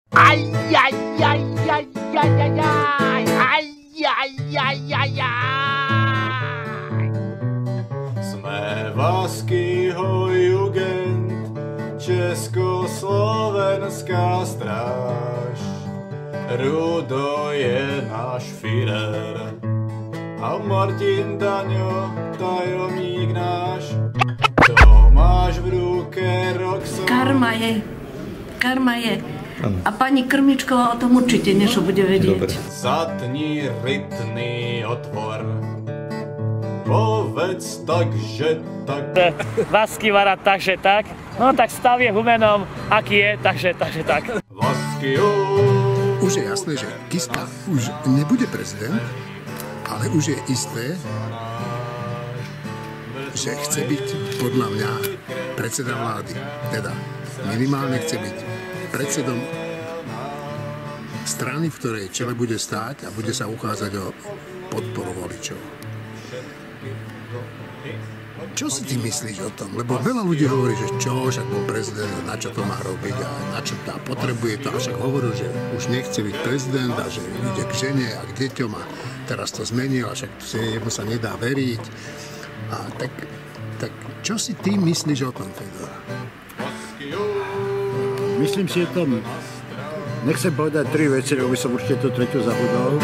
Aj, aj, aj, aj, aj, aj, aj, aj, aj, aj, aj, aj. Sme Vaskyho jugend, Československá stráž. Rudo je náš Führer a Martin Daňo, tajomník náš. To máš v ruke Roxo. Karma je. A pani Krmičková o tom určite niečo bude vedieť. Dobre. Zatni rytný otvor. Povedz tak, že tak. Vasky vará takže tak. No tak stav je humenom, aký je, takže tak. Vasky, Už je jasné, že Kiska už nebude prezident, ale už je isté, že chce byť podľa mňa predseda vlády. Teda minimálne chce byť predsedom strany, v ktorej čele bude stáť a bude sa uchádzať o podporu voličov. Čo si ty myslíš o tom? Lebo veľa ľudí hovorí, že čo, však bol prezident, na čo to má robiť a na čo tá potrebuje to. A však hovoril, že už nechce byť prezident a že ide k žene a k deťom a teraz to zmenil a však jemu sa nedá veriť. A tak čo si ty myslíš o tom, Fedor? Myslím si o tom, nechcem povedať 3 veci, lebo by som určite to tretiu zabudol.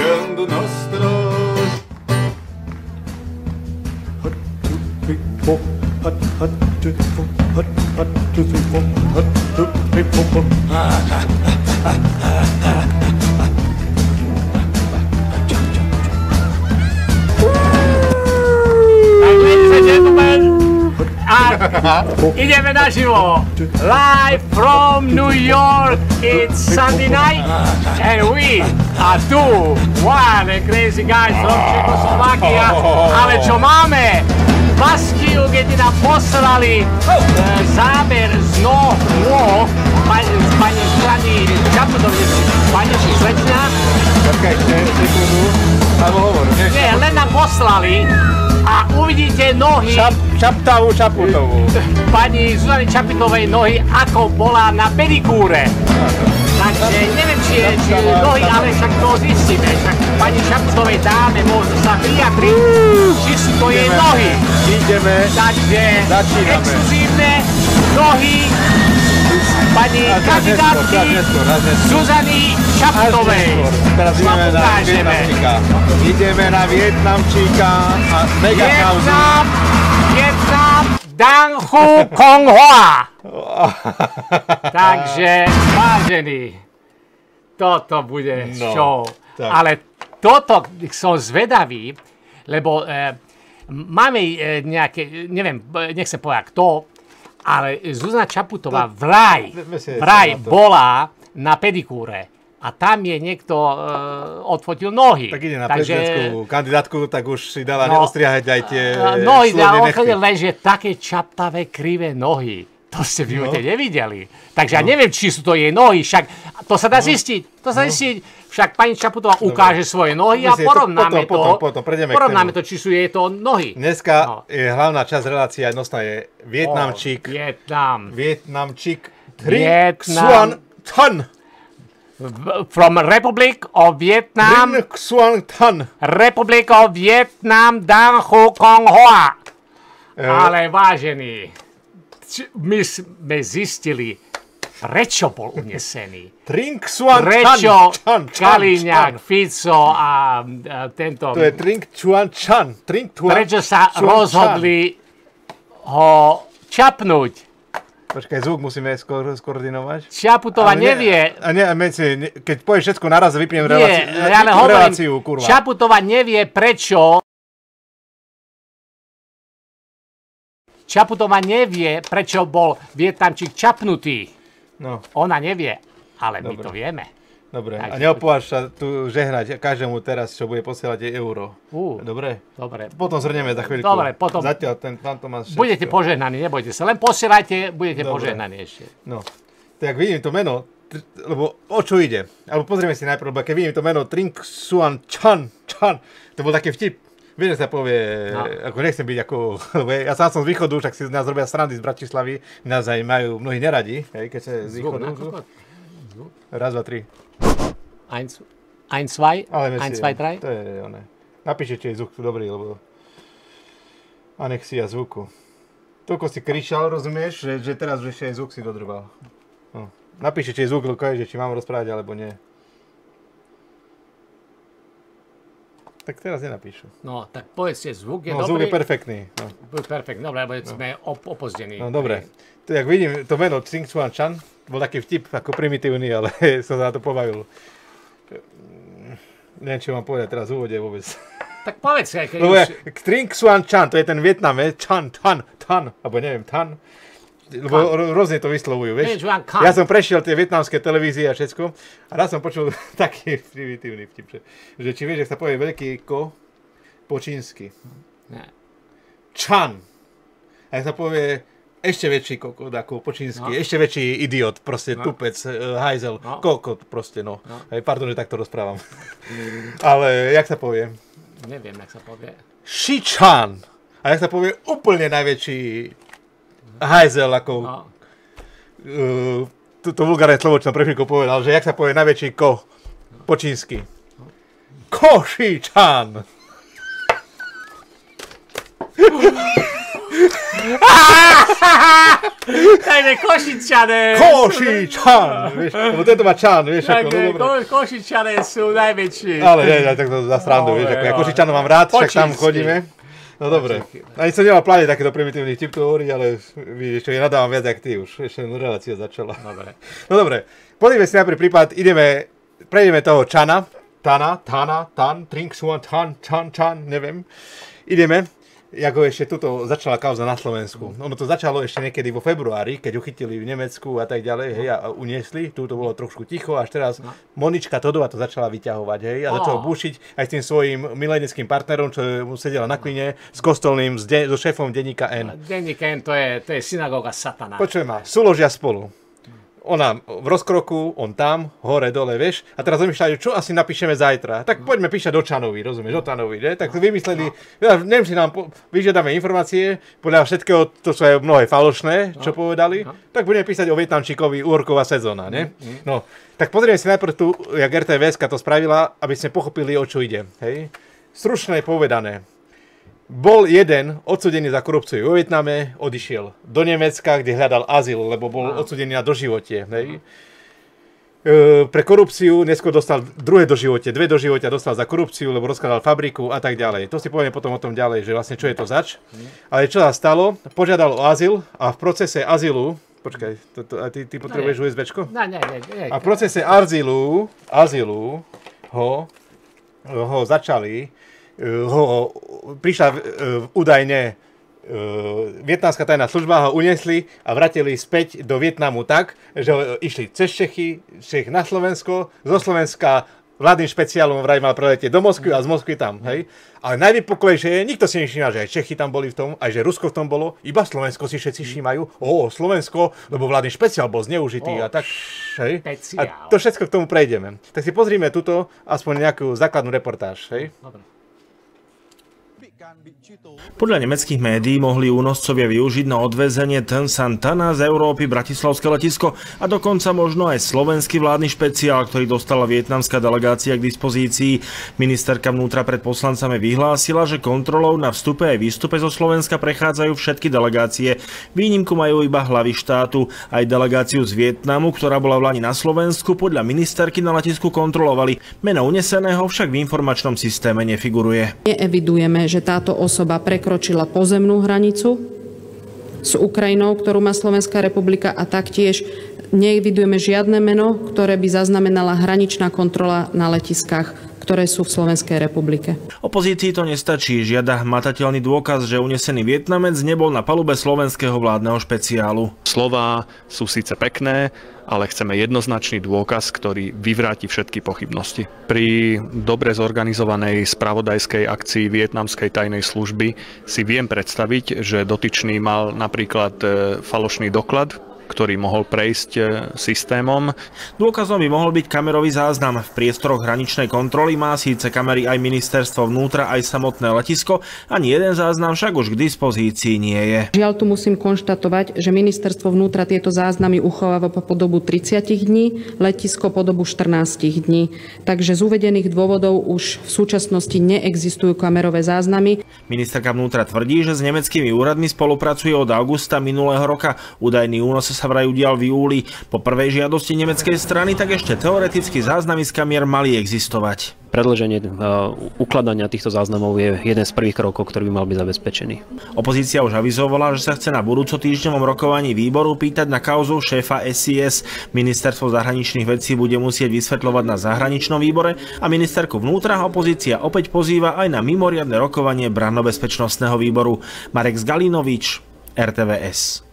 Ideme naživo. Live from New York. It's Sunday night and we are two wild and crazy guys from Czechoslovakia. Ale čo máme? Vasky keď nám poslali záber z nôh z pani strany Čaputovej, pani slečna. Počkajte, sekundu. Alebo hovor. Nie, len nám poslali a uvidíte nohy Čaputovú. pani Zuzany Čaputovej nohy, ako bola na pedikúre. Takže neviem, či nohy, ale však to zistíme. Však pani Čaputovej dáme možno sa vyjadriť, či sú to jej nohy. Ideme, Takže začíname. exkluzívne nohy pani kandidátky Zuzany Čaputovej. Teraz ideme na Vietnamčíka. Ideme na Vietnamčíka a mega kauzu. Vietnam, Dang Hu Kong Hoa. Takže, vážení, toto bude show. Tak. Ale toto som zvedavý, lebo máme nejaké, neviem, nechcem povedať kto, ale Zuzana Čaputová vraj bola na pedikúre. A tam je niekto odfotil nohy. Tak ide na prezidentskú kandidátku, tak už si dala neostriahať aj tie nohy, slovne nechty. len že také čaptavé, krivé nohy. To ste v živote nevideli. Takže ja neviem, či sú to jej nohy, však to sa dá zistiť. Však pani Čaputová ukáže svoje nohy a porovnáme to, či sú jej to nohy. Dneska je hlavná časť relácie, aj nosná je Vietnamčík. Vietnamčík. Trinh Xuan Thanh. From Republic of Vietnam. Trinh Xuan Thanh. Republic of Vietnam, Dang Hu Kong Hoa. Ale vážení, my sme zistili, prečo bol unesený. Trinh Xuan Thanh. Prečo Kaliňák, Fico a tento... To je Trinh Xuan Thanh. Prečo sa rozhodli ho čapnúť. Počkaj, zvuk musíme skoordinovať. Čaputová nevie. Keď povieš všetko naraz, vypnem reláciu, kurva. Čaputová nevie, prečo... Čaputová nevie, prečo bol Vietnamčík čapnutý. No. Ona nevie, ale my to vieme. Dobre, a neopováž sa tu žehnať každému teraz, čo bude posielať jej euro. Dobre? Dobre. Potom zhrnieme za chvíľku. Dobre, potom. Zatiaľ to má všetko. Budete požehnaní, nebojte sa. Len posielajte, budete požehnaní ešte. No, tak vidím to meno, lebo o čo ide? Alebo pozrieme si najprv, keď vidím to meno Trinh Xuan Thanh, to bol taký vtip. Vieš, že sa povie, ako nechcem byť ako, lebo ja sám som z východu, však si nás robia srandy z Bratislavy, nás aj majú mnohí neradi, keď sa z východu. Raz, dva, tri. 1, 2, 1, 2, Ale 3. To je oné. Napíšete jej zvuk dobrý, lebo anexia zvuku. Toľko si kričal, rozumieš, že teraz už ešte aj zvuk si dodrval. No. Napíšete jej zvuk, že či mám rozprávať, alebo nie. Tak teraz nenapíšu. No, tak povedzte, zvuk je dobrý. dobrý. Zvuk je perfektný. No. Perfektný, dobre, lebo sme opozdení. No dobre. To, jak vidím, to meno Tsing Chuan Chan bol taký vtip, ako primitívny, ale som sa na to pobavil. Neviem, čo mám povedať teraz v úvode vôbec. Tak povedz, keď Lebo už... Tsing Chuan Chan, to je ten Vietname, Tan, alebo neviem, Tan. Lebo rôzne to vyslovujú, vieš. Ja som prešiel tie vietnamské televízie a všetko a raz som počul taký primitívny vtip, že či vieš, že sa povie veľký ko po čínsky. Chan. A jak sa povie ešte väčší kokot ako po čínsky, ešte väčší idiot, proste tupec, hajzel, kokot proste, no. Pardon, že takto rozprávam. Ale jak sa povie? Neviem, jak sa povie. Shi Chan. A jak sa povie úplne najväčší hajzel, ako to vulgárne slovo, čo som pre chvíľku povedal, že jak sa povie najväčší ko po čínsky. Ko Shi Chan. Takže Košičané. Košičan. Vieš, lebo tento má Čan, vieš, ako, no dobre. Košičané sú najväčší. Ale nie, tak to za srandu, vieš, ako ja Košičanov mám rád, však tam chodíme. No dobre. Ani som nemal pláne takéto primitívny tip to hovoriť, ale vidíš, čo ja nadávam viac, jak ty už. Ešte relácia začala. Dobre. No dobre, pozrime si najprv prípad, prejdeme toho Čana, Tan, Tsing Chuan Chan, neviem. Ideme. Ako ešte tuto začala kauza na Slovensku. Ono to začalo ešte niekedy vo februári, keď ho chytili v Nemecku a tak ďalej, hej, a uniesli. Tu to bolo trošku ticho, až teraz Monička Todová to začala vyťahovať, hej, a začala bušiť aj s tým svojím mileneckým partnerom, čo mu sedela na kline, s Kostolným, so šéfom denníka N. Denníka N, to je synagóga satana. Počuj ma, súložia spolu. Ona v rozkroku, on tam, hore, dole, vieš. A teraz zamýšľajú, čo asi napíšeme zajtra. Tak poďme písať do Čanovi, rozumieš, do Tanovi, ne? Tak vymysleli, neviem si nám, vyžiadame informácie, podľa všetkého, to sú aj mnohé falošné, čo povedali, tak budeme písať o Vietnamčíkovi úorková sezóna, ne? No, tak pozrieme si najprv tu, jak RTVS-ka to spravila, aby sme pochopili, o čo ide, hej. Stručne povedané. Bol jeden odsúdený za korupciu vo Vietname, odišiel do Nemecka, kde hľadal azyl, lebo bol odsúdený na doživotie. Pre korupciu neskôr dostal druhé doživotie, 2 doživotia dostal za korupciu, lebo rozkladal fabriku a tak ďalej. To si povieme potom o tom ďalej, že vlastne čo je to zač. Ale čo sa stalo? Požiadal o azyl a v procese azylu, počkaj, ty potrebuješ USBčko? Nie. A v procese azylu ho začali, prišla údajne vietnamská tajná služba, ho uniesli a vrátili späť do Vietnamu tak, že išli cez Čechy na Slovensko, zo Slovenska vládnym špeciálom vraj mal preletieť do Moskvy a z Moskvy tam, hej. Ale najvypuklejšie je, nikto si nevšíma, že aj Čechy tam boli v tom, aj že Rusko v tom bolo, iba Slovensko si všetci všímajú. Slovensko, lebo vládny špeciál bol zneužitý a tak, hej. A to všetko k tomu prejdeme. Tak si pozrime tuto aspoň nejakú základnú reportáž, hej. Podľa nemeckých médií mohli únoscovia využiť na odväzenie Tan San Tana z Európy bratislavské letisko a dokonca možno aj slovenský vládny špeciál, ktorý dostala vietnamská delegácia k dispozícii. Ministerka vnútra pred poslancami vyhlásila, že kontrolou na vstupe aj výstupe zo Slovenska prechádzajú všetky delegácie. Výnimku majú iba hlavy štátu. Aj delegáciu z Vietnamu, ktorá bola v lani na Slovensku, podľa ministerky na letisku kontrolovali. Meno uneseného však v informačnom systéme nefiguruje. Neevidujeme, že táto osoba prekročila pozemnú hranicu s Ukrajinou, ktorú má Slovenská republika, a taktiež neevidujeme žiadne meno, ktoré by zaznamenala hraničná kontrola na letiskách, ktoré sú v Slovenskej republike. Opozícii to nestačí. Žiada hmatateľný dôkaz, že unesený Vietnamec nebol na palube slovenského vládneho špeciálu. Slová sú síce pekné, ale chceme jednoznačný dôkaz, ktorý vyvráti všetky pochybnosti. Pri dobre zorganizovanej spravodajskej akcii vietnamskej tajnej služby si viem predstaviť, že dotyčný mal napríklad falošný doklad, ktorý mohol prejsť systémom. Dôkazom by mohol byť kamerový záznam. V priestoroch hraničnej kontroly má síce kamery aj ministerstvo vnútra, aj samotné letisko, ani jeden záznam však už k dispozícii nie je. Žiaľ, tu musím konštatovať, že ministerstvo vnútra tieto záznamy uchováva po dobu 30 dní, letisko po dobu 14 dní. Takže z uvedených dôvodov už v súčasnosti neexistujú kamerové záznamy. Ministerka vnútra tvrdí, že s nemeckými úradmi spolupracuje od augusta minulého roka. Údajný únos sa vraj udial v júli. Po prvej žiadosti nemeckej strany tak ešte teoreticky záznamy z kamier mali existovať. Predĺženie ukladania týchto záznamov je jeden z prvých krokov, ktorý by mal byť zabezpečený. Opozícia už avizovala, že sa chce na budúco týždňovom rokovaní výboru pýtať na kauzu šéfa SIS. Ministerstvo zahraničných vecí bude musieť vysvetľovať na zahraničnom výbore a ministerku vnútra opozícia opäť pozýva aj na mimoriadne rokovanie branno-bezpečnostného výboru. Marek Zgalinovič, RTVS.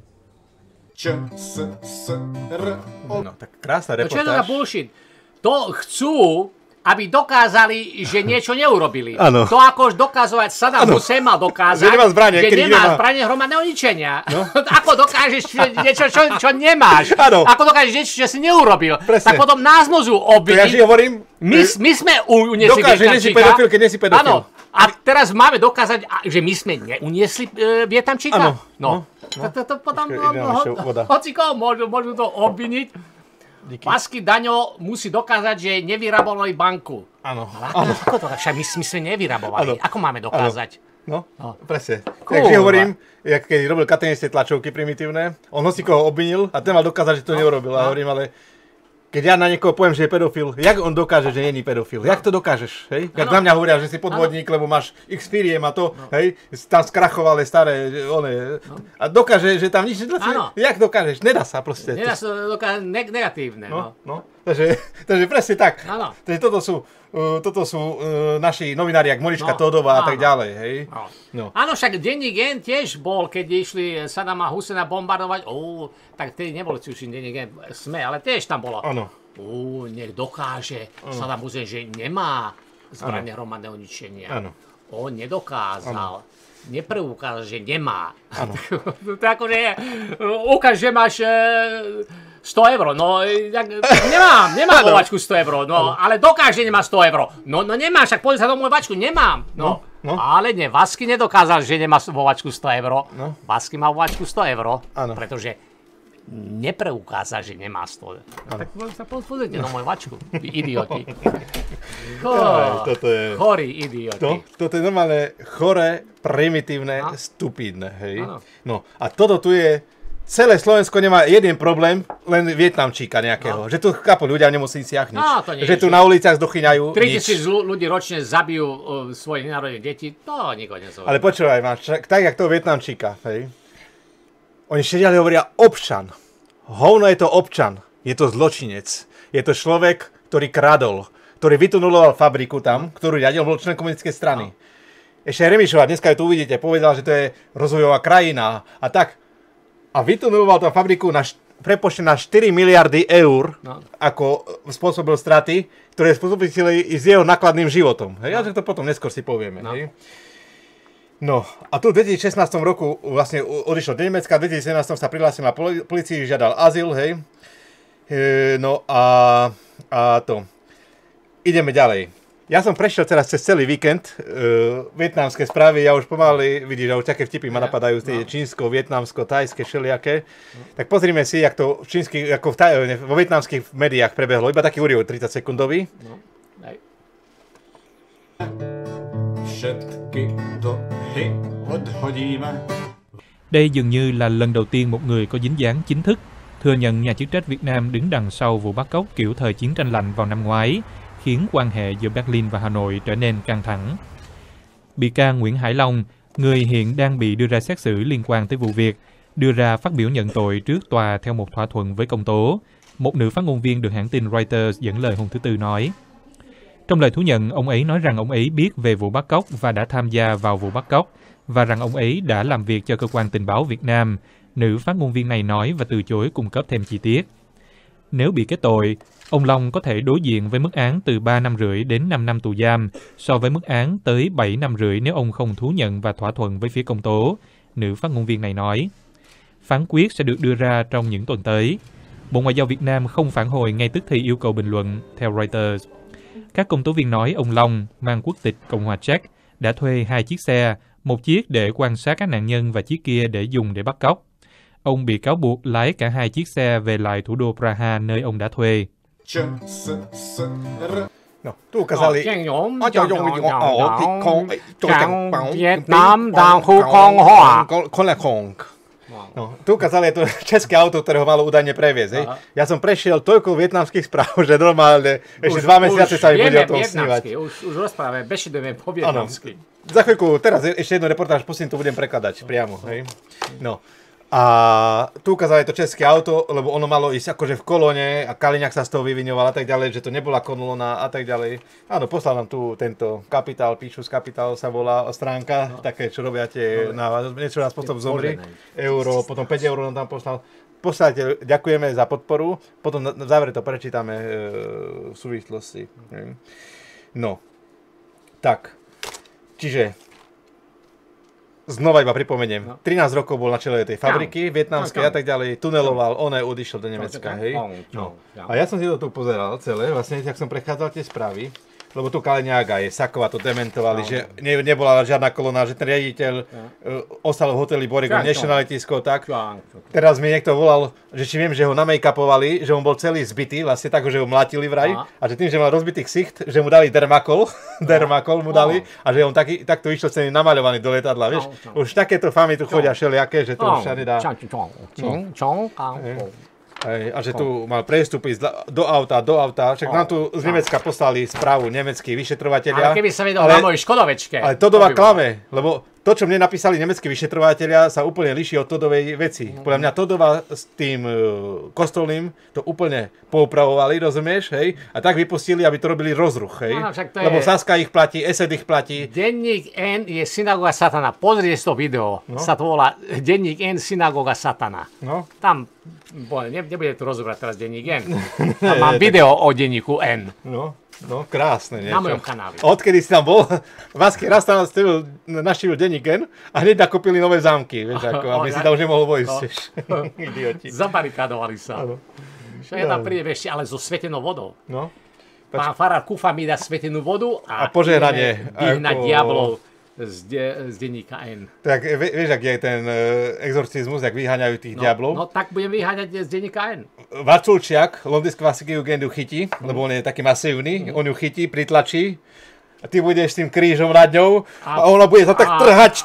No, tak krásna reportáž. Čo je to za bullshit? To chcú, aby dokázali, že niečo neurobili. Ano. To akož dokazovať, Saddam Hussein mal dokázať, že nemá zbranie hromadného ničenia. No. Ako dokážeš niečo, čo nemáš? Ano. Ako dokážeš niečo, čo si neurobil? Presne. Tak potom nás môžu obviniť. Ja hovorím, my sme uniesli dokáže, že si pedofil, keď nie si pedofil. Áno. A teraz máme dokázať, že my sme neuniesli Vietnamčíka? Áno. No. To potom hocikoho môžu to obviniť. Vasky Daňo musí dokázať, že nevyrabovali banku. Áno. Ako to? Však my sme nevyrabovali. Ako máme dokázať? No, presne. Takže hovorím, keď robil katalínske tlačovky primitívne, on hocikoho obvinil a ten mal dokázať, že to neurobil. A hovorím, ale keď ja na niekoho poviem, že je pedofil, jak on dokáže, že není pedofil? Jak to dokážeš? Hej? Jak na mňa hovoria, že si podvodník, lebo máš x firiem a to, hej? Tam skrachovali staré, a dokáže, že tam nič nedocíli. Jak dokážeš? Nedá sa proste. Nedá sa dokáže negatívne. No. Takže presne tak. Takže toto sú naši novinári, jak Monička Tódová a tak ďalej, hej? No. Áno, však denník N tiež bol, keď išli Saddama Husseina bombardovať, tak tedy neboli už denník N SME, ale tiež tam bolo. Áno. Nech dokáže Saddam Hussein, že nemá zbranie hromadného ničenia. Áno. On nedokázal. Nepreukázal, že nemá. Áno. To je ako, že ukáž, že máš 100 eur, no nemám vo vačku 100 eur, no ale dokáže, že nemá 100 eur. No nemám, však pozri sa do môj vačku, nemám. No. Ale Vasky nedokázal, že nemá vo vačku 100 eur. Vasky má vo vačku 100 eur, pretože nepreukázal, že nemá 100 eur. Tak sa pozrite do môj vačku, idioti. Chorí idioti. Toto je normálne choré, primitívne, stupidné, hej. No a toto tu je. Celé Slovensko nemá jeden problém, len Vietnamčíka nejakého. Že tu chápu ľudia v nemocniciach nič. Že tu na uliciach zdochyňajú 3000 ľudí ročne zabijú svoje nenarodené deti, to nikoho nezaujíma. Ale počúvaj, tak jak toho Vietnamčíka, hej. Oni šediali hovoria občan. Hovno je to občan. Je to zločinec. Je to človek, ktorý kradol. Ktorý vytunuloval fabriku tam, ktorú riadil, bol člen komunistickej strany. Ešte Remišová, dneska ju tu uvidíte, povedal, že to je rozvojová krajina a tak. A vytunuloval tú fabriku prepočte na 4 miliardy eur, ako spôsobil straty, ktoré spôsobili s jeho nákladným životom. Hej? A to potom neskôr si povieme. Hej? No, a tu v 2016 roku vlastne odišiel do Nemecka, v 2017 sa prihlásil na polícii, žiadal azyl, hej. No a to. Ideme ďalej. Ja som prešiel teraz cez celý víkend vietnamské správy, ja už pomaly, vidíš, že už také vtipy ma napadajú, tie čínsko, vietnamsko, thajské, všelijaké. Tak pozrime si, jak to vo vietnamských médiách prebehlo. Iba taký úryvok 30 sekundový. Všetky dohy odhodíme. Đây dường như là lần đầu tiên một người có dính dáng chính thức thừa nhận nhà chức trách Việt Nam đứng đằng sau vụ bắt cóc kiểu thời chiến tranh lạnh vào năm ngoái, khiến quan hệ giữa Berlin và Hà Nội trở nên căng thẳng. Bị can Nguyễn Hải Long, người hiện đang bị đưa ra xét xử liên quan tới vụ việc, đưa ra phát biểu nhận tội trước tòa theo một thỏa thuận với công tố. Một nữ phát ngôn viên được hãng tin Reuters dẫn lời hôm thứ Tư nói. Trong lời thú nhận, ông ấy nói rằng ông ấy biết về vụ bắt cóc và đã tham gia vào vụ bắt cóc, và rằng ông ấy đã làm việc cho cơ quan tình báo Việt Nam. Nữ phát ngôn viên này nói và từ chối cung cấp thêm chi tiết. Nếu bị kết tội, ông Long có thể đối diện với mức án từ 3 năm rưỡi đến 5 năm tù giam, so với mức án tới 7 năm rưỡi nếu ông không thú nhận và thỏa thuận với phía công tố, nữ phát ngôn viên này nói. Phán quyết sẽ được đưa ra trong những tuần tới. Bộ Ngoại giao Việt Nam không phản hồi ngay tức thì yêu cầu bình luận, theo Reuters. Các công tố viên nói ông Long, mang quốc tịch Cộng hòa Czech, đã thuê 2 chiếc xe, một chiếc để quan sát các nạn nhân và chiếc kia để dùng để bắt cóc. Ông bị cáo buộc lái cả 2 chiếc xe về lại thủ đô Praha nơi ông đã thuê. No, tu ukázali... Việt Nam đang khu Kong Hoa. No, tu ukázali to české auto, ktoré ho malo údajne previesť. Ja som prešiel toľko vietnamských správ, že normálne ešte 2 mesiace sa mi bude o tom snívať. Už rozprávame, bežidujeme po vietnamsky. Za chvíľku, teraz ešte jednu reportáž, pustím, to budem prekladať priamo. Hej. No. A tu ukázali to české auto, lebo ono malo ísť akože v kolóne a Kaliňák sa z toho vyvinoval a tak ďalej, že to nebola kolóna a tak ďalej. Áno, poslal nám tu tento Kapitál, píšu z Kapitál sa volá stránka, také, čo robia tie, niečo nás potom zomri, euro, potom 5 eur nám tam poslal. Poslajte, ďakujeme za podporu, potom v závere to prečítame v súvislosti. No, tak, čiže... Znova iba pripomeniem, 13 rokov bol na čele tej fabriky vietnamskej a tak ďalej, tuneloval, odišiel do Nemecka, hej. No. A ja som si to tu pozeral celé, vlastne, jak som prechádzal tie správy, lebo tu Kaliňák aj Sakova to dementovali, že nebola žiadna kolóna, že ten riaditeľ ostal v hoteli Borigo, nešiel na letisko, tak. Teraz mi niekto volal, že či viem, že ho namejkapovali, že on bol celý zbitý, vlastne tak, že ho mlátili vraj, a že tým, že mal rozbitý ksicht, že mu dali dermakol mu dali, a že on takto išiel celý namaľovaný do lietadla, vieš. Už takéto famy tu chodia všelijaké, že to už sa nedá. A že tu mal prestúpiť do auta, však nám tu z Nemecka poslali správu nemeckí vyšetrovatelia. Ale keby sa vedel na mojej Škodovečke. Ale Todová klame, lebo to, čo mne napísali nemeckí vyšetrovatelia, sa úplne líši od Todovej veci. Podľa mňa Todová s tým Kostolným to úplne poupravovali, rozumieš, hej? A tak vypustili, aby to robili rozruch, hej? Lebo Saska ich platí, Esed ich platí. Denník N je synagoga Satana. Pozrite si to video. Sa to volá Denník N, synagoga Satana. No. Tam, nebude tu rozobrať teraz Denník N. Tam mám video o denníku N. No, krásne niečo. Na mojom kanáli. Odkedy si tam bol, Vasky raz tam naštívil denník N a hneď nakúpili nové zámky, vieš, ako, aby si tam už nemohol vojsť. Idioti. Zabarikádovali sa. Však ja tam prídem ešte, ale so svetenou vodou. No. Pán farár Kufa mi dá svetenú vodu a požehnanie. Vyhnať diablov z denníka N. Tak vieš, ak je ten exorcizmus, jak vyháňajú tých diablov? No tak budem vyháňať z denníka N. Vaculčiak, londýnsku Vasilgiu chytí, lebo on je taký masívny, on ju chytí, pritlačí a ty budeš s tým krížom nad ňou a ona bude sa tak trhať.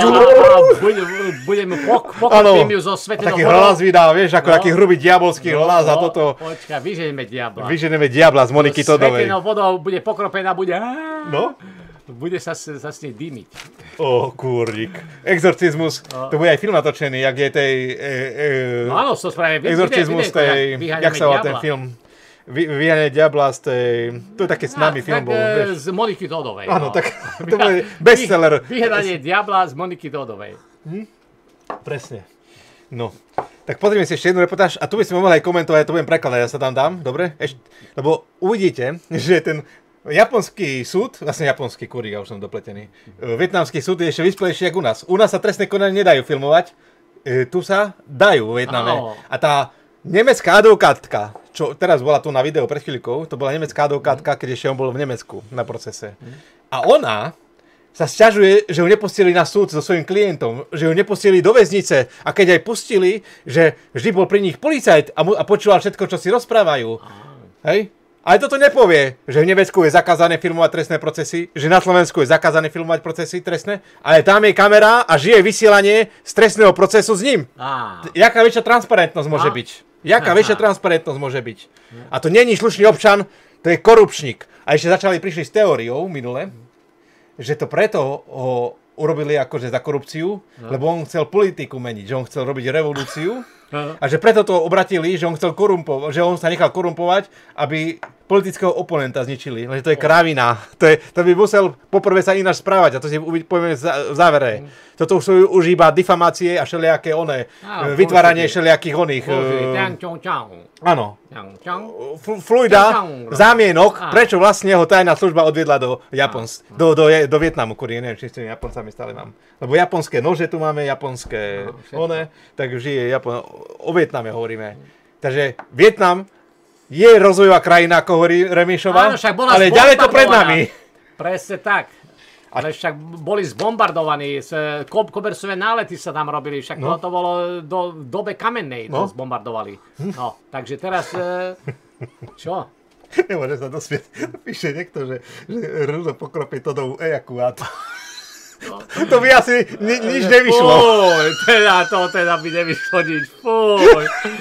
Budem pokropím ju zo svetenou vodou. Taký hlas vydá, vieš, ako taký hrubý diabolský hlas a toto. Počkaj, vyženeme diabla. Vyženeme diabla z Moniky Todovej. Svetenou vodou bude pokropená, bude... No? Bude sa s nej dymiť. Kúrik. Exorcizmus. To bude aj film natočený, jak je tej... No áno, to spravíme. Exorcizmus tej... Jak sa volá ten film? Vyháňanie diabla z tej... To je taký známy film bol. Z Moniky Todovej. Áno, tak to bude bestseller. Vyháňanie diabla z Moniky Todovej. Presne. No. Tak pozrieme si ešte jednu reportáž a tu by sme mohli aj komentovať, to budem prekladať, ja sa tam dám, dobre? Lebo uvidíte, že ten... Japonský súd, vlastne japonský kurík, ja už som dopletený. Vietnamský súd je ešte vyspelejší ako u nás. U nás sa trestné konania nedajú filmovať, tu sa dajú v Vietname. A tá nemecká advokátka, čo teraz bola tu na videu pred chvíľkou, to bola nemecká advokátka, keď ešte on bol v Nemecku na procese. A ona sa sťažuje, že ho nepustili na súd so svojím klientom, že ho nepustili do väznice a keď aj pustili, že vždy bol pri nich policajt a počúval všetko, čo si rozprávajú. Hej? Ale toto nepovie, že v Nemecku je zakázané filmovať trestné procesy, že na Slovensku je zakázané filmovať procesy trestné, ale tam je kamera a žije vysielanie z trestného procesu s ním. Jaká väčšia transparentnosť môže byť? Jaká väčšia transparentnosť môže byť? A to není slušný občan, to je korupčník. A ešte prišli s teóriou minule, že to preto ho urobili akože za korupciu, lebo on chcel politiku meniť, že on chcel robiť revolúciu. A že preto to obratili, že on chcel že on sa nechal korumpovať, aby politického oponenta zničili, lenže to je kravina. To by musel poprvé sa ináč správať a to si povieme v závere. Toto sú už iba difamácie a všelijaké vytváranie všelijakých áno. Fluida, zámienok, prečo vlastne ho tajná služba odviedla do do Vietnamu, neviem, či s tými Japoncami stále mám. Lebo japonské nože tu máme, japonské tak žije o Vietname hovoríme. Takže Vietnam je rozvojová krajina, ako hovorí Remišová, ale ďalej to pred nami. Presne tak. Ale však boli zbombardovaní, kobersové nálety sa tam robili, však to bolo v dobe kamennej, to zbombardovali. No, takže teraz, čo? Nemôže sa dosmieť. Píše niekto, že Rudo pokropí to do ejakulát. To by asi nič nevyšlo. Fúj, teda by nevyšlo nič. Fúj.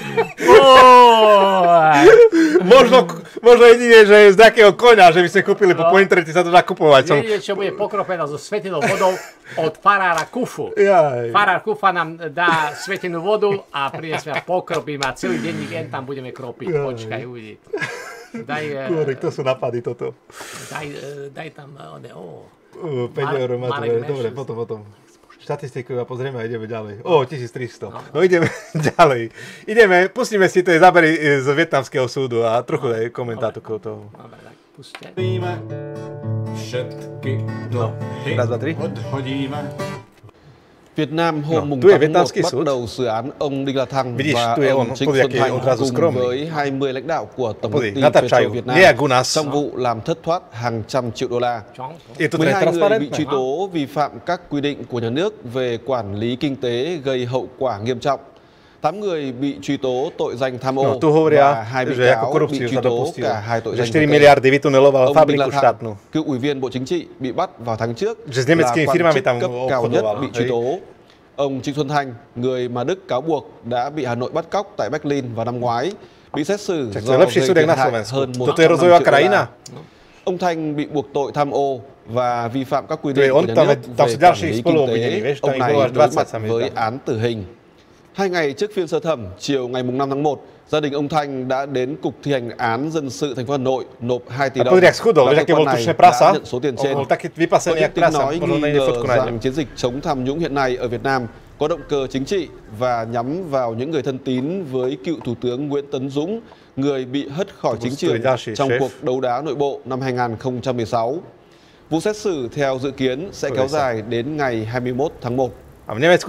Možno jedine, že z takého koňa, že by ste kúpili po internete sa to dá kupovať. Jedine, čo bude pokropená so svetenou vodou od farára Kufu. Farár Kufa nám dá svetenú vodu a prinesme a pokropíme a celý denník jen tam budeme kropiť. Počkaj, uvidí. Kúrek, to sú napady toto. Daj tam, 5 eur máte, dobre, potom. Štatistiku pozrieme a ideme ďalej. 1300. No ideme ďalej. Pustíme si tie zábery z vietnamského súdu a trochu aj komentátorov toho. Dobre, tak puste. Všetky dohy odhodíme. Việt Nam hôm mùng 8 tháng 1 bắt đầu dự án ông Đinh La Thăng và ông Trịnh Xuân Thanh cùng với 20 lãnh đạo của Tổng công ty Petro Việt Nam trong vụ làm thất thoát hàng trăm triệu đô la. 12 người bị truy tố vi phạm các quy định của nhà nước về quản lý kinh tế gây hậu quả nghiêm trọng. 8 người bị truy tố tội danh tham ô và 2 bị cáo bị truy tố cả hai tội danh. 4 miliardy vytuneloval fabriku štátnu. Cựu ủy viên Bộ Chính trị bị bắt vào tháng trước là quan chức cấp cao nhất bị truy tố. Ông Trịnh Xuân Thanh, người mà Đức cáo buộc đã bị Hà Nội bắt cóc tại Berlin vào năm ngoái, bị xét xử do gây thiệt hại hơn 100 triệu đô la. Ông Thanh bị buộc tội tham ô và vi phạm các quy định của nhà nước về quản lý kinh tế. Ông này đối mặt với án tử hình. 2 ngày trước phiên sơ thẩm, chiều ngày 5 tháng 1, gia đình ông Thanh đã đến Cục Thi hành án dân sự thành phố Hà Nội nộp 2 tỷ đồng. Và cơ quan này đã nhận số tiền trên. Có những tiếng nói nghi ngờ rằng chiến dịch chống tham nhũng hiện nay ở Việt Nam có động cơ chính trị và nhắm vào những người thân tín với cựu Thủ tướng Nguyễn Tấn Dũng, người bị hất khỏi chính trường trong cuộc đấu đá nội bộ năm 2016. Vụ xét xử theo dự kiến sẽ kéo dài đến ngày 21 tháng 1. A v Nemecku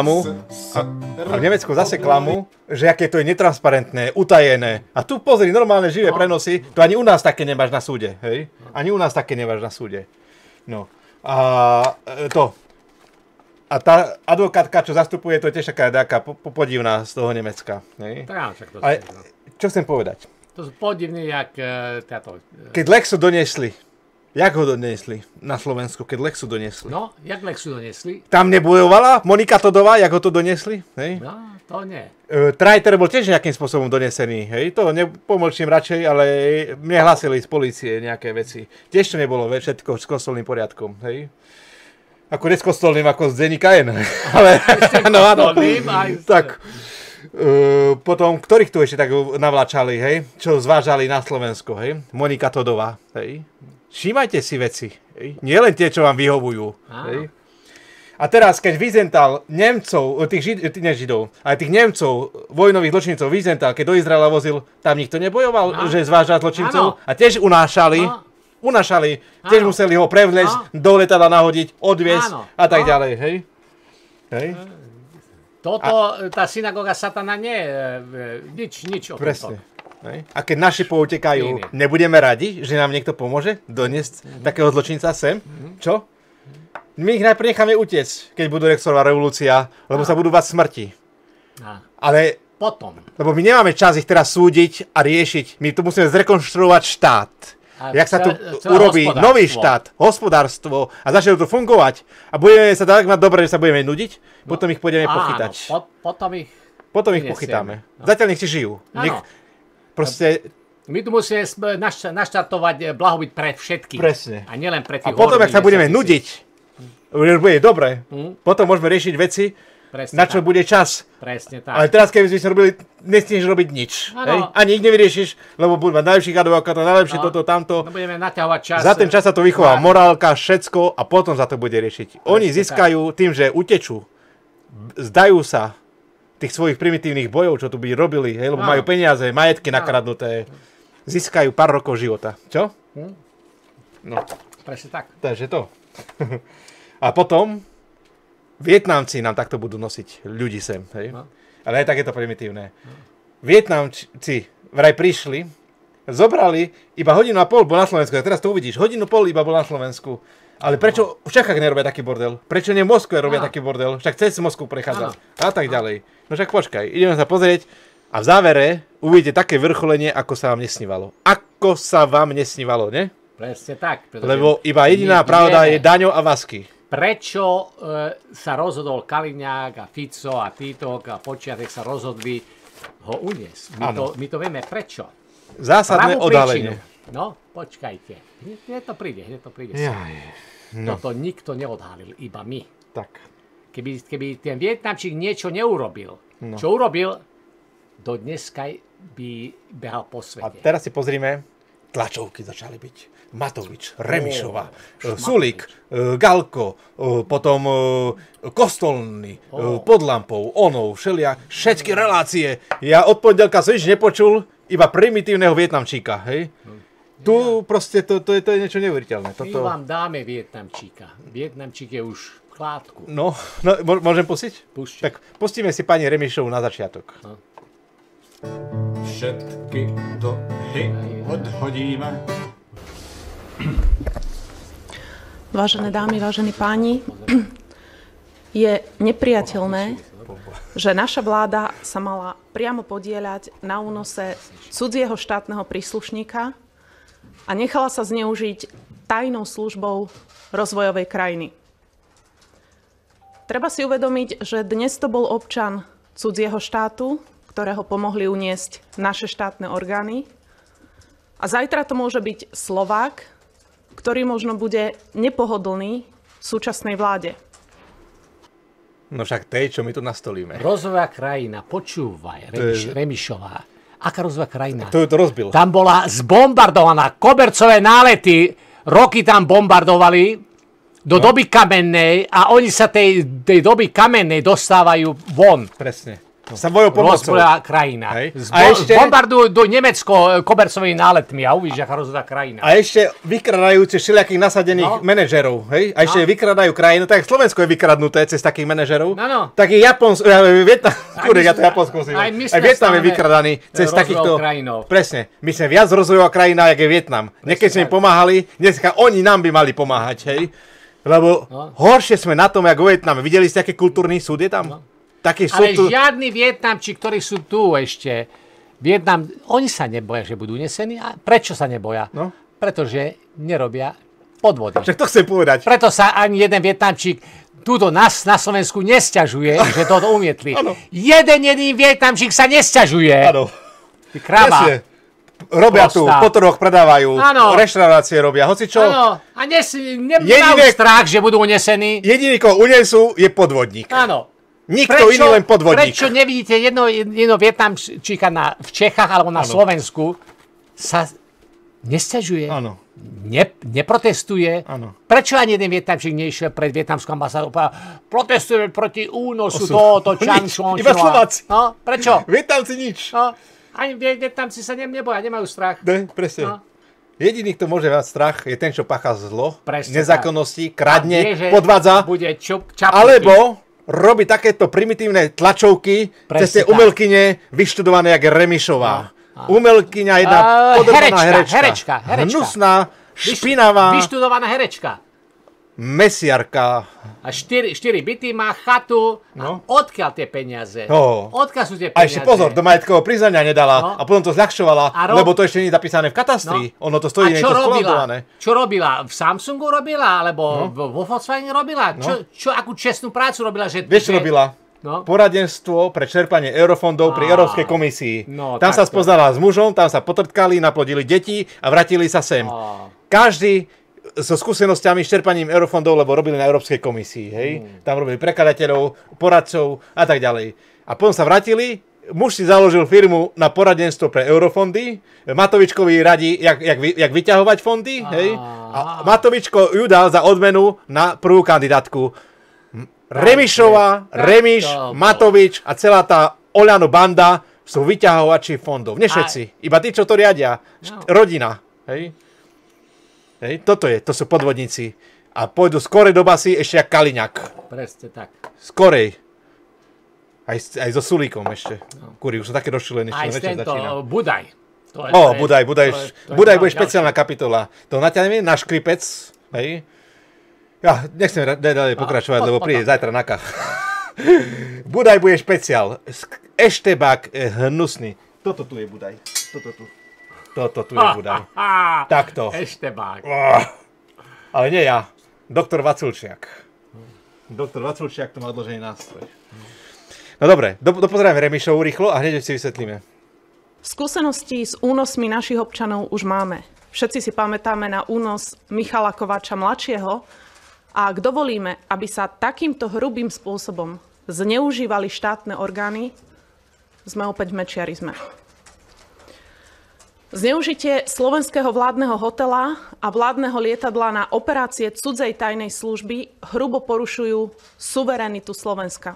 zase klamu, že aké to je netransparentné, utajené. A tu pozri, normálne živé prenosy, to ani u nás také nemáš na súde, hej? Ani u nás také nemáš na súde. No. A tá advokátka, čo zastupuje, to je tiež taká podivná z toho Nemecka, hej? Ale čo chcem povedať? To sú podivní, jak táto... Keď Lexu donesli, jak ho donesli na Slovensku, keď Lexu donesli? No, jak Lexu donesli? Tam nebojovala Monika Todová, jak ho to donesli? Hej? No, to nie. Trajter bol tiež nejakým spôsobom donesený, hej? To nepomlčím radšej, ale mne hlasili z polície nejaké veci. Tiež to nebolo všetko s kostolným poriadkom, hej? Ako s kostolným, ako z denníka N. Ale, no áno. Tak, potom, ktorých tu ešte tak navlačali, hej? Čo zvážali na Slovensko, hej? Monika Todová, hej? Všímajte si veci, hej? Nie len tie, čo vám vyhovujú, hej? A teraz, keď Wiesenthal Nemcov, tých Židov, ale tých Nemcov, vojnových zločincov Wiesenthal, keď do Izraela vozil, tam nikto nebojoval, že zváža zločincov a tiež unášali, tiež museli ho prevlesť, do letadla nahodiť, odviesť a tak ďalej, hej? Hej? Toto, tá synagóga satana nie je nič o tomto. Presne. A keď naši poutekajú, nebudeme radi, že nám niekto pomôže doniesť takého zločinca sem? Čo? My ich najprv necháme utiecť, keď budú Rexová revolúcia, lebo sa budú báť smrti. Ale potom. Lebo my nemáme čas ich teraz súdiť a riešiť. My tu musíme zrekonštruovať štát. Jak sa tu urobí nový štát, hospodárstvo a začne to fungovať. A budeme sa tak mať dobre, že sa budeme nudiť, potom ich pôjdeme pochytať. Potom ich pochytáme. Zatiaľ nech si žijú. Proste... My tu musíme naštartovať blahobyt pre všetkých. Presne. A nielen pre tých a potom, ak sa budeme nudiť, už bude dobre, potom môžeme riešiť veci, Presne na čo tak. bude čas. Presne tak. Ale teraz, keby sme robili, nesmieš robiť nič. Ani ich nevyriešiš, lebo budú mať najlepších advokátov, najlepšie toto, tamto. No budeme naťahovať čas. Za ten čas sa to vychová morálka, všetko a potom sa to bude riešiť. Oni získajú tým, že utečú, zdajú sa tých svojich primitívnych bojov, čo tu by robili, lebo majú peniaze, majetky nakradnuté, získajú pár rokov života. Čo? No. Presne tak. Takže to. A potom Vietnamci nám takto budú nosiť ľudí sem. Hej? No. Ale aj tak je to primitívne. Vietnamci vraj prišli, zobrali iba 1,5 hodinu bol na Slovensku. A teraz to uvidíš. 1,5 hodinu iba bol na Slovensku. Ale prečo v Čechách nerobia taký bordel? Prečo nie v Moskve robia taký bordel? Však cez Moskvu prechádza. A tak ďalej. No však počkaj, ideme sa pozrieť a v závere uvidíte také vrcholenie, ako sa vám nesnívalo. Ako sa vám nesnívalo, ne? Presne tak. Lebo iba jediná pravda je Daňo a Vasky. Prečo sa rozhodol Kaliňák a Fico a Titok a Počiatek sa rozhodli ho uniesť? My to vieme prečo. Zásadné odhalenie. No, počkajte. Hneď to príde. No. Toto nikto neodhalil, iba my. Tak. Keby ten Vietnamčík niečo neurobil, čo urobil, do dneska by behal po svete. A teraz si pozrime, tlačovky začali byť. Matovič, Remišová, Sulík, Galko, potom Kostolný, Pod lampou, Onov, všetky relácie. Ja od pondelka som nič nepočul, iba primitívneho Vietnamčíka, hej? Tu proste, to je niečo neuveriteľné. My vám dáme Vietnamčíka. Vietnamčík je už v chládku. No, môžem pustiť? Pušť. Tak pustíme si pani Remišovu na začiatok. No. Všetky dohy odhodíme. Vážené dámy, vážení páni, je nepriateľné, že naša vláda sa mala priamo podieľať na únose cudzieho štátneho príslušníka a nechala sa zneužiť tajnou službou rozvojovej krajiny. Treba si uvedomiť, že dnes to bol občan cudzieho štátu, ktorého pomohli uniesť naše štátne orgány. A zajtra to môže byť Slovák, ktorý možno bude nepohodlný v súčasnej vláde. No však tej, čo my tu nastolíme. Rozvojová krajina, počúvaj, Remišová. Aká rozvojová krajina? To rozbil. Tam bola zbombardovaná, kobercové nálety, roky tam bombardovali do doby kamennej a oni sa tej doby kamennej dostávajú von. Presne. Sa bojou pomocou. Rozvojová krajina. Bombardujú do Nemecko kobercovými náletmi a uvidíš, aká rozvojová krajina. A ešte vykradajúce všelijakých nasadených manažerov. Hej? A ešte vykradajú krajinu. Tak Slovensko je vykradnuté cez takých manažerov. No. Tak je Japonsko, Vietnam, ja to Japonsko musím. Aj Vietnam je vykradaný cez takýchto. Presne. My sme viac rozvojová krajina, jak je Vietnam. Niekedy sme im pomáhali, dneska oni nám by mali pomáhať. Hej? Lebo horšie sme na tom, jak vo Vietname. Videli ste, aký kultúrny súd je tam? Ale žiadni Vietnamči, ktorí sú tu ešte, oni sa neboja, že budú unesení. A prečo sa neboja? No? Pretože nerobia podvody. Však to chcem povedať. Preto sa ani jeden Vietnamčík tuto nás na Slovensku nesťažuje, že to umietli. Jeden jediný Vietnamčík sa nesťažuje. Áno. Ty kráva. Robia tu, po trhoch predávajú, reštaurácie robia, hocičo. Áno. A nemajú strach, že budú unesení. Jediný, koho unesú, je podvodník. Áno. Nikto iný, len podvodník. Prečo nevidíte jedno Vietnamčíka v Čechách alebo na Slovensku sa nesťažuje, neprotestuje? Prečo ani jeden Vietnamčík nešiel pred vietnamskou ambasádou? Protestujeme proti únosu tohoto Čangšončova. Iba Slováci. No, prečo? Vietnamci nič. No, ani Vietnamci sa neboja, nemajú strach. Presne. No. Jediný, kto môže mať strach, je ten, čo pácha zlo, presne nezákonnosti, kradne, podvádza, alebo robí takéto primitívne tlačovky cez tie umelkyne vyštudované, jak Remišová. Umelkyňa, jedna podobná herečka. Hnusná, špinavá. Vyštudovaná herečka. Mesiarka. A 4 byty má, chatu. No. Odkiaľ tie peniaze? Odkiaľ sú tie peniaze? A ešte pozor, do majetkového priznania nedala. A potom to zľahčovala, lebo to ešte nie je zapísané v katastri. Ono to stojí niečo skolondované. Čo robila? V Samsungu robila? Alebo vo Volkswagene robila? Akú čestnú prácu robila? Vieš, čo robila? Poradenstvo pre čerpanie eurofondov pri Európskej komisii. Tam sa spoznala s mužom, tam sa potrtkali, naplodili deti a vrátili sa sem. Každý so skúsenosťami s čerpaním eurofondov, lebo robili na Európskej komisii, hej. Tam robili prekladateľov, poradcov a tak ďalej. A potom sa vrátili, muž si založil firmu na poradenstvo pre eurofondy, Matovičkovi radí, jak vyťahovať fondy, hej. A Matovičko ju dal za odmenu na prvú kandidátku. Remišová, Remiš, Matovič a celá tá Oľano banda sú vyťahovači fondov. Nie všetci, iba tí, čo to riadia. Rodina, hej. Hej, to sú podvodníci. A pôjdu skorej do basy ešte jak Kaliňák. Presne tak. Skorej. Aj so Sulíkom ešte. Kuri, už sú také rozšilení. Aj tento Budaj. Budaj bude špeciálna kapitola. To natiahneme na škripec. Hej. Ja nechcem ďalej pokračovať, lebo príde zajtra na kach. Budaj bude špeciál. Eštebák hnusný. Toto tu je Budaj. Toto tu je Budaj. Takto. Eštebák. Ale nie ja. Doktor Vaculčiak. Doktor Vaculčiak to má odložený nástroj. No dobre, dopozerajme Remišovu rýchlo a hneď si vysvetlíme. Skúsenosti s únosmi našich občanov už máme. Všetci si pamätáme na únos Michala Kováča mladšieho a ak dovolíme, aby sa takýmto hrubým spôsobom zneužívali štátne orgány, sme opäť v mečiarizme. Zneužitie slovenského vládneho hotela a vládneho lietadla na operácie cudzej tajnej služby hrubo porušujú suverenitu Slovenska.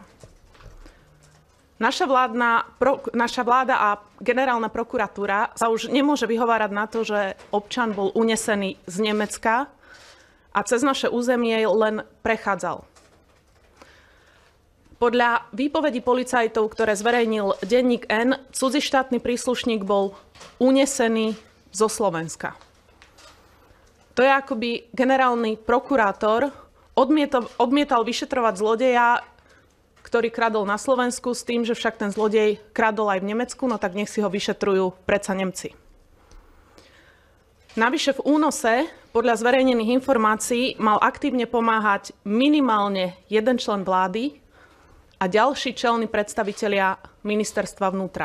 Naša vláda a generálna prokuratúra sa už nemôže vyhovárať na to, že občan bol unesený z Nemecka a cez naše územie len prechádzal. Podľa výpovedí policajtov, ktoré zverejnil denník N, cudzištátny príslušník bol unesený zo Slovenska. To je akoby generálny prokurátor odmietal vyšetrovať zlodeja, ktorý kradol na Slovensku s tým, že však ten zlodej kradol aj v Nemecku, no tak nech si ho vyšetrujú predsa Nemci. Navyše v únose, podľa zverejnených informácií, mal aktívne pomáhať minimálne jeden člen vlády a ďalší čelní predstavitelia ministerstva vnútra.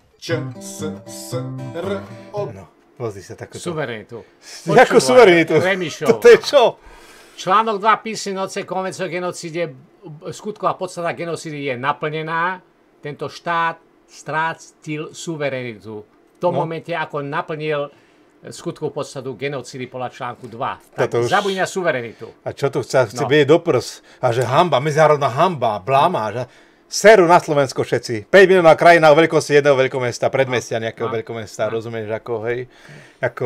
No, pozri sa takúto. Suverenitu. Jakú suverenitu? Remišov. To je čo? Článok 2 písmeno C konvencie o genocíde, skutková podstata genocídy je naplnená. Tento štát strátil suverenitu. V tom momente, ako naplnil skutkovú podstatu genocídy podľa článku 2. Tak zabudí na suverenitu. A čo tu chce byť do prs? A že hamba, medzinárodná hamba, blamáž. Seru na Slovensko všetci. 5 miliónová krajina o veľkosti jedného veľkomesta, predmestia nejakého veľkomesta, rozumieš, ako, hej, ako...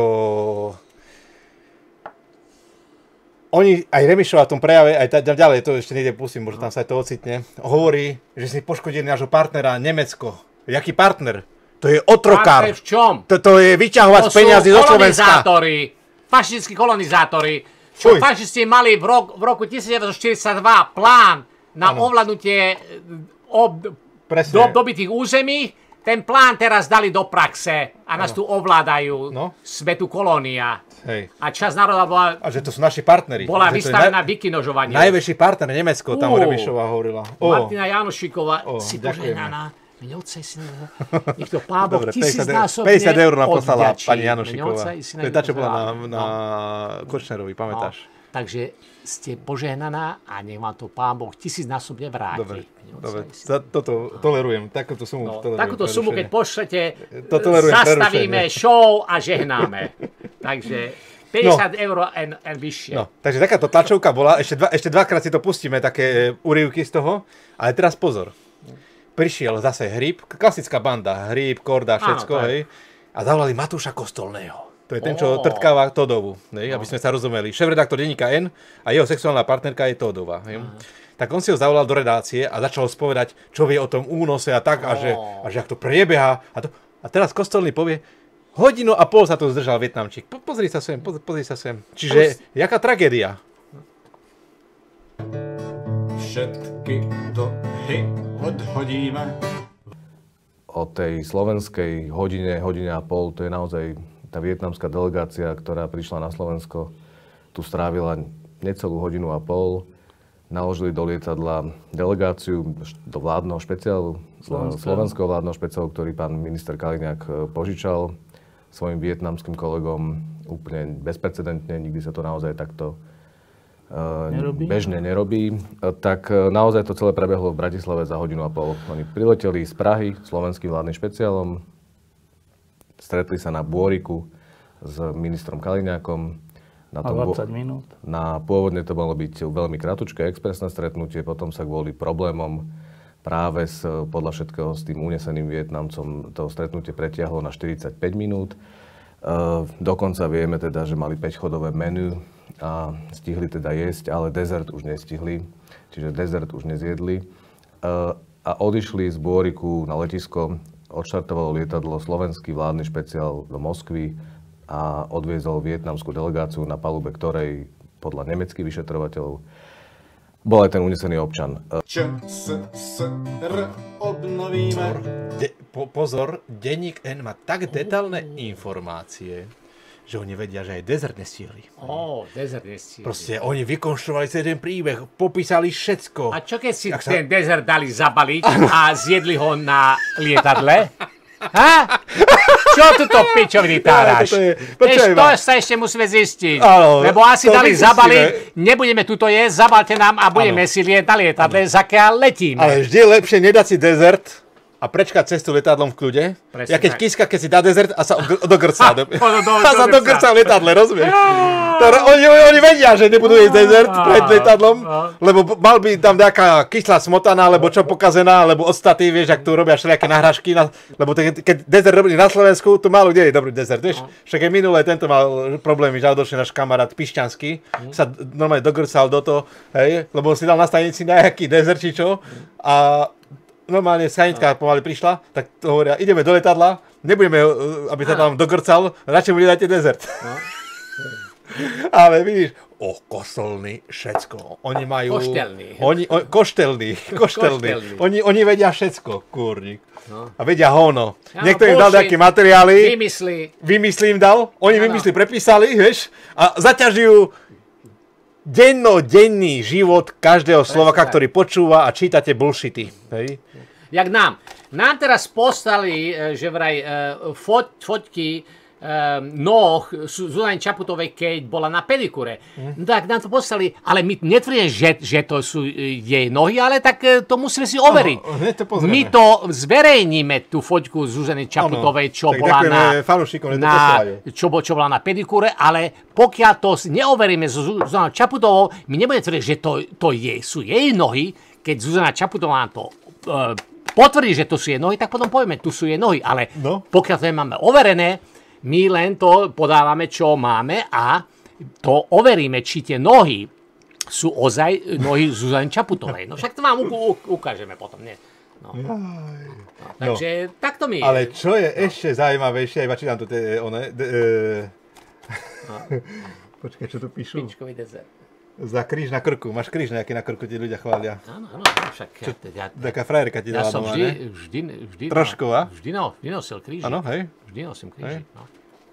Oni, aj Remišová v tom prejave, aj ďalej, to ešte niekde pustím, možno tam sa aj to ocitne, hovorí, že si poškodili nášho partnera Nemecko. Jaký partner? To je otrokár. Partner v čom? To je vyťahovať peniazy zo Slovenska. Fašistickí kolonizátori. Čo fašisti mali v roku 1942 plán na ovládnutie dobitých území, ten plán teraz dali do praxe a nás tu ovládajú. Sme tu kolónia. Hej. A časť národa bola... A že to sú naši partneri. Bola vystavená vykinožovanie. Najväčší partner Nemecko, tam Remišová hovorila. Martina Janošíková, si požehnaná. Nech to Pán Boh tisícnásobne 50 eur nám poslala pani Janošíková. To je tá, čo bola na Kočnerovi, pamätáš? Takže ste požehnaná a nech vám to Pán Boh tisícnásobne vráti. Dobre, toto tolerujem, takúto sumu tolerujem. Takúto sumu, keď pošlete, zastavíme show a žehnáme. Takže 50 eur and vyššie. No, takže takáto tlačovka bola, ešte dvakrát si to pustíme, také úryvky z toho, ale teraz pozor. Prišiel zase Hríb, klasická banda, Hríb, Korda, všetko, hej, a zavolali Matúša Kostolného. To je ten, čo trtkáva Todovu, aby sme sa rozumeli. Šéfredaktor denníka N a jeho sexuálna partnerka je Todova. Tak on si ho zavolal do redácie a začal spovedať, čo vie o tom únose a tak, a že ak to prebieha. A teraz Kostolný povie, 1,5 hodinu sa tu zdržal Vietnamčík. Pozri sa sem. Čiže, jaká tragédia? Všetky dohy odhodíme. O tej slovenskej hodine a pol, to je naozaj tá vietnamská delegácia, ktorá prišla na Slovensko, tu strávila necelú 1,5 hodinu. Naložili do lietadla delegáciu do vládneho špeciálu, slovenského vládneho špeciálu, ktorý pán minister Kaliňák požičal svojim vietnamským kolegom úplne bezprecedentne, nikdy sa to naozaj takto bežne nerobí. Tak naozaj to celé prebehlo v Bratislave za 1,5 hodiny. Oni prileteli z Prahy slovenským vládnym špeciálom, stretli sa na Bôriku s ministrom Kaliňákom. Na 20 minút. Pôvodne to malo byť veľmi kratučké expresné stretnutie, potom sa kvôli problémom práve podľa všetkého s tým uneseným Vietnamcom to stretnutie pretiahlo na 45 minút. Dokonca vieme teda, že mali 5-chodové menu a stihli teda jesť, ale dezert už nestihli, čiže dezert už nezjedli. A odišli z Bôriku na letisko, odštartovalo lietadlo slovenský vládny špeciál do Moskvy a odviezol vietnamskú delegáciu, na palube ktorej podľa nemeckých vyšetrovateľov bol aj ten unesený občan. Obnovíme. Pozor, denník N má tak detailné informácie, že oni vedia, že aj dezert nestihli. Dezert nestihli. Proste oni vykonštruovali celý ten príbeh, popísali všetko. A čo keď si ten dezert dali zabaliť a zjedli ho na lietadle? Ha? Čo tu to pičoviny táraš? To sa ešte musíme zistiť. Lebo asi dali zabaliť, nebudeme tuto jesť, zabalte nám a budeme si lietať na lietadle, zakiaľ letíme. Ale vždy je lepšie nedať si dezert a prečkať cestu lietadlom v kľude. Ja keď Kiska, keď si dá dezert a sa dogrcá. A sa dogrcá v lietadle, rozumieš? Oni vedia, že nebudú jesť dezert pred lietadlom, lebo mal by tam nejaká kyslá smotana, alebo čo pokazená, alebo odstatý, vieš, ak tu robia všelijaké nahrážky, lebo keď dezert robili na Slovensku, tu málo kde je dobrý dezert, vieš? Však aj minulé tento mal problémy, že došiel náš kamarát Pišťanský, sa normálne dogrcal do toho, hej, lebo si dal na stanici nejaký dezert, či čo, a normálne stanička pomaly prišla, tak to hovoria, ideme do letadla, nebudeme, aby sa tam dogrcal, radšej mu nedajte dezert. Ale vidíš, kostolný, všetko. Oni majú... Koštelný. Koštelný. Oni vedia všetko, kurník. A vedia hovno. Niekto im dal nejaké materiály. Vymyslí im dal. Oni vymyslí, prepísali, vieš. A zaťažujú dennodenný život každého Slovaka, ktorý počúva a číta tie bullshity. Hej? Jak nám. Nám teraz poslali, že vraj foťky noh Zuzany Čaputovej, keď bola na pedikúre. Tak nám to poslali, ale my netvrdíme, že to sú jej nohy, ale tak to musíme si overiť. My to zverejníme, tú foťku Zuzany Čaputovej, čo bola na pedikúre, ale pokiaľ to neoveríme s Zuzanou Čaputovou, my nebudeme tvrdiť, že to sú jej nohy. Keď Zuzana Čaputová to potvrdí, že to sú jej nohy, tak potom povieme, tu sú jej nohy, ale pokiaľ to nemáme overené, my len to podávame, čo máme a to overíme, či tie nohy sú ozaj nohy Zuzany Čaputovej. No však to vám ukážeme potom, nie? Takže takto my... Ale čo je ešte zaujímavejšie, iba čítam to tie počkaj, čo tu píšu? Pinčkový dezert. Za kríž na krku. Máš kríž nejaký na krku, ti ľudia chvália. Áno, však... Taká frajerka ti dala doma, ne? Vždy. Trošková? Vždy nosil kríži. Áno, hej? Vždy nosím kríži, no.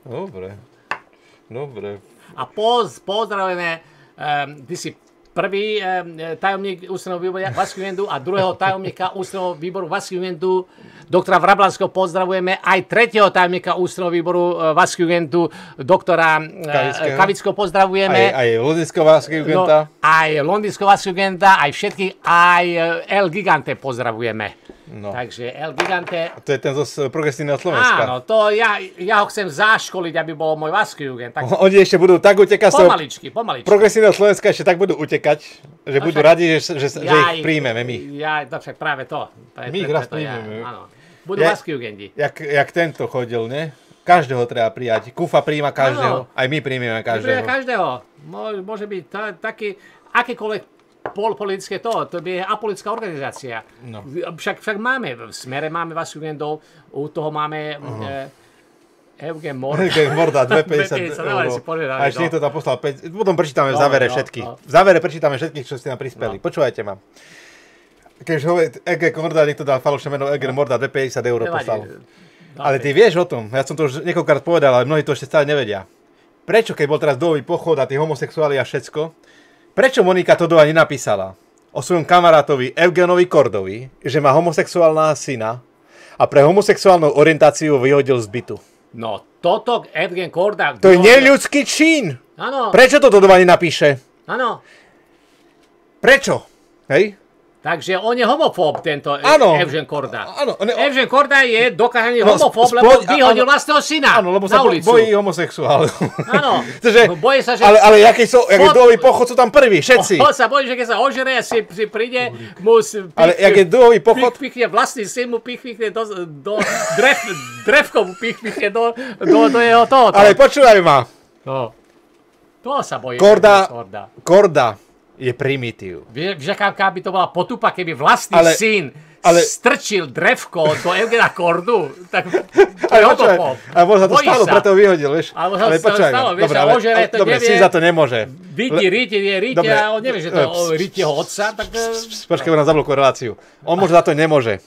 Dobre. A pozdravujeme, ty si prvý tajomník ústredného výboru Vaskyvendu a druhého tajomníka ústredného výboru Vaskyvendu, doktora Vrablanského pozdravujeme, aj tretieho tajomníka ústredného výboru Vaskyvendu, doktora Kavického pozdravujeme. Aj Londýnskoho Vaskygenta. Aj Londýnskoho Vaskygenta, aj všetkých, aj El Gigante pozdravujeme. No. Takže El Gigante... To je ten zo progresívneho Slovenska. Áno, to ja ho chcem zaškoliť, aby bol môj Vaskygent. Oni ešte budú tak utekať... Pomaličky. Progresívneho Slovenska ešte tak budú utekať, že budú radi, že ich príjmeme my. Však práve to. My ich raz príjmeme. Áno. Budú Vaskygenti. Jak tento chodil, ne? Každého treba prijať. Kufa príjma každého. Aj my príjmeme každého. Môže byť taký, akýkoľvek politické to je apolitická organizácia. No. Však máme, v Smere máme Vaskygentov, u toho máme Eugen Morda, 2,50 €. A ešte niekto tam poslal 5, potom prečítame v závere všetkých. V závere prečítame všetkých, čo ste nám prispeli. Počúvajte ma. Keď hovorí Eugen Morda, niekto dal falošné meno Eugen Morda, 2,50 € poslal. Ale ty vieš o tom, ja som to už niekoľkokrát povedal, ale mnohí to ešte stále nevedia. Prečo, keď bol teraz dojový pochod a tí homosexuáli a všetko, prečo Monika Todová nenapísala o svojom kamarátovi Eugenovi Kordovi, že má homosexuálna syna a pre homosexuálnu orientáciu vyhodil z bytu? No, toto Evgen Korda... To je neľudský čin. Áno. Prečo toto doma nenapíše? Áno. Prečo? Hej? Takže on je homofób, tento Evgen Korda. Evgen Korda je dokázaný homofób, lebo vyhodil vlastného syna lebo sa bojí homosexuál. Áno, bojí sa, že... Ale jaký dúhový pochod sú tam prví, všetci. On sa bojí, že keď sa ožere a si príde, mu... Ale jak je dúhový pochod... Pichne vlastný syn, mu pichne do drevko mu pichne do jeho tohoto. Ale počúvaj ma. No. To sa bojí. Korda je primitív. Vieš, aká by to bola potupa, keby vlastný syn strčil drevko do Evgena Kordu? Tak to je homofób. Ale možno to stalo, preto ho vyhodil, vieš. Ale stalo, vieš, a ožere to nevie. Dobre, syn za to nemôže. Rite a on nevie, že to Rite jeho otca, tak... Počkaj, on nám zablokuje reláciu. On možno za to nemôže.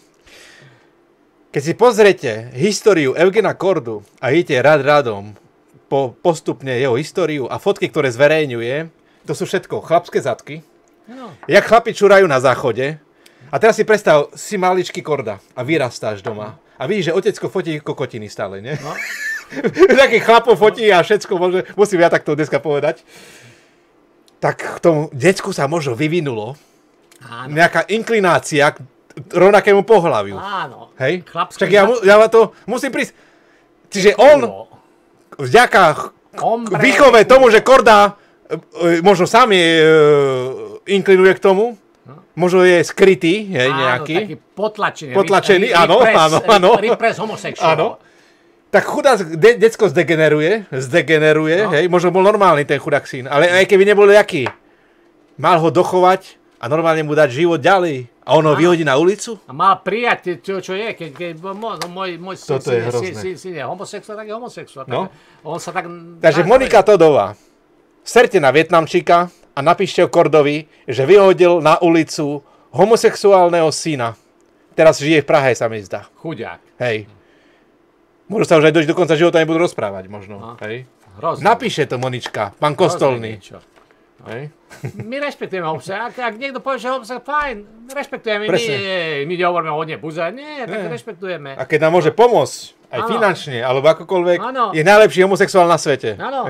Keď si pozriete históriu Evgena Kordu a idete radom postupne jeho históriu a fotky, ktoré zverejňuje, to sú všetko chlapské zadky. No. Jak chlapi čurajú na záchode. A teraz si predstav, si maličký Korda a vyrastáš doma. A vidíš, že otecko fotí kokotiny stále, nie? No. Takých chlapov fotí a všetko musím ja takto dneska povedať. Tak k tomu decku sa možno vyvinulo nejaká inklinácia k rovnakému pohlaviu. Áno. Hej? Však ja to musím prísť. Čiže on vďaka výchove tomu, že Korda možno sám inklinuje k tomu, možno je skrytý, nejaký. Taký potlačený, áno. Repress homosexuál. Tak chudák decko zdegeneruje, hej, možno bol normálny ten chudák syn, ale aj keby nebol jaký, mal ho dochovať a normálne mu dať život ďalej. A on ho vyhodí na ulicu? A mal prijať, čo je, keď môj syn je homosexuál, tak je homosexuál. No. On sa tak... Takže Monika Todová, serte na Vietnamčíka a napíšte o Kordovi, že vyhodil na ulicu homosexuálneho syna. Teraz žije v Prahe, sa mi zdá. Chudák. Hej. Možno sa už aj do konca života nebudú rozprávať, možno. Hej. Napíše to Monička, pán Kostolný. Hej. My rešpektujeme homosexuál. Ak niekto povie, že homosexuál, fajn, rešpektujeme. My nehovoríme o nebúza. Nie, tak rešpektujeme. A keď nám môže pomôcť, aj finančne, alebo akokoľvek, je najlepší homosexuál na svete. Áno.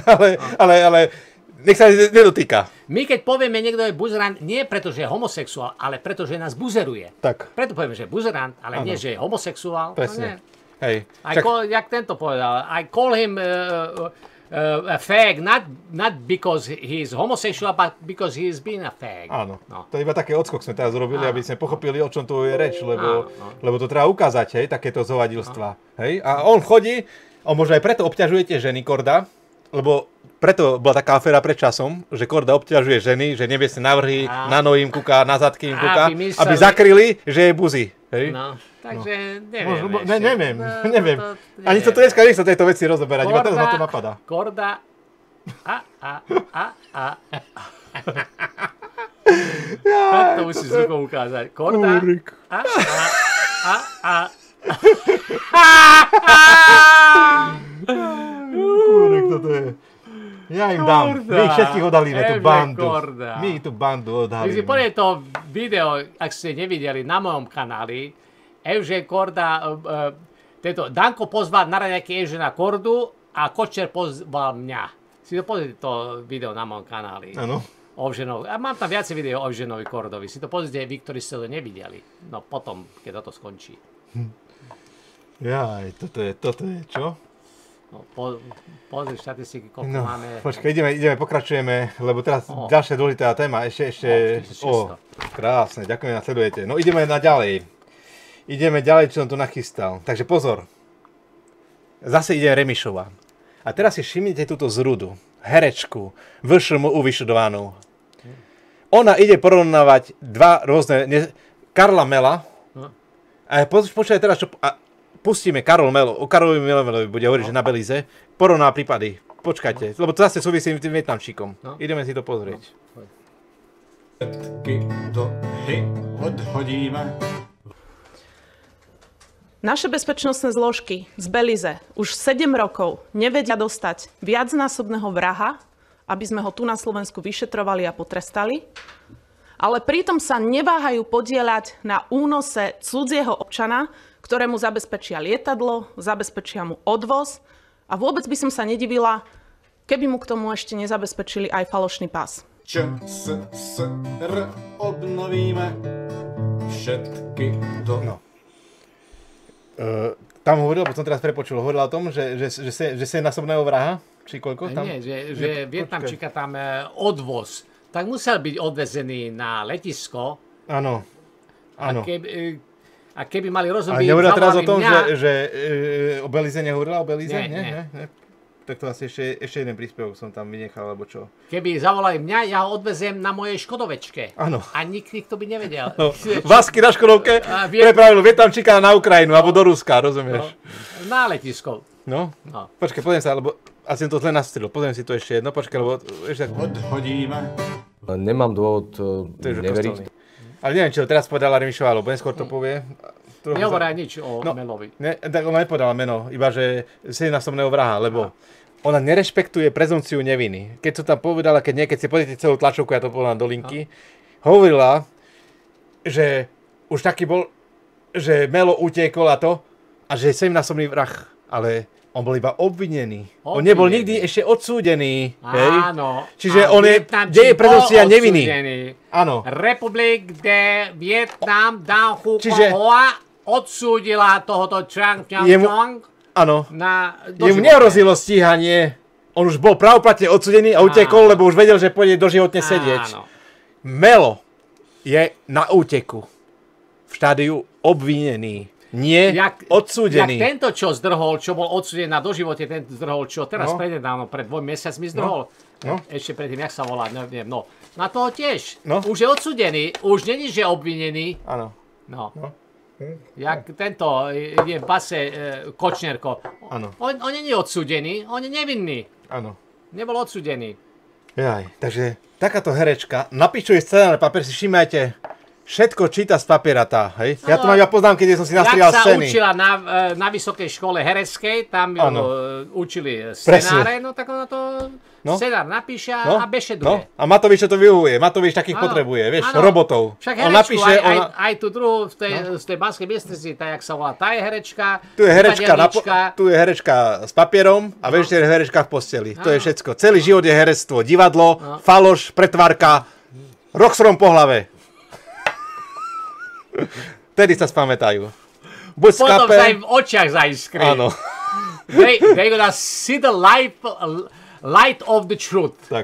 Ale nech sa nedotýka. My keď povieme, niekto je buzerant, nie preto, že je homosexuál, ale preto, že nás buzeruje. Tak. Preto povieme, že je buzerant, ale nie, že je homosexuál. Presne. Hej. Jak tento povedal, I call him a fag, not because he is homosexual, but because he is being a fag. Áno. No. To iba také odskok sme teraz urobili, aby sme pochopili, o čom tu je reč, lebo to treba ukázať, hej, takéto zovadilstva. Hej? A on chodí, možno aj preto obťažujete ženy Korda, lebo preto bola taká aféra pred časom, že Korda obťažuje ženy, že neviesne navrhy, na nohy im kúka, na zadky im kúka, aby zakryli, že je buzi. Hej? No, takže neviem. Neviem. Ani to dneska nechce tejto veci rozoberať, iba teraz ma to napadá. Korda. Tak to musíš z rukou ukázať. Korda. Kúrik, toto je. Ja im dám. My ich všetkých odhalíme, tú bandu. My tú bandu odhalíme. Vy si pozrite to video, ak ste nevideli, na mojom kanáli. Evžen Korda, Danko pozval na raňajky Evžena Kordu a Kočner pozval mňa. Si to pozrite to video na mojom kanáli. Áno. A mám tam viacej video o Evženovi Kordovi. Si to pozrite vy, ktorí ste to nevideli. No potom, keď toto skončí. Jaj, toto je čo? No, pozri štatistiky, koľko máme. Počkaj, ideme, pokračujeme, lebo teraz ďalšia dôležitá téma. Ešte. Krásne, ďakujem, že sledujete. No ideme ďalej. Ideme ďalej, čo som tu nachystal. Takže pozor. Zase ide Remišová. A teraz si všimnite túto zrudu. Herečku, VŠMU vyštudovanú. Ona ide porovnávať dva rôzne... Karla Mela. A počkaj teraz, čo... Pustíme Karol Melo. O Karolovi Melovi bude hovoriť, že na Belize. Porovná prípady. Počkajte, lebo to zase súvisí s tým Vietnamčíkom. Ideme si to pozrieť. Naše bezpečnostné zložky z Belize už 7 rokov nevedia dostať viacnásobného vraha, aby sme ho tu na Slovensku vyšetrovali a potrestali. ale pritom sa neváhajú podieľať na únose cudzieho občana, ktorému zabezpečia lietadlo, zabezpečia mu odvoz a vôbec by som sa nedivila, keby mu k tomu ešte nezabezpečili aj falošný pás. ČSSR obnovíme všetky do... No. Tam hovoril, bo som teraz prepočul, hovoril o tom, že 7-násobného vraha? Či koľko tam? Nie, že Vietnamčíka tam odvoz. Tak musel byť odvezený na letisko. Áno. A keby mali rozumiť... Ale nehovorila teraz o tom, že o Belize nehovorila? O Belize? Nie. Tak to asi ešte jeden príspevok som tam vynechal, alebo čo. Keby zavolali mňa, ja ho odvezem na mojej Škodovečke. Áno. A nikto by nevedel. No. Vasky na Škodovke prepravil Vietnamčíka na Ukrajinu, alebo do Ruska, rozumieš? No. Na letisko. No. Počkaj, pozriem sa, lebo asi som to zle nastrelil. Pozriem si to ešte jedno, počkaj, lebo ešte... Odhodíme. Nemám dôvod neveriť. Ale neviem, či ho teraz povedala Remišová, alebo neskôr to povie. Nehovorá nič o Melovi. Tak ona nepovedala meno, iba že 7-násobného vraha, lebo ona nerešpektuje prezumciu neviny. Keď to tam povedala, keď si pozrite celú tlačovku, ja to povedala do linky, hovorila, že už taký bol, že Melo utiekol a to, a že je 7-násobný vrah, ale on bol iba obvinený. On nebol nikdy ešte odsúdený. Áno. Čiže on je, kde je prezumcia neviny? Áno. Republik de Vietnam Dan Hu Hoa odsúdila tohoto Chang Chang. Áno. Jemu nehrozilo stíhanie. On už bol pravoplatne odsúdený a utekol, lebo už vedel, že pôjde doživotne sedieť. Melo je na úteku. V štádiu obvinený. Nie odsúdený. Jak tento, čo zdrhol, čo bol odsúdený na doživote, ten zdrhol, čo teraz prednedávno, pred 2 mesiacmi zdrhol. Ešte predtým, jak sa volá, neviem. No. Na toho tiež. Už je odsúdený. Už není, že obvinený. Áno. No. Jak tento je v base Kočnerko. On není odsúdený, on je nevinný. Áno. Nebol odsúdený. Takže takáto herečka napíšuje scenárne papier, si všimajte. Všetko číta z papiera tá, hej? Ja tu mám poznámky, kde som si nastrihal scény. Jak sa učila na vysokej škole hereckej, tam ju učili scenáre, no tak ona to scenár napíše a bešeduje. A Matovič to vyhuje, Matovič takých potrebuje, vieš, robotov. Však herečku, aj tu druhú z tej Banskej Bystrici, tá jak sa volá, tá je herečka, tu je herečka s papierom a vieš, je herečka v posteli. To je všetko. Celý život je herectvo, divadlo, faloš, pretvárka, rockstrom po hlave. Tedy sa spamätajú. Potom sa im v očiach zaiskrí. Áno. They gonna see the light of the truth. Tak.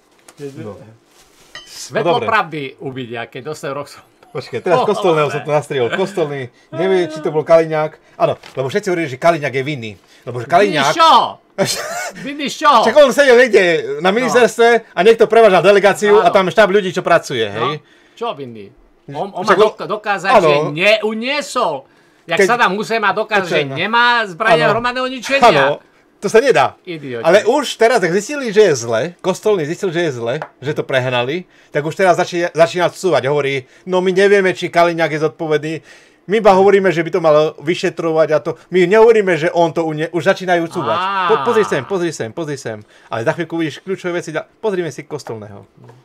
Svetlo pravdy uvidia, keď dostajú Roxon. Počkaj, teraz Kostolného som to nastrihol. Kostolný, nevie, či to bol Kaliňák. Áno, lebo všetci hovorili, že Kaliňák je vinný. Lebo že Kaliňák... Vinný z čoho? Čak on sedel niekde na ministerstve a niekto prevážal delegáciu a tam štáb ľudí, čo pracuje, hej? Čo vinný? On má dokázať, že neuniesol. Jak Saddam Hussein má dokázať, že nemá zbrania hromadného ničenia. To sa nedá. Idioti. Ale už teraz, tak zistili, že je zle, Kostolný zistil, že je zle, že to prehnali, tak už teraz začína cúvať. Hovorí, no my nevieme, či Kaliňák je zodpovedný. My iba hovoríme, že by to malo vyšetrovať a to. My nehovoríme, že on to už začínajú cúvať. Pozri sem. Ale za chvíľku vidíš kľúčové veci. Pozrime si Kostolného.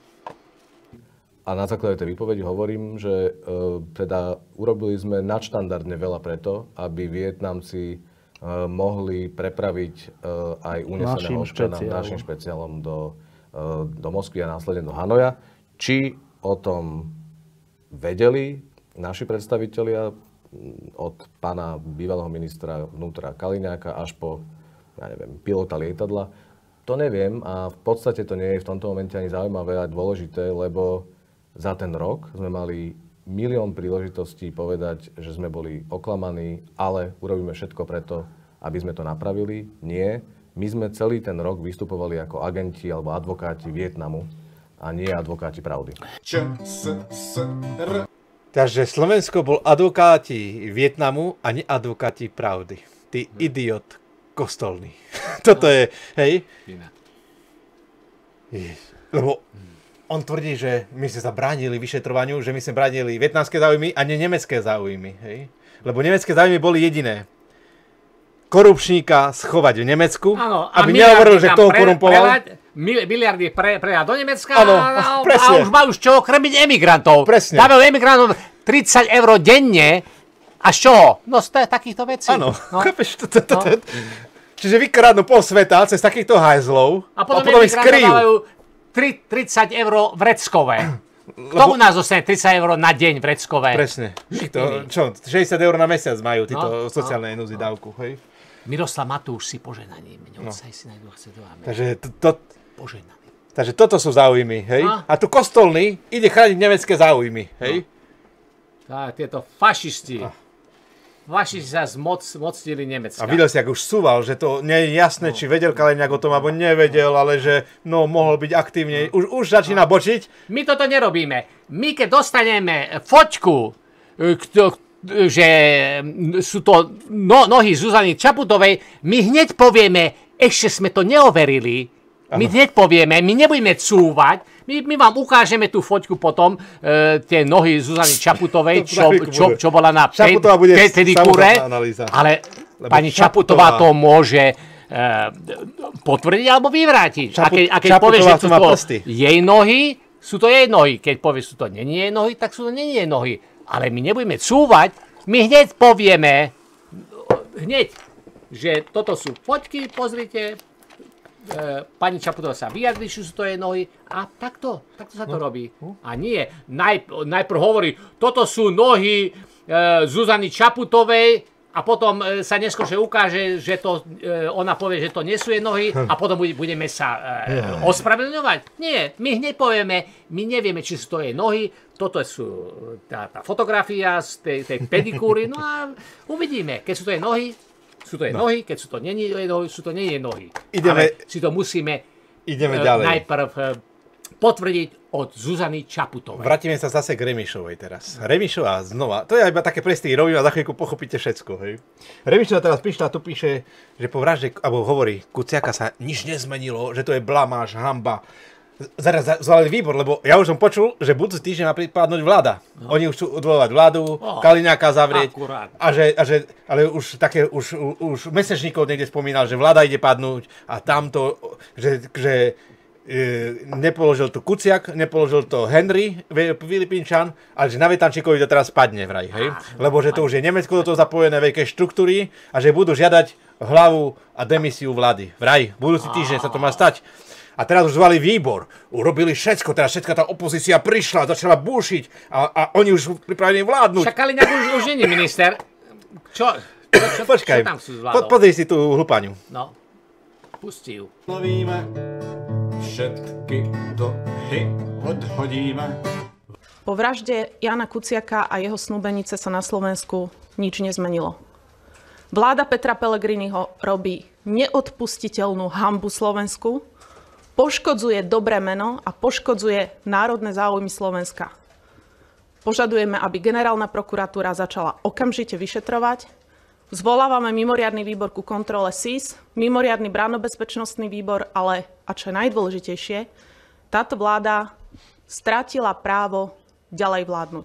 A na základe tej výpovedi hovorím, že teda urobili sme nadštandardne veľa preto, aby Vietnamci mohli prepraviť aj uneseného občana našim špeciálom do Moskvy a následne do Hanoja. Či o tom vedeli naši predstavitelia od pána bývalého ministra vnútra Kaliňáka až po, pilota lietadla, to neviem a v podstate to nie je v tomto momente ani zaujímavé a dôležité, lebo za ten rok sme mali milión príležitostí povedať, že sme boli oklamaní, ale urobíme všetko preto, aby sme to napravili. Nie. My sme celý ten rok vystupovali ako agenti alebo advokáti Vietnamu a nie advokáti pravdy. Takže Slovensko bol advokáti Vietnamu a nie advokáti pravdy. Ty idiot Kostolný. Toto je, hej? Lebo on tvrdí, že my sme sa bránili vyšetrovaniu, že my sme bránili vietnamské záujmy a nie nemecké záujmy. Hej? Lebo nemecké záujmy boli jediné. Korupčníka schovať v Nemecku, aby nehovoril, že toho korumpoval. miliardy predá do Nemecka a už majú z čoho krmiť emigrantov. Presne. Dávajú emigrantov 30 eur denne a z čoho? No z takýchto vecí. Áno, chápeš? Čiže vykradnú pol sveta cez takýchto hajzlov a potom ich dávajú 30 eur vreckové. Kto u nás dostane 30 eur na deň vreckové? Presne. Čo, 60 eur na mesiac majú títo sociálne núzy dávku, hej? Miroslav Matúš si poženaním. Takže toto sú záujmy, hej? A tu kostolný ide chrániť nemecké záujmy, hej? Tieto fašisti. Fašisti sa zmocnili Nemecka. A videl si, ak už súval, že to nie je jasné, či vedel Kaliňák o tom, alebo nevedel, ale že mohol byť aktívne. Už začína bočiť. My toto nerobíme. My keď dostaneme foťku, že sú to nohy Zuzany Čaputovej, my hneď povieme, ešte sme to neoverili. My hneď povieme, my nebudeme cúvať, my vám ukážeme tú foťku potom, tie nohy Zuzany Čaputovej, čo bola na pedikúre, ale pani Čaputová to môže potvrdiť alebo vyvrátiť. A keď povie, že sú to jej nohy, sú to jej nohy. Keď povie, že sú to není jej nohy, tak sú to není jej nohy. Ale my nebudeme cúvať, my hneď povieme, že toto sú foťky, pozrite, pani Čaputová sa vyjadri, že sú to jej nohy a takto sa to robí. A nie, najprv hovorí, toto sú nohy Zuzany Čaputovej a potom sa neskôr ukáže, že to, ona povie, že to nie sú jej nohy a potom budeme sa ospravedlňovať. Nie, my hneď povieme, my nevieme, či sú to jej nohy, toto sú tá fotografia z tej pedikúry, no a uvidíme, keď sú to jej nohy, nohy, keď sú to nie jej nohy, sú to nie jej nohy. Ale si to musíme najprv potvrdiť od Zuzany Čaputovej. Vrátime sa zase k Remišovej teraz. Remišová znova, to je iba také presný robím a za chvíľku pochopíte všetko. Hej. Remišová teraz prišla a tu píše, že po vražde, alebo hovorí, Kuciaka sa nič nezmenilo, že to je blamáž, hanba. Zaraz zvolali výbor, lebo ja už som počul, že budúci týždeň má pripadnúť vláda. Oni už chcú odvolať vládu, Kaliňáka zavrieť. Ale už také, už mesečníkov niekde spomínal, že vláda ide padnúť a tamto, že nepoložil to Kuciak, nepoložil to Henry Filipínčan, ale že na Vetančíkovi to teraz padne vraj, hej? Lebo že to už je Nemecko do toho zapojené, veľké štruktúry a že budú žiadať hlavu a demisiu vlády. Vraj, budúci týždeň sa to má stať. A teraz už zvali výbor, urobili všetko, teraz všetká tá opozícia prišla, začala búšiť a oni už pripravení vládnuť. Však Kaliňák už nie je minister. Čo tam sú zvládol? Podri si tú hlupaniu. No, pusti ju. Novíme, všetky dohy odhodíme. Po vražde Jana Kuciaka a jeho snúbenice sa na Slovensku nič nezmenilo. Vláda Petra Pellegriniho robí neodpustiteľnú hanbu Slovensku, poškodzuje dobré meno a poškodzuje národné záujmy Slovenska. Požadujeme, aby generálna prokuratúra začala okamžite vyšetrovať. Zvolávame mimoriadny výbor ku kontrole SIS, mimoriadny bránobezpečnostný výbor, ale, a čo je najdôležitejšie, táto vláda strátila právo ďalej vládnuť.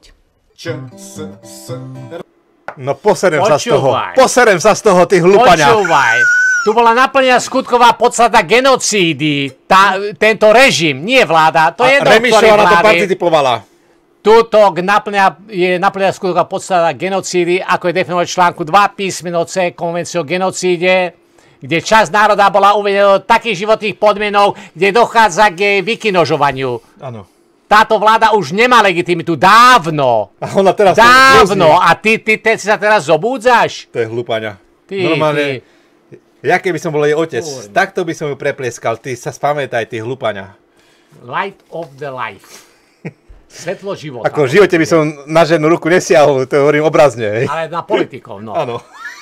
No poserem sa z toho, tých hlúpaňa. Počúvaj. Tu bola naplnená skutková podstata genocídy. Tento režim, nie vláda. To je Remišová na to participovala. Tuto je naplnená skutková podstata genocídy, ako je definované v článku 2 písmeno C konvencie o genocíde, kde časť národa bola uvedená do takých životných podmienok, kde dochádza k jej vykinožovaniu. Áno. Táto vláda už nemá legitimitu dávno. A ona teraz dávno. A ty sa teraz zobúdzaš? To je hlúpaňa. Normálne. Ja keby som bol jej otec, takto by som ju preplieskal. Ty sa spamätaj, ty hlúpaňa. Light of the life. Svetlo života. Ako v živote by som na ženu ruku nesiahol, to hovorím obrazne. Hej. Ale na politikov, no. Áno.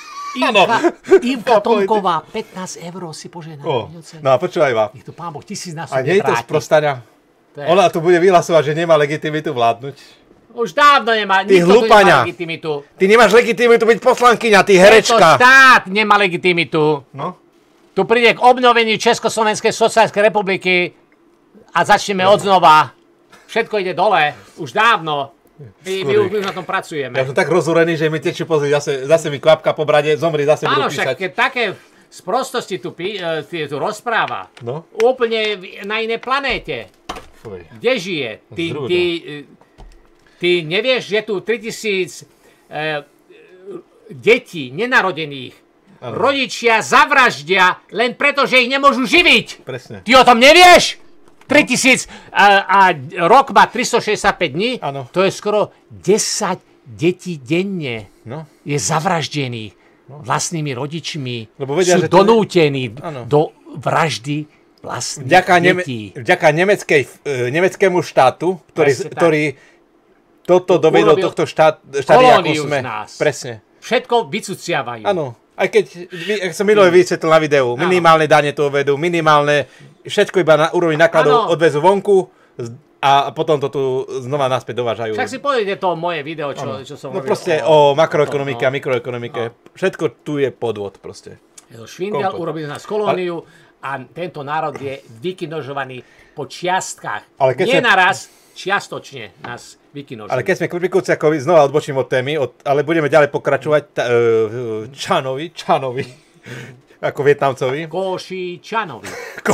Ivka Tomková, 15 eur si požená. No a počúvaj ma. Nech to Pán Boh 1000-násobne vráti. A nie je to sprostania? Ona tu bude vyhlasovať, že nemá legitimitu vládnuť. Už dávno nemá. Ty hlúpaňa. Ty nemáš legitimitu byť poslankyňa, ty herečka. Preto štát nemá legitimitu. No? Tu príde k obnoveniu Československej sociálnej republiky a začneme odznova. Všetko ide dole. Už dávno. My už na tom pracujeme. Ja som tak rozúrený, že mi tečú pozrieť, zase mi kvapka po brade, zomri, zase budú písať. Áno, však keď také z prostosti tu rozpráva. No. Úplne na inej planéte. Fuj. Kde žije? Ty nevieš, že tu 3000 detí nenarodených rodičia zavraždia len preto, že ich nemôžu živiť. Presne. Ty o tom nevieš? 3000 a rok má 365 dní. Áno. To je skoro 10 detí denne. No. Je zavraždených vlastnými rodičmi. Lebo vedia, sú že donútení do vraždy vlastných detí. Vďaka nemeckému štátu, ktorý toto dovedol tohto štády, ako sme. Presne. Všetko vycuciavajú. Áno. Aj keď som minulé vysvetlil na videu, minimálne dane to uvedú, minimálne, všetko iba na úrovni nákladov odvezú vonku a potom to tu znova naspäť dovážajú. Však si pozrite to moje video, čo som robil. No proste o makroekonomike a mikroekonomike. Všetko tu je podvod proste. Je to švindel, urobili z nás kolóniu a tento národ je vykinožovaný po čiastkách. Nie naraz, čiastočne nás vykinožujú. Ale keď sme pri Kuciakovi, znova odbočím od témy, ale budeme ďalej pokračovať Čanovi, ako Vietnamcovi. Košičanovi.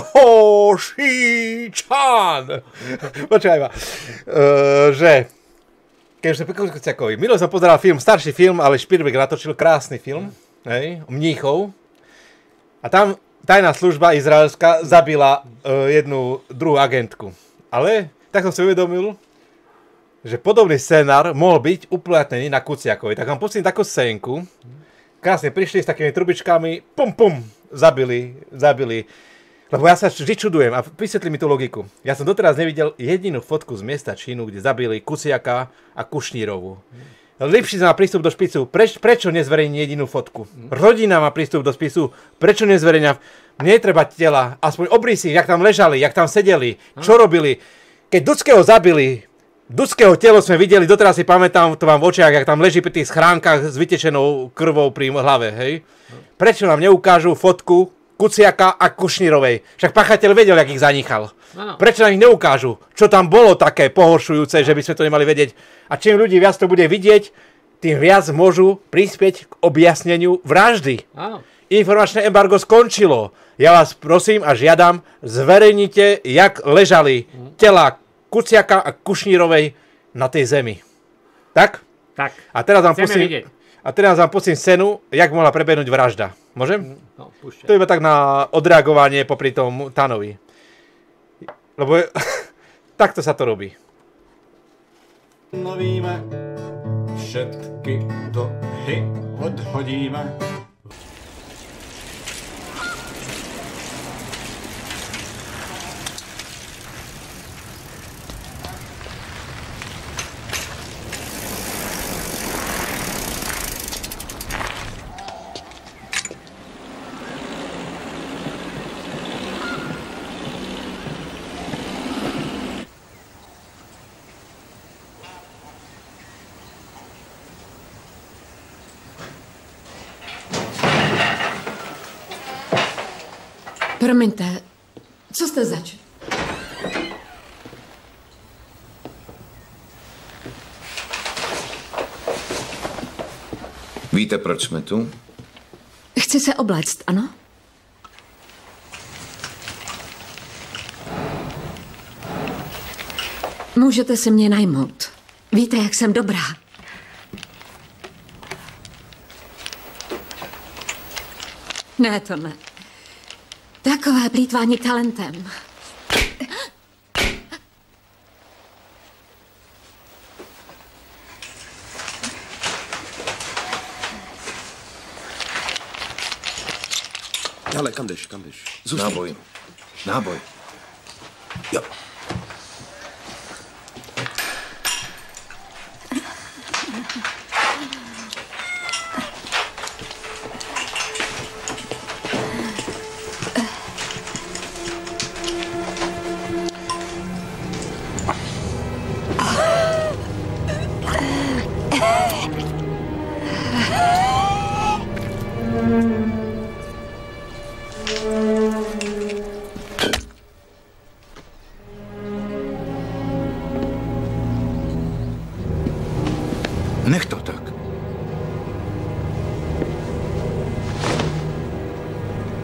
Košičan! Počúvaj ma. Že keď už sme pri Kuciakovi, minulý som pozeral film, starší film, ale Spielberg natočil krásny film, Mníchov. A tam tajná služba izraelská zabila jednu druhú agentku. Ale tak som si uvedomil, že podobný scenár mohol byť uplatnený na Kuciakovi. Tak vám pustím takú scénku. Krásne prišli s takými trubičkami, zabili. Lebo ja sa vždy čudujem a vysvetli mi tú logiku. Ja som doteraz nevidel jedinú fotku z miesta Čínu, kde zabili Kuciaka a Kušnírovu. Lipšic má prístup do spisu. Prečo nezverejní jedinú fotku? Rodina má prístup do spisu. Prečo nezverejňa? Mne treba tela, aspoň obrysy, jak tam ležali, jak tam sedeli, čo robili. Keď Dudského zabili, Dudského telo sme videli, doteraz si pamätám, to vám v očiach, jak tam leží pri tých schránkach s vytečenou krvou pri hlave, hej? Prečo nám neukážu fotku Kuciaka a Kušnírovej? Však pachateľ vedel, jak ich zanechal. Prečo nám ich neukážu? Čo tam bolo také pohoršujúce, že by sme to nemali vedieť? A čím ľudí viac to bude vidieť, tým viac môžu prispieť k objasneniu vraždy. Informačné embargo skončilo. Ja vás prosím a žiadam, zverejnite, jak ležali tela Kuciaka a Kušnírovej na tej zemi. Tak? Tak. A teraz vám pustím scénu, jak mohla prebehnúť vražda. Môžem? No, púšťaj. To je iba tak na odreagovanie popri tom Tanovi. Lebo takto sa to robí. Novíme, všetky dohy odhodíme. Promiňte, co jste zač? Víte, proč jsme tu? Chci se obléct, ano? Můžete si mě najmout. Víte, jak jsem dobrá. Ne, to ne. Takové plýtvání talentem. Ale kam jdeš, kam jdeš? Náboj. Náboj. Jo. Nech to tak.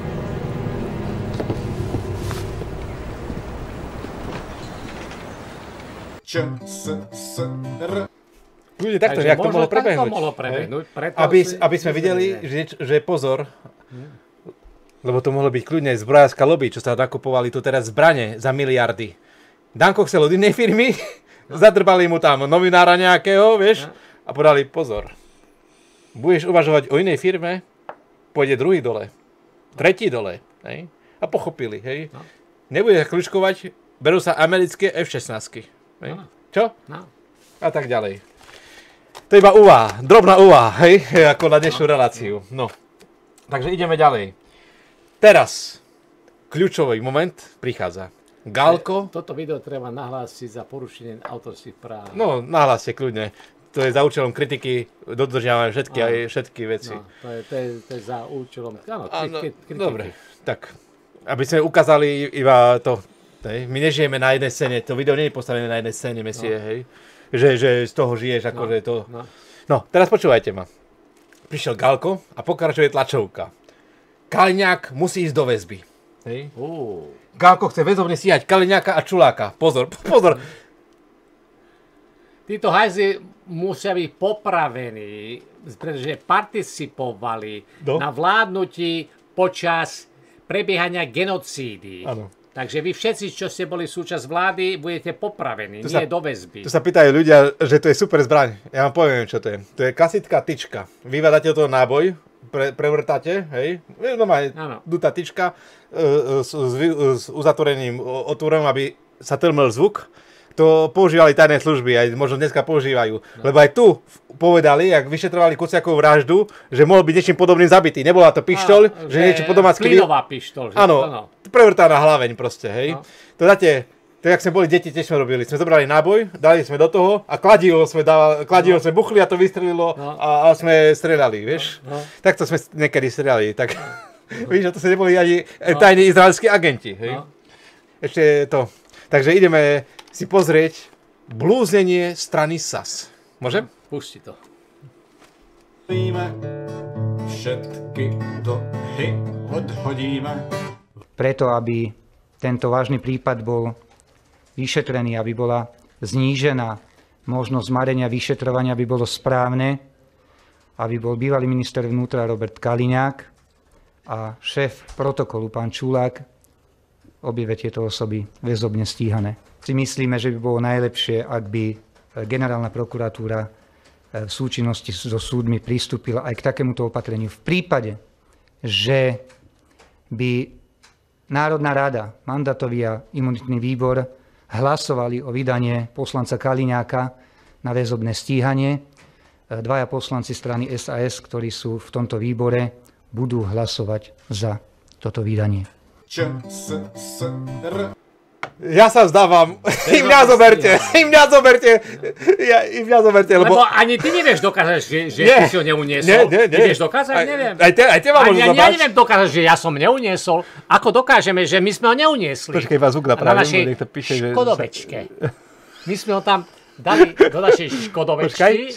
Ľudia, takto, jak to mohlo prebehnúť. Aby sme videli, že pozor, lebo to mohlo byť kľudne zbrojárska lobby, čo sa nakupovali tu teraz zbrane za miliardy. Danko chcel od inej firmy, zadrbali mu tam novinára nejakého, vieš, a podali pozor. Budeš uvažovať o inej firme, pôjde druhý dole, tretí dole, hej? A pochopili, hej. Nebudeš kľúčkovať, berú sa americké F-16, hej. Čo? A tak ďalej. To je iba úvaha, drobná úvaha, hej, ako na dnešnú reláciu. No, takže ideme ďalej. Teraz, kľúčový moment prichádza. Galko. Toto video treba nahlásiť za porušenie autorských práv. No, nahláste kľudne. To je za účelom kritiky, dodržiavame všetky veci. No, to je za účelom kritiky. Dobre, tak, aby sme ukázali iba to. Hej. My nežijeme na jednej scéne, to video nie je postavené na jednej scéne, mesie, hej. Že z toho žiješ, akože to... No, teraz počúvajte ma. Prišiel Galko a pokračuje tlačovka. Kaliňák musí ísť do väzby. Hej. Galko chce väzobne stíhať Kaliňáka a Čuláka. Pozor, pozor. Títo hajzli musia byť popravení, pretože participovali na vládnutí počas prebiehania genocídy. Áno. Takže vy všetci, čo ste boli súčasť vlády, budete popravení, nie do väzby. Tu sa pýtajú ľudia, že to je super zbraň. Ja vám poviem, čo to je. To je klasiká tyčka. Vyvadáte od toho náboj, prevrtáte, hej. No má dutá tyčka s uzatvoreným otvorom, aby sa tlmil zvuk. To používali tajné služby, aj možno dneska používajú. Lebo aj tu povedali, jak vyšetrovali Kuciakovú vraždu, že mohol byť niečím podobným zabitý. Nebola to pištoľ, že niečo podobná... Plynová pištoľ. Áno, prevrtá na hlaveň proste, hej. To dáte, to jak sme boli deti, tiež sme robili. Sme zobrali náboj, dali sme do toho a kladivo sme buchli a to vystrelilo a sme streľali, vieš. Takto sme niekedy streľali, tak víš, to sa neboli ani tajní izraelskí agenti, hej. Ešte to. Takže ideme si pozrieť blúznenie strany SAS. Môžem? Pusti to. Všetky dohy odhodíme. Preto, aby tento vážny prípad bol vyšetrený, aby bola znížená možnosť zmarenia vyšetrovania, aby bolo správne, aby bol bývalý minister vnútra Robert Kaliňák a šéf protokolu pán Čulák, obidve tieto osoby väzobne stíhané. Si myslíme, že by bolo najlepšie, ak by generálna prokuratúra v súčinnosti so súdmi pristúpila aj k takémuto opatreniu. V prípade, že by Národná rada, mandátový a imunitný výbor hlasovali o vydanie poslanca Kaliňáka na väzobné stíhanie, dvaja poslanci strany SAS, ktorí sú v tomto výbore, budú hlasovať za toto vydanie. Ja sa vzdávam. I mňa zoberte. Lebo ani ty nevieš dokázať, že ty si ho neuniesol. Nie. Nevieš dokázať? Neviem. Aj teba môžu zobrať. Ja neviem dokázať, že ja som neuniesol. Ako dokážeme, že my sme ho neuniesli? Počkej, vás zvuk napravím. Na našej škodovečke. My sme ho tam dali do našej škodovečky.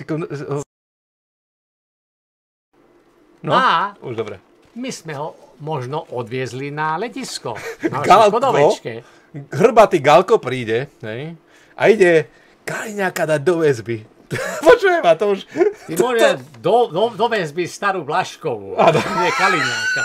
No, už dobre. My sme ho možno odviezli na letisko. Na našej škodovečke. Hrbatý Galko príde, hej, a ide Kaliňáka dať do väzby. Počujem ma, to už... Ty môže do väzby starú Blažkovú, nie Kaliňáka.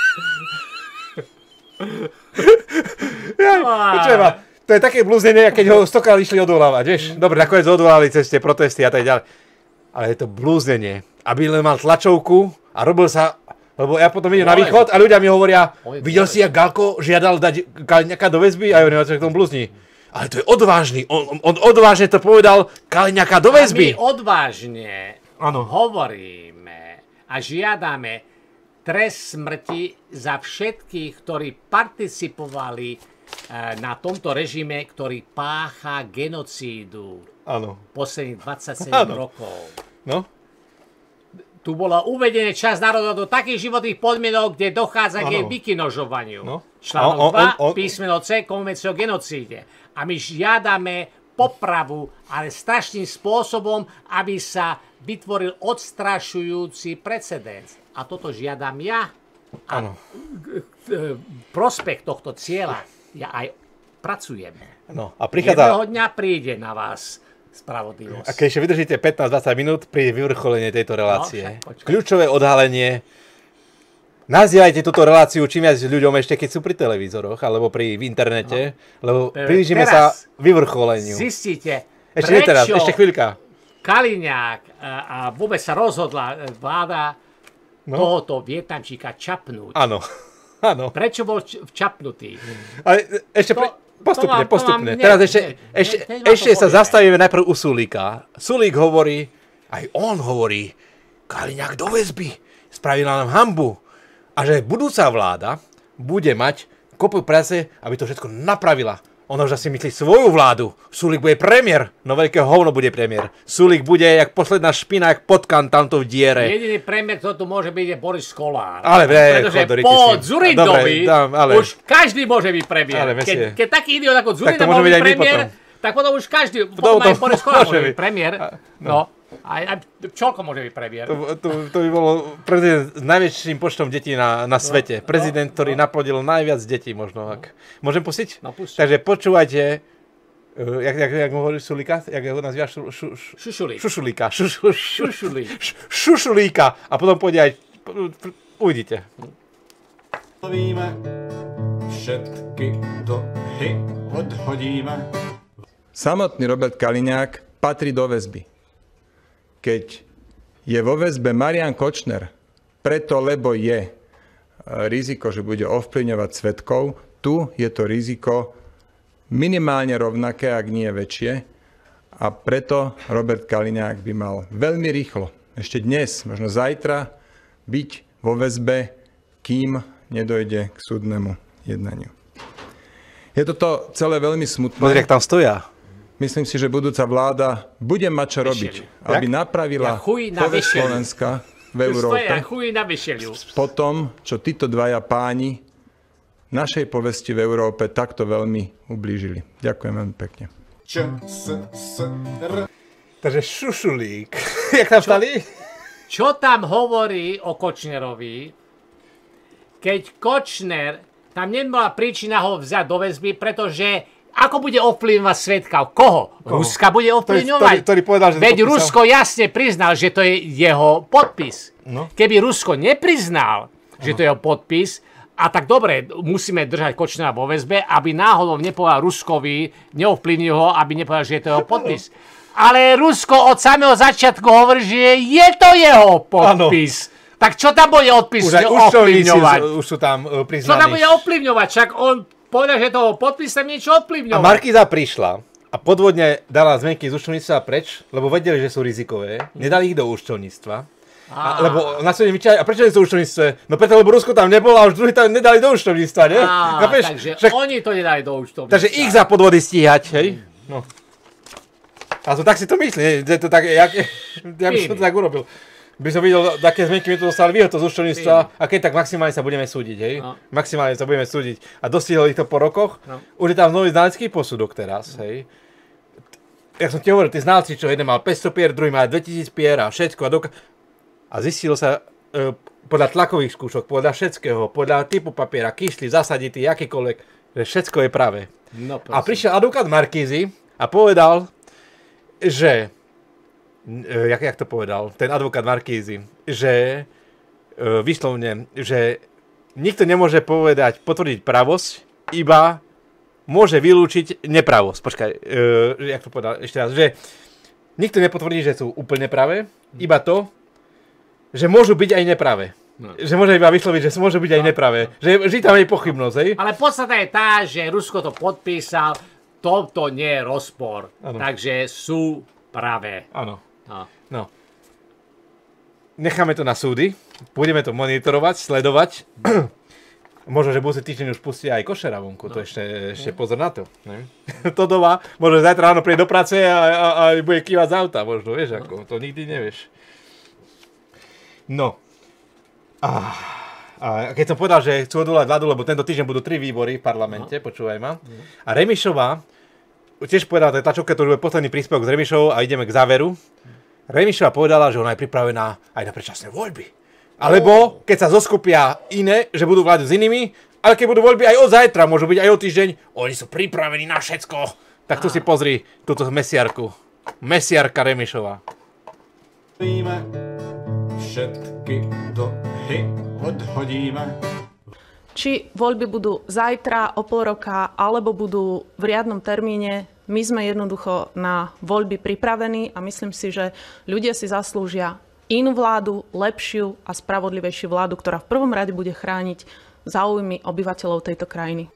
Počujem ma, to je také blúznenie, keď ho stokrát išli odvolávať, vieš. Dobre, nakoniec odvolali cez tie protesty a tak ďalej. Ale je to blúznenie. Aby len mal tlačovku a robil sa... Lebo ja potom idem na východ a ľudia mi hovoria, videl si, jak Galko žiadal dať Kaliňáka do väzby a ja hovorím, že k tomu blúzni. Ale to je odvážny, on odvážne to povedal, Kaliňáka do väzby. A my odvážne hovoríme a žiadame trest smrti za všetkých, ktorí participovali na tomto režime, ktorý pácha genocídu posledných 27 rokov. No. Tu bolo uvedené časť národov do takých životných podmienok, kde dochádza k jej vykinožovaniu. Článok 2, písmeno C, konvencie o genocíde. A my žiadame popravu, ale strašným spôsobom, aby sa vytvoril odstrašujúci precedens. A toto žiadam ja. A prospech tohto cieľa ja aj pracujeme. No, a prichádza... Jedného dňa príde na vás spravodlivosť. A keď ešte vydržíte 15-20 minút, príde vyvrcholenie tejto relácie. No, kľúčové odhalenie. Nazývajte túto reláciu čím viac ľuďom ešte, keď sú pri televízoroch alebo v internete, lebo priblížime sa vyvrcholeniu. Zistíte, ešte nie teraz, ešte chvíľka. Kaliňák a vôbec sa rozhodla vláda tohoto Vietnamčíka čapnúť. Áno, áno. Prečo bol včapnutý? Ale ešte postupne. Teraz ešte sa zastavíme najprv u Sulíka. Sulík hovorí, aj on hovorí, Kaliňák do väzby, spravila nám hanbu. A že budúca vláda bude mať kopu práce, aby to všetko napravila. Ona už asi myslí svoju vládu. Sulík bude premiér. No veľké hovno bude premiér. Sulík bude jak posledná špina, jak potkan tamto v diere. Jediný premiér, kto tu môže byť, je Boris Kolár. Ale pretože po Dzurindovi už každý môže byť premiér. Keď taký idiot ako Dzurinda môže byť premiér, tak potom už každý, potom aj Boris Kolár môže byť premiér. No. Aj Pčolko môže byť premiér. To by bolo prezident s najväčším počtom detí na svete. Prezident, ktorý naplodil najviac detí možno. Môžem pustiť? No, pusti. Takže počúvajte, jak mu hovorí Sulíka? Jak ho nazývaš? Šušulíka. Šušulíka. A potom pôjde aj... Uvidíte. Všetky dohy odhodíme. Samotný Robert Kaliňák patrí do väzby. Keď je vo väzbe Marian Kočner, preto lebo je riziko, že bude ovplyvňovať svedkov, tu je to riziko minimálne rovnaké, ak nie väčšie. A preto Robert Kaliňák by mal veľmi rýchlo, ešte dnes, možno zajtra, byť vo väzbe, kým nedojde k súdnemu jednaniu. Je toto celé veľmi smutné. Pozri, jak tam stoja. Myslím si, že budúca vláda bude mať čo robiť, aby napravila povesť Slovenska v Európe. Po tom, čo títo dvaja páni našej povesti v Európe takto veľmi ublížili. Ďakujem veľmi pekne. Takže šušulík. Jak tam stali? Čo tam hovorí o Kočnerovi, keď Kočner, tam nebola príčina ho vziať do väzby, pretože ako bude ovplyvňovať svedka? Koho? Ruska bude ovplyvňovať? Veď Rusko jasne priznal, že to je jeho podpis. No. Keby Rusko nepriznal, že to je jeho podpis, a tak dobre, musíme držať Kočnera vo väzbe, aby náhodou nepovedal Ruskovi, neovplyvnil ho, aby nepovedal, že je to jeho podpis. Ale Rusko od samého začiatku hovorí, že je to jeho podpis. Ano. Tak čo tam bude ovplyvňovať? Už sú tam priznaní. Čo tam bude ovplyvňovať? Však on povedal, že toho podpisem niečo ovplyvňovať. A Markíza prišla a podvodne dala zmenky z účtovníctva preč, lebo vedeli, že sú rizikové. Nedali ich do účtovníctva. Lebo na svete vyčali, a prečo nie sú v účtovníctve? No preto, lebo Rusko tam nebolo a už druhý tam nedali do účtovníctva, ne? Takže oni to nedali do účtovníctva. Takže ich za podvody stíhať, hej? No. A to tak si to myslí, že to tak, ja by som to tak urobil. By som videl, aké zmenky mi to dostali vyhoto z účtovníctva, a keď tak maximálne sa budeme súdiť, hej? No. Maximálne sa budeme súdiť. A dostihlo ich to po rokoch. No. Už je tam nový znalecký posudok teraz, hej? Jak som ti hovoril, tí znalci, čo jeden mal 500 pier, druhý mal 2000 pier a všetko. A zistilo sa podľa tlakových skúšok, podľa všetkého, podľa typu papiera, kyslý, zasaditý, akýkoľvek, že všetko je pravé. No, a prišiel advokát Markízy a povedal, že jak to povedal, ten advokát Markízy, že vyslovne, že nikto nemôže potvrdiť pravosť, iba môže vylúčiť nepravosť. Počkaj, jak to povedal ešte raz, že nikto nepotvrdí, že sú úplne pravé, iba to, že môžu byť aj nepravé. No. Že môže iba vysloviť, že môžu byť aj nepravé. Že tam je pochybnosť, hej? Ale podstata je tá, že Rusko to podpísal, toto nie je rozpor. Ano. Takže sú pravé. Áno. No. Necháme to na súdy, budeme to monitorovať, sledovať. Možno, že budúci týždeň už pustia aj Košera vonku, to ešte pozor na to. Ne? Todová, možno zajtra ráno príde do práce a bude kývať z auta, možno, vieš, ako, to nikdy nevieš. No. A keď som povedal, že chcú odvolať vládu, lebo tento týždeň budú 3 výbory v parlamente, počúvaj ma. A Remišová tiež povedala, to je tlačovka, to bude posledný príspevok s Remišovou a ideme k záveru. Remišová povedala, že ona je pripravená aj na predčasné voľby. Alebo keď sa zoskupia iné, že budú vládať s inými Ale keď budú voľby aj od zajtra, môžu byť aj o týždeň, oni sú pripravení na všetko. Tak tu si pozri túto mesiarku. Mesiarka Remišová. Všetky dohy odhodíme. Či voľby budú zajtra, o pol roka, alebo budú v riadnom termíne, my sme jednoducho na voľby pripravení a myslím si, že ľudia si zaslúžia inú vládu, lepšiu a spravodlivejšiu vládu, ktorá v prvom rade bude chrániť záujmy obyvateľov tejto krajiny.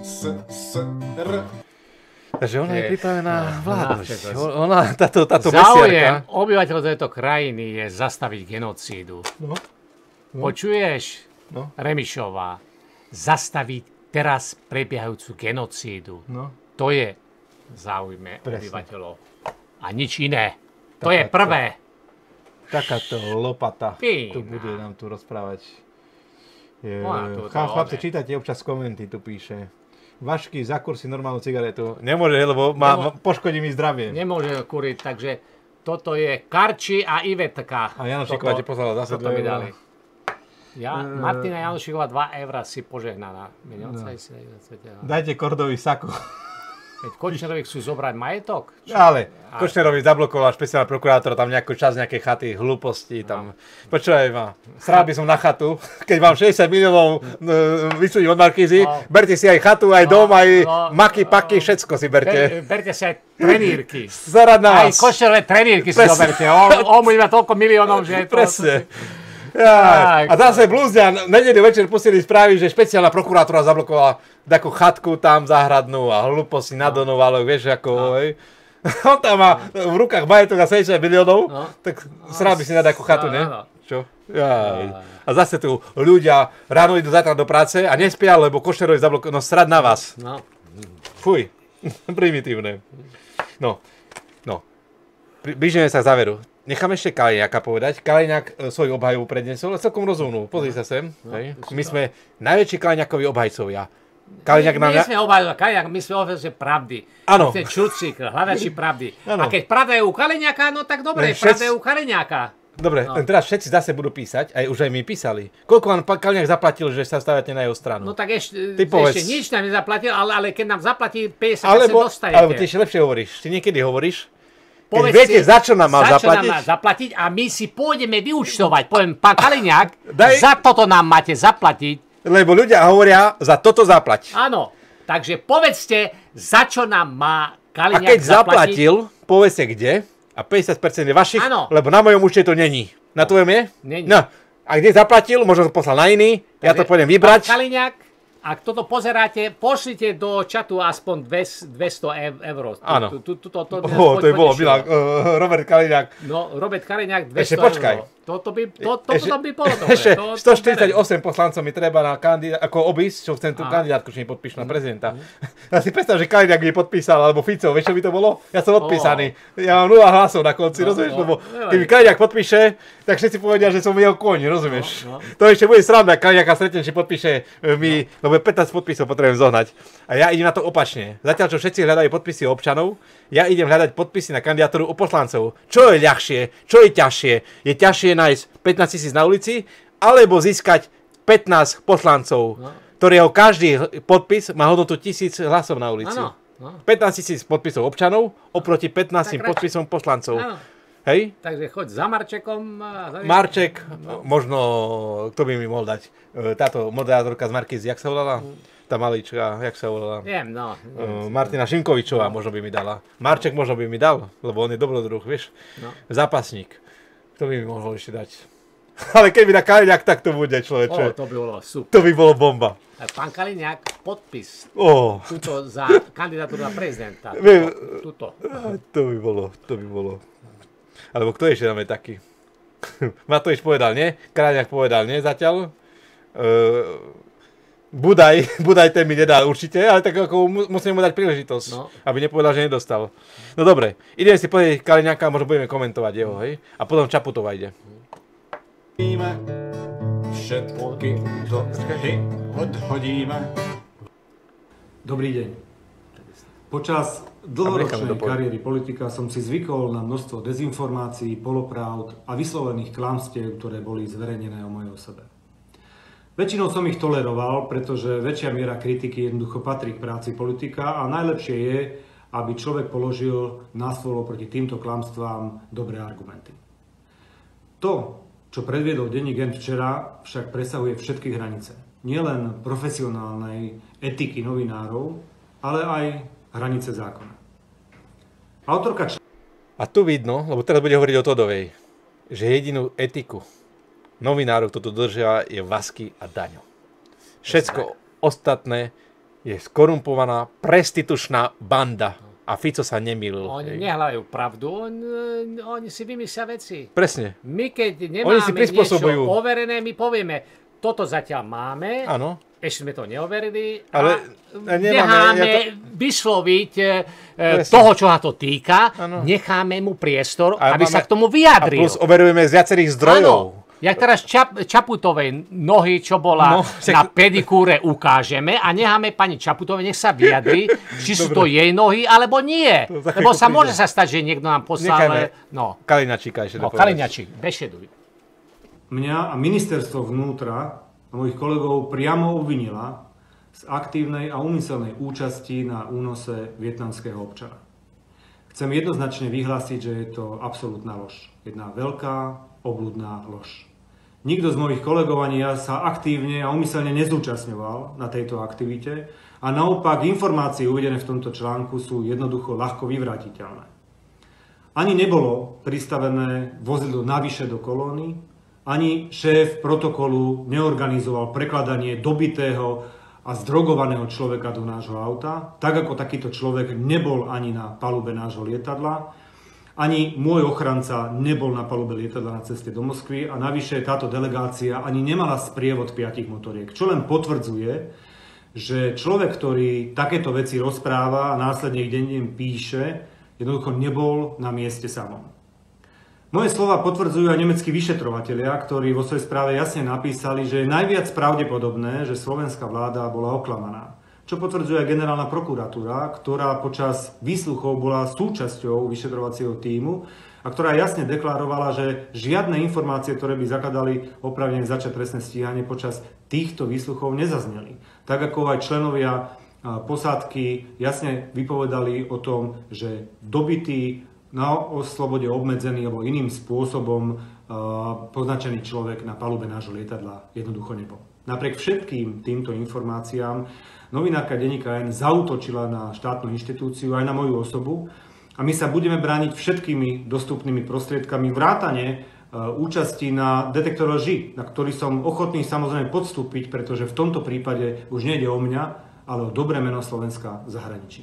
Takže ona je pripravená vládnuť. Ona, táto záujem mesiarka. obyvateľov tejto krajiny je zastaviť genocídu. No. Počuješ, Remišová, zastaviť teraz prebiehajúcu genocídu. To je záujme obyvateľov. A nič iné. To je prvé. Takáto lopata tu bude nám tu rozprávať. Chlapci, čítate občas komenty, tu píše. Vašky, zakur si normálnu cigaretu. Nemôže, lebo poškodí mi zdravie. Nemôže kuriť, takže toto je Karči a Ivetka. A Janošíková ti poslala zase 2 €. Martina Janošíková 2 € si požehnaná. Dajte Kordovi saku. Veď Kočnerovi chcú zobrať majetok? Ale Kočnerovi zablokoval špeciálny prokurátor tam nejakú časť nejakej chaty, hlúposti tam. Počúvaj ma, sral by som na chatu, keď vám 60 miliónov vysúdiť od Markízy, berte si aj chatu, aj dom, aj maky, paky, všetko si berte. Berte si aj trenírky. Zarad na vás. Aj Kočnerové trenírky si zoberte. On bude mať toľko miliónov, že je to... Presne. A zase blúzdia, nedeľu večer pustili správy, že špeciálna prokurátora zablokovala takú chatku tam záhradnú a hlúposti na Donovaloch, vieš, ako, hej. On tam má v rukách majetok na 70 miliónov, tak sral by si na takú chatu, ne? Čo? A zase tu ľudia ráno idú zajtra do práce a nespia, lebo Košnerovi zablokoval, no srad na vás. Fuj, primitívne. No, blížime sa k záveru. Nechám ešte Kaliňáka povedať. Kaliňák svoju obhajovu prednesol, celkom rozumnú. Pozri sa sem. My sme najväčší Kaliňákovi obhajcovia. My sme obhajcovia Kaliňáka, my sme obhajcovia pravdy. Áno. Ten čudcík, hľadači pravdy. A keď pravda je u Kaliňáka, no tak dobre, pravda je u Kaliňáka. Dobre, teraz všetci zase budú písať, aj už aj my písali. Koľko vám Kaliňák zaplatil, že sa stavate na jeho stranu? No tak ešte nič nám nezaplatil, ale keď nám zaplatí 50%, dostanete. Alebo ty ešte lepšie hovoríš. Ty niekedy hovoríš, keď viete, za čo nám mal zaplatiť a my si pôjdeme vyúčtovať. Poviem, pán Kaliňák, za toto nám máte zaplatiť. Lebo ľudia hovoria, za toto zaplať. Áno, takže povedzte, za čo nám má Kaliňák zaplatiť. A keď zaplatil, povedzte kde, a 50% je vašich, lebo na mojom účte to není. Na tvojom je? Není. No, a kde zaplatil, možno to poslal na iný, ja to pôjdem vybrať. Pán Kaliňák, ak toto pozeráte, pošlite do čatu aspoň 200 €. Áno. To je bolo, Robert Kaliňák. No, Robert Kaliňák 200 €. Ešte počkaj. Toto by bolo dobre. Ešte 148 poslancov mi treba na ako obísť, čo chcem tú kandidátku, čo mi podpíšu na prezidenta. Ja si predstav, že Kaliňák by podpísal, alebo Fico, vieš, čo by to bolo? Ja som odpísaný. Ja mám 0 hlasov na konci, rozumieš? Lebo keby Kaliňák podpíše, tak všetci povedia, že som jeho koň, rozumieš? To ešte bude sranda, Kaliňáka stretnem, či podpíše mi, lebo 15 podpisov potrebujem zohnať. A ja idem na to opačne. Zatiaľ, čo všetci hľadajú podpisy občanov, ja idem hľadať podpisy na kandidatúru u poslancov. Čo je ľahšie? Čo je ťažšie? Je ťažšie nájsť 15 000 na ulici, alebo získať 15 poslancov, ktorého každý podpis má hodnotu 1000 hlasov na ulici. 15 000 podpisov občanov oproti 15 podpisom poslancov. Hej? Takže choď za Marčekom. Marček, možno, kto by mi mohol dať? Táto moderátorka z Markízy, jak sa volala? Tá malička, jak sa volala? Viem, no. Martina Šimkovičová možno by mi dala. Marček možno by mi dal, lebo on je dobrodruh, vieš? Zápasník. Kto by mi mohol ešte dať? Ale keď by na Kaliňák, tak to bude, človeče. To by bolo super. To by bolo bomba. Pán Kaliňák, podpis. Tuto za kandidatúru na prezidenta. Tuto. To by bolo. Alebo kto ešte tam je taký? Matovič povedal, nie? Kaliňák povedal, nie? Zatiaľ. Budaj ten mi nedá určite, ale tak ako musíme mu dať príležitosť, aby nepovedal, že nedostal. No dobre, ideme si pozrieť Kaliňáka, možno budeme komentovať jeho, hej? A potom Čaputová ide. Všetky dohy odhodíme. Dobrý deň. Počas dlhoročnej kariéry politika som si zvykol na množstvo dezinformácií, polopravd a vyslovených klamstiev, ktoré boli zverejnené o mojej osobe. Väčšinou som ich toleroval, pretože väčšia miera kritiky jednoducho patrí k práci politika a najlepšie je, aby človek položil na stôl proti týmto klamstvám dobré argumenty. To, čo predviedol denník N včera, však presahuje všetky hranice. Nielen profesionálnej etiky novinárov, ale aj hranice zákona. Autorka A tu vidno, lebo teraz bude hovoriť o Todovej, že jedinú etiku novinárov, kto to držia, je Vasky a Daňo. Všetko ostatné je skorumpovaná, prestitučná banda. A Fico sa nemýlil. Oni nehľadajú pravdu, oni si vymyslia veci. Presne. My keď nemáme niečo overené, my povieme, toto zatiaľ máme, áno. Ešte sme to neoverili, ale necháme vysloviť toho, čo sa to týka, necháme mu priestor, aby sa k tomu vyjadril. A plus overujeme z viacerých zdrojov. Áno. Jak teraz Čaputovej nohy, čo bola na pedikúre, ukážeme a necháme pani Čaputovej, nech sa vyjadri, či sú to jej nohy, alebo nie. Lebo sa môže sa stať, že niekto nám poslal... Kalinačíka ešte dopovedať. Kalinačík, bešeduj. Mňa a ministerstvo vnútra a mojich kolegov priamo obvinila z aktívnej a úmyselnej účasti na únose vietnamského občana. Chcem jednoznačne vyhlásiť, že je to absolútna lož. Jedna veľká, obľudná lož. Nikto z mojich kolegov ani ja sa aktívne a úmyselne nezúčastňoval na tejto aktivite a naopak informácie uvedené v tomto článku sú jednoducho ľahko vyvratiteľné. Ani nebolo pristavené vozidlo navyše do kolóny, ani šéf protokolu neorganizoval prekladanie dobitého a zdrogovaného človeka do nášho auta, tak ako takýto človek nebol ani na palube nášho lietadla, ani môj ochranca nebol na palube lietadla na ceste do Moskvy a navyše táto delegácia ani nemala sprievod 5 motoriek, čo len potvrdzuje, že človek, ktorý takéto veci rozpráva a následne ich denne píše, jednoducho nebol na mieste samom. Moje slova potvrdzujú aj nemeckí vyšetrovatelia, ktorí vo svojej správe jasne napísali, že je najviac pravdepodobné, že slovenská vláda bola oklamaná. Čo potvrdzuje aj generálna prokuratúra, ktorá počas výsluchov bola súčasťou vyšetrovacieho tímu a ktorá jasne deklarovala, že žiadne informácie, ktoré by zakladali oprávnene začať trestné stíhanie počas týchto výsluchov nezazneli. Tak ako aj členovia posádky jasne vypovedali o tom, že dobitý, na slobode obmedzený alebo iným spôsobom poznačený človek na palube nášho lietadla jednoducho nebol. Napriek všetkým týmto informáciám novinárka denníka N zaútočila na štátnu inštitúciu aj na moju osobu a my sa budeme brániť všetkými dostupnými prostriedkami vrátane účasti na detektor lži, na ktorý som ochotný samozrejme podstúpiť, pretože v tomto prípade už nejde o mňa, ale o dobré meno Slovenska v zahraničí.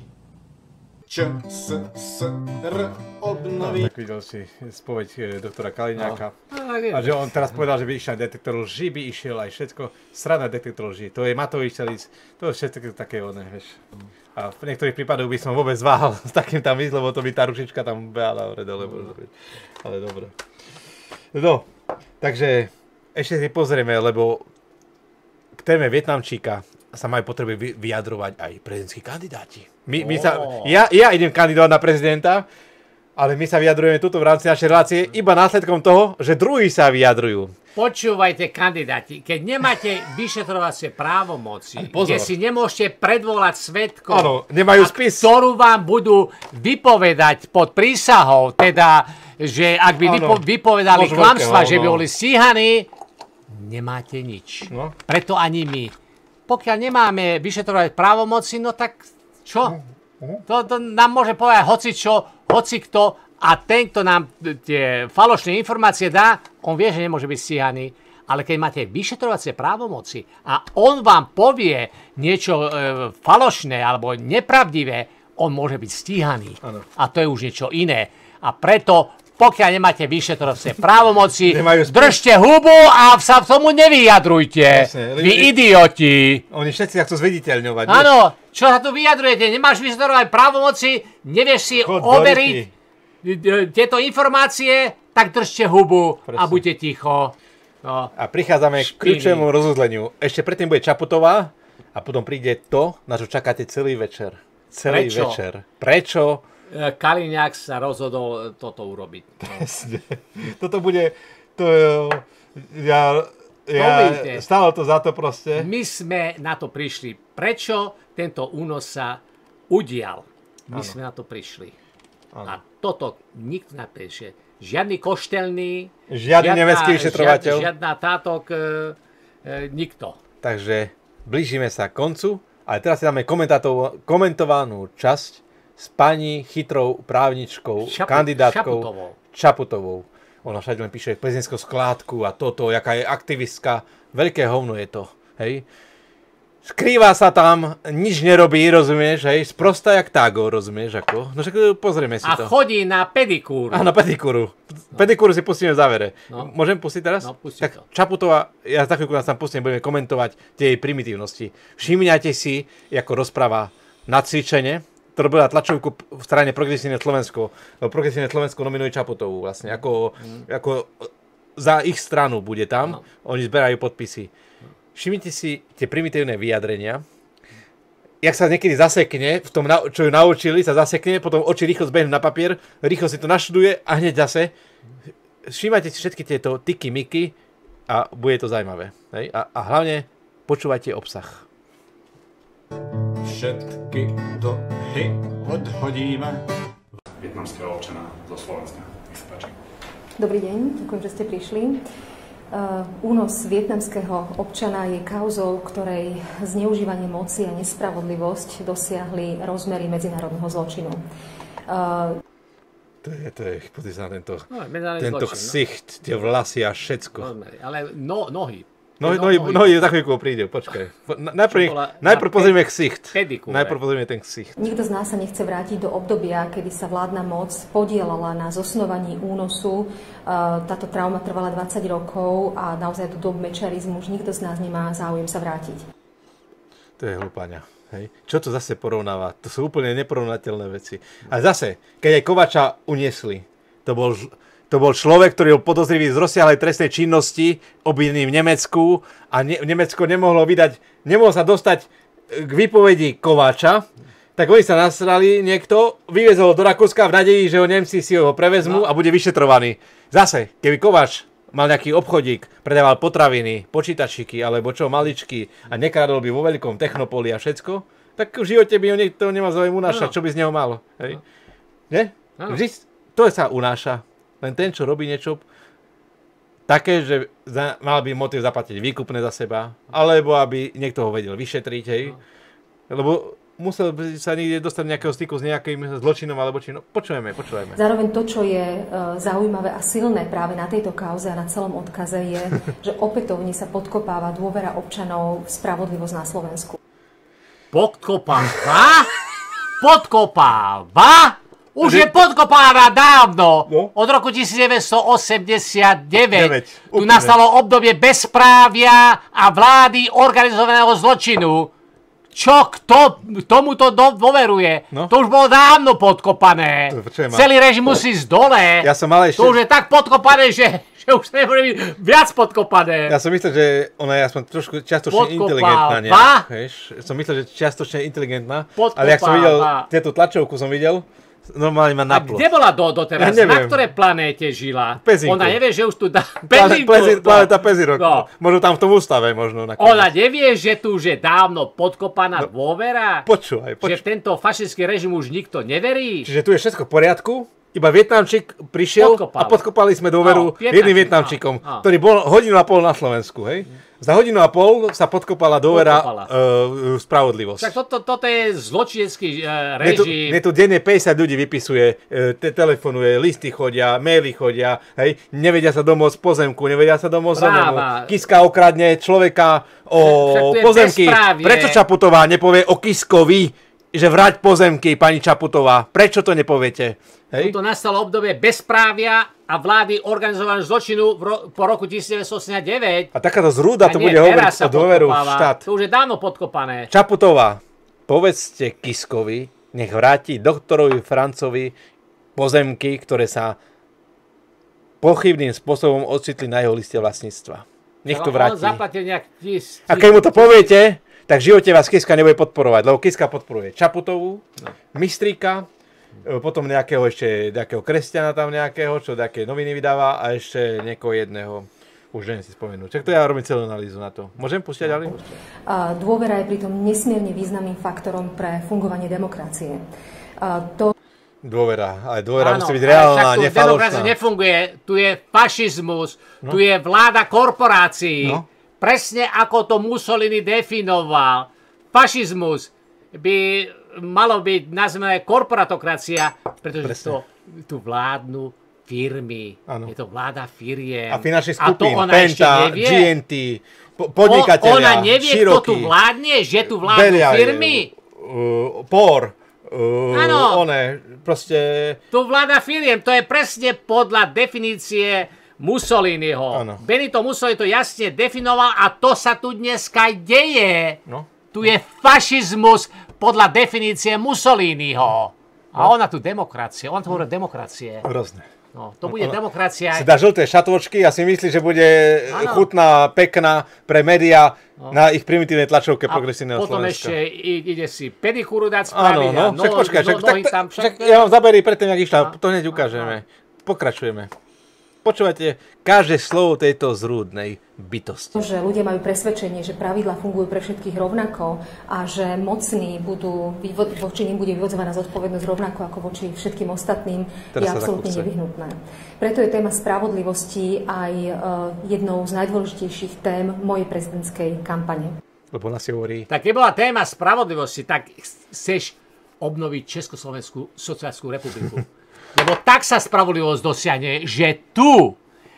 ČSSR obnoví. Tak videl si spoveď doktora Kaliňáka. A že on teraz povedal, že by išiel detektor lži, by išiel aj všetko. Strana detektor lži. To je Matovič celý, to je všetko také oné, vieš. A v niektorých prípadoch by som vôbec váhal s takým tam ísť, lebo to by tá ručička tam behala hore dole. Ale dobre. No, takže ešte si pozrieme, lebo k téme Vietnamčíka sa majú potreby vyjadrovať aj prezidentskí kandidáti. Ja idem kandidovať na prezidenta, ale my sa vyjadrujeme tuto v rámci našej relácie iba následkom toho, že druhí sa vyjadrujú. Počúvajte kandidáti, keď nemáte vyšetrovacie právomoci, kde si nemôžete predvolať svedkov, ktorú vám budú vypovedať pod prísahou, teda, že ak by vypovedali klamstvá, že by boli stíhaní, nemáte nič. Preto ani my. Pokiaľ nemáme vyšetrovať právomoci, no tak čo? To nám môže povedať hoci kto a ten, kto nám tie falošné informácie dá, on vie, že nemôže byť stíhaný. Ale keď máte vyšetrovacie právomoci a on vám povie niečo falošné alebo nepravdivé, on môže byť stíhaný. Ano. A to je už niečo iné. A preto pokiaľ nemáte vyšetrovacie právomoci, držte hubu a sa v tomu nevyjadrujte. Jasne, vy idioti. Oni všetci chcú zviditeľňovať. Áno, čo sa tu vyjadrujete? Nemáš vyšetrovať právomoci, nevieš si overiť tieto informácie, tak držte hubu a buďte ticho. No. A prichádzame k kľúčovému rozuzleniu. Ešte predtým bude Čaputová a potom príde to, na čo čakáte celý večer. Prečo? Kaliňák sa rozhodol toto urobiť. Presne. Toto bude... Stalo to za to proste. My sme na to prišli. Prečo tento únos sa udial? My sme na to prišli. A toto nikto napíše. Žiadny koštelný, žiadny nemecký vyšetrovateľ. Žiadna tátok, nikto. Takže blížime sa koncu, ale teraz si dáme komentovanú časť s pani chytrou právničkou, kandidátkou Čaputovou. Ona všade len píše prezidentskú skládku a toto, jaká je aktivistka. Veľké hovno je to, hej. Skrýva sa tam, nič nerobí, rozumieš, hej. Sprostá jak tágo, rozumieš, ako. No však pozrieme si to. A chodí na pedikúru. Na pedikúru. Pedikúru si pustíme v závere. No. Môžem pustiť teraz? No, pusti to. Čaputová, ja za chvíľku nás tam pustím, budeme komentovať tie jej primitívnosti. Všimňajte si, ako rozpráva na cvičenie. To robila tlačovku v strane Progresívne Slovensko. Progresívne Slovensko nominuje Čaputovú vlastne. Ako za ich stranu bude tam. Oni zberajú podpisy. Všimnite si tie primitívne vyjadrenia. Jak sa niekedy zasekne, v tom, čo ju naučili, sa zasekne, potom oči rýchlo zbehnú na papier, rýchlo si to naštuduje a hneď zase. Všimajte si všetky tieto tyky-myky a bude to zaujímavé. Hej? A hlavne počúvajte obsah. Všetky dohy odhodíme. Vietnamského občana zo Slovenska. Nech sa páči. Dobrý deň, ďakujem, že ste prišli. Únos vietnamského občana je kauzou, ktorej zneužívanie moci a nespravodlivosť dosiahli rozmery medzinárodného zločinu. To je pozri sa na tento ksicht, tie vlasy a všetko. Ale nohy. Nohy za chvíľku príde, počkaj. Najprv pozrieme ksicht. Najprv pozrieme ten ksicht. Nikto z nás sa nechce vrátiť do obdobia, kedy sa vládna moc podielala na zosnovaní únosu. Táto trauma trvala 20 rokov a naozaj do dob mečiarizmu už nikto z nás nemá záujem sa vrátiť. To je hlupáňa. Hej. Čo to zase porovnáva? To sú úplne neporovnateľné veci. A zase, keď aj Kovača uniesli, to bol človek, ktorý bol podozrivý z rozsiahlej trestnej činnosti, obvinený v Nemecku a Nemecko nemohlo sa dostať k výpovedi Kováča, tak oni sa nasrali, niekto vyviezol do Rakúska v nadeji, že Nemci si ho prevezmú a bude vyšetrovaný. Zase, keby Kováč mal nejaký obchodík, predával potraviny, počítačiky alebo čo, maličky a nekradol by vo veľkom Technopoli a všetko, tak v živote by ho niekto nemal záujem unášať, čo by z neho malo. Hej? Nie? Vždy to sa unáša. Len ten, čo robí niečo také, že mal by motiv zaplatiť výkupné za seba, alebo aby niekto ho vedel vyšetriť, hej. Lebo musel by sa niekde dostať nejakého styku s nejakým zločinom alebo činom. Počujeme. Zároveň to, čo je zaujímavé a silné práve na tejto kauze a na celom odkaze je, že opätovne sa podkopáva dôvera občanov v spravodlivosť na Slovensku. Podkopáva? Už je podkopáva dávno. Od roku 1989. Tu nastalo obdobie bezprávia a vlády organizovaného zločinu. Čo kto tomuto dôveruje? To už bolo dávno podkopané. Celý režim musí ísť dole. To už je tak podkopané, že už nemôže byť viac podkopané. Ja som myslel, že ona je aspoň trošku čiastočne inteligentná. Som myslel, že čiastočne inteligentná. Ale jak som videl, tieto tlačovku som videl, normálne ma naplo. A kde bola doteraz? Ja na ktorej planéte žila? Pezinku. Ona nevie, že už tu dá... Planeta Pezirok. No. Možno tam v tom ústave. Ona nevie, že tu už je dávno podkopaná dôvera? Počúvaj. Že v tento fašistický režim už nikto neverí? Čiže tu je všetko v poriadku? Iba Vietnamčík prišiel a podkopali sme dôveru jedným Vietnamčíkom, ktorý bol hodinu a pol na Slovensku. Hej? Za hodinu a pol sa podkopala dôvera spravodlivosť. Tak toto je zločinecký režim. Mne tu denne 50 ľudí vypisuje, telefonuje, listy chodia, maily chodia, hej? Nevedia sa domôcť pozemku, nevedia sa domôcť zonemu. Kiska okradne človeka o pozemky. Prečo Čaputová nepovie o Kiskovi, že vrať pozemky, pani Čaputová? Prečo to nepoviete? Hej? To nastalo obdobie bezprávia a vlády organizovaného zločinu po roku 1989. A takáto zrúda to bude hovoriť o dôveru v štát. To už je dávno podkopané. Čaputová, povedzte Kiskovi, nech vráti doktorovi Francovi pozemky, ktoré sa pochybným spôsobom ocitli na jeho liste vlastníctva. Nech to vráti. A keď mu to poviete, tak v živote vás Kiska nebude podporovať, lebo Kiska podporuje Čaputovú, Mistríka, potom nejakého kresťana tam nejakého, čo nejaké noviny vydáva a ešte niekoho jedného. Už neviem si spomenúť. Čak to ja robím celú analýzu na to. Môžem pustiť ďalej? Dôvera je pritom nesmierne významným faktorom pre fungovanie demokracie. Dôvera, ale dôvera musí byť reálna, nefalošná. Demokracia nefunguje, tu je fašizmus, tu je vláda korporácií. Presne ako to Mussolini definoval. Fašizmus by malo byť nazvané korporatokracia, pretože tu vládnu firmy. Je to vláda firiem. A finančných skupín, Penta, GNT, podnikatelia, Ona nevie, kto tu vládne, že tu vládnu firmy. POR. Tu vláda firiem, to je presne podľa definície Mussoliniho. Benito Mussolini to jasne definoval a to sa tu dneska deje. Tu je fašizmus podľa definície Mussoliniho. A ona tu demokracia, on to hovorí demokracie. Hrozné. To bude demokracia. Si dá žlté šatočky a si myslí, že bude chutná, pekná pre médiá na ich primitívnej tlačovke progresívneho Slovenska. Potom ešte ide si pedikúru dať spraviť. Však ja vám zaberiem predtým, jak išla, to hneď ukážeme. Pokračujeme. Počúvate každé slovo tejto zrúdnej bytosti. Že ľudia majú presvedčenie, že pravidlá fungujú pre všetkých rovnako a že mocní voči nim bude vyvodzovaná zodpovednosť rovnako ako voči všetkým ostatným, je absolútne nevyhnutné. Preto je téma spravodlivosti aj jednou z najdôležitejších tém mojej prezidentskej kampane. Lebo ona si hovorí... Tak keď bola téma spravodlivosti, tak chceš obnoviť Československú socialistickú republiku. Lebo tak sa spravodlivosť dosiahne, že tu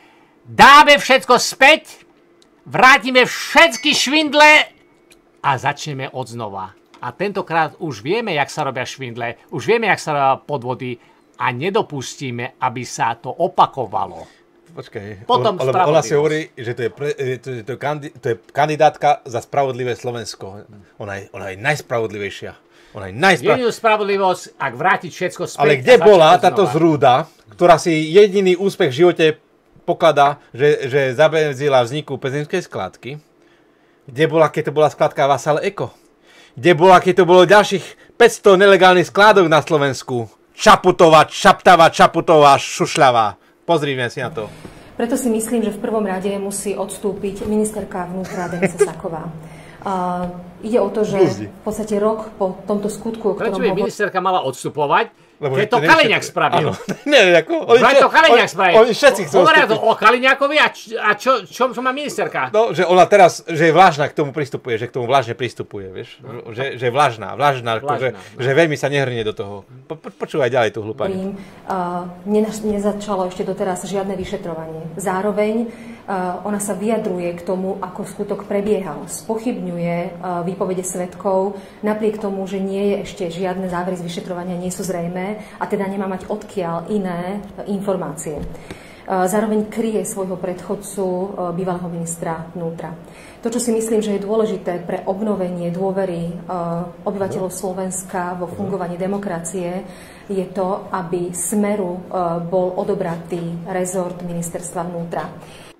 dáme všetko späť, vrátime všetky švindle a začneme odznova. A tentokrát už vieme, jak sa robia švindle, už vieme, jak sa robia podvody a nedopustíme, aby sa to opakovalo. Počkaj, ona si hovorí, že to je kandidátka za spravodlivé Slovensko. Ona je najspravodlivejšia. Jedinú spravodlivosť, ak vrátiť všetko späť. Ale kde bola táto zrúda, ktorá si jediný úspech v živote pokladá, že zabenzila vzniku pezimskej skladky? Kde bola, keď to bola skladka Vasal Eko? Kde bola, keď to bolo ďalších 500 nelegálnych skládok na Slovensku? Čaputová, Čaputová, Šušľavá. Pozrime si na to. Preto si myslím, že v prvom rade musí odstúpiť ministerka vnútra Denisa Saková. Ide o to, že v podstate rok po tomto skutku, o ktorom prečo by ministerka mala odstupovať? Keď to Kaliňák spravil. To Kaliňák spravil. Oni všetci chcú Hovoria to o Kaliňákovi a čo má ministerka? No, že ona teraz, že je vlážna k tomu pristupuje, že k tomu vlážne pristupuje, vieš? Že je vlážna, že veľmi sa nehrnie do toho. Počúvaj ďalej tú hlupaniu. Nezačalo ešte doteraz žiadne vyšetrovanie. Zároveň ona sa vyjadruje k tomu, ako skutok prebiehal. Spochybňuje výpovede svedkov, napriek tomu, že nie je ešte žiadne závery z vyšetrovania, nie sú zrejmé a teda nemá mať odkiaľ iné informácie. Zároveň kryje svojho predchodcu, bývalého ministra vnútra. To, čo si myslím, že je dôležité pre obnovenie dôvery obyvateľov Slovenska vo fungovaní demokracie, je to, aby Smeru bol odobratý rezort ministerstva vnútra.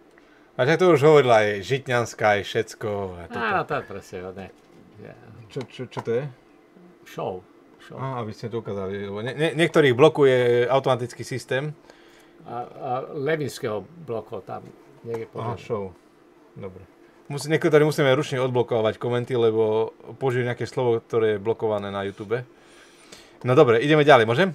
A tak to už hovorila aj Žitňanská, aj všetko. Áno, to je presne. Čo to je? Show. Aby ste to ukázali. Niektorých blokuje automatický systém. A Levinského blokol tam. Show. Dobre. Niektorí musíme ručne odblokovať komenty, lebo použijú nejaké slovo, ktoré je blokované na YouTube. No dobre, ideme ďalej, môžem?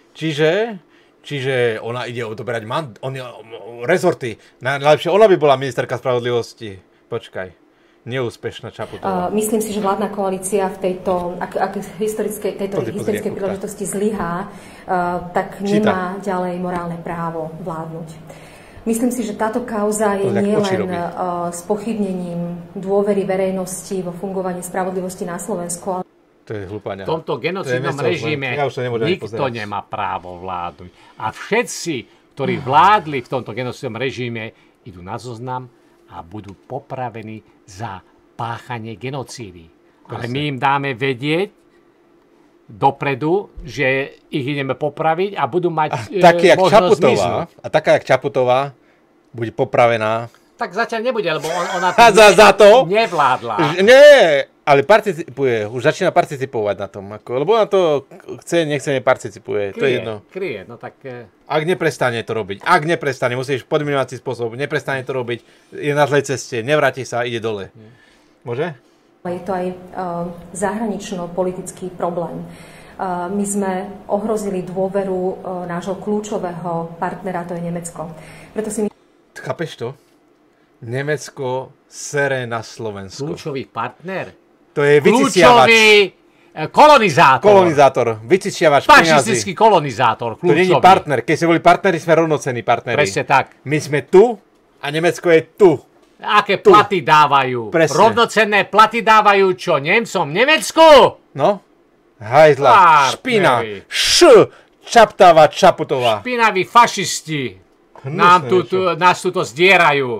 Čiže ona ide odoberať rezorty. Najlepšie ona by bola ministerka spravodlivosti. Počkaj. Neúspešná Čaputová. Myslím si, že vládna koalícia v tejto historickej príležitosti zlyhá, tak nemá ďalej morálne právo vládnuť. Myslím si, že táto kauza je nielen spochybnením dôvery verejnosti vo fungovanie spravodlivosti na Slovensku. To je hlúpania. V tomto genocidnom režime nikto nemá právo vládnuť. A všetci, ktorí vládli v tomto genocidnom režime, idú na zoznam a budú popravení za páchanie genocídy. Ale my im dáme vedieť dopredu, že ich ideme popraviť a budú mať možnosť zmiznúť. A taká jak Čaputová bude popravená Tak zatiaľ nebude, lebo ona to nevládla. Nie, ale participuje, už začína participovať na tom, lebo ona to chce, nechce, neparticipuje, to je jedno. Kryje, no tak... Ak neprestane to robiť, musíš podmienovací spôsob, neprestane to robiť, je na zlej ceste, nevráti sa, ide dole. Môže? Je to aj zahranično-politický problém. My sme ohrozili dôveru nášho kľúčového partnera, to je Nemecko. Preto si Chápeš to? Nemecko sere na Slovensku. Kľúčový partner? To je vyciciavač. Kľúčový kolonizátor. Kolonizátor, vyciciavač peňazí. Fašistický kolonizátor, kľúčový. To nie je partner. Keď sme boli partneri, sme rovnocenní partneri. Presne tak. My sme tu a Nemecko je tu. Aké platy dávajú? Presne. Rovnocenné platy dávajú čo? Nemcom v Nemecku? No. Hajzla, špina, čaptáva, čaputová. Špinaví fašisti nás tuto zdierajú.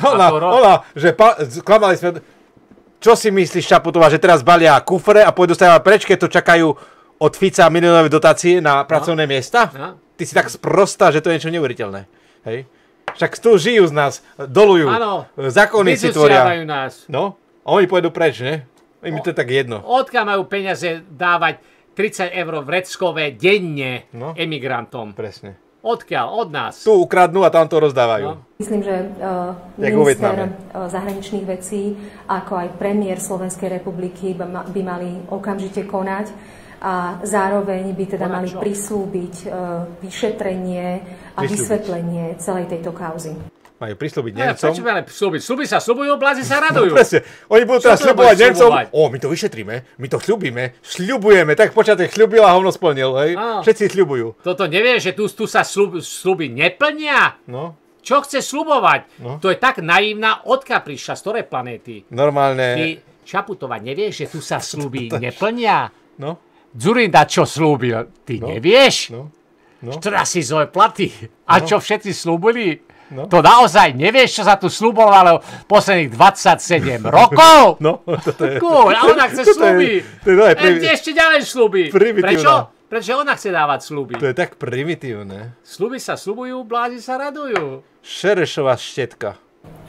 Klamali sme. Čo si myslíš, Čaputová, že teraz balia kufre a pôjdu stavať preč, keď to čakajú od Fica miliónové dotácie na pracovné miesta? No. Ty si tak sprostá, že to je niečo neuveriteľné. Hej? Však tu žijú z nás, dolujú, zákony si tvoria. Nás. No, a oni pôjdu preč, ne? Im to je tak jedno. Odkiaľ majú peniaze dávať 30 eur vreckové denne emigrantom? Presne. Odkiaľ? Od nás. Tu ukradnú a tam to rozdávajú. No. Myslím, že minister zahraničných vecí, ako aj premiér Slovenskej republiky by mali okamžite konať a zároveň by teda mali prislúbiť vyšetrenie a vysvetlenie celej tejto kauzy. Majú prislúbiť Nemcom. Prečo máme slúbiť? Sľuby sa sľubujú, blázni sa radujú. No, presne. Oni budú teraz sľubovať Nemcom. My to vyšetríme, my to sľubujeme. Tak počiatek sľubil a hovno splnil. Hej? Všetci sľubujú. Toto nevie, že tu sa sľuby neplnia? No. Čo chce sľubovať? No. To je tak naivná, odkiaľ prišla, z ktorej planéty? Normálne. Ty, Čaputová, nevieš, že tu sa sľuby neplnia? No. Dzurinda, čo slúbil? Ty nevieš? No. 4000 platy. A čo všetci slúbili? No. To naozaj nevieš, čo sa tu sľubovalo posledných 27 rokov? No, toto je... A ona chce sľuby. Ešte ďalej sľuby. Prečo? Prečo ona chce dávať sľuby? To je tak primitívne. Sľuby sa sľubujú, blázni sa radujú. Šerešová štetka.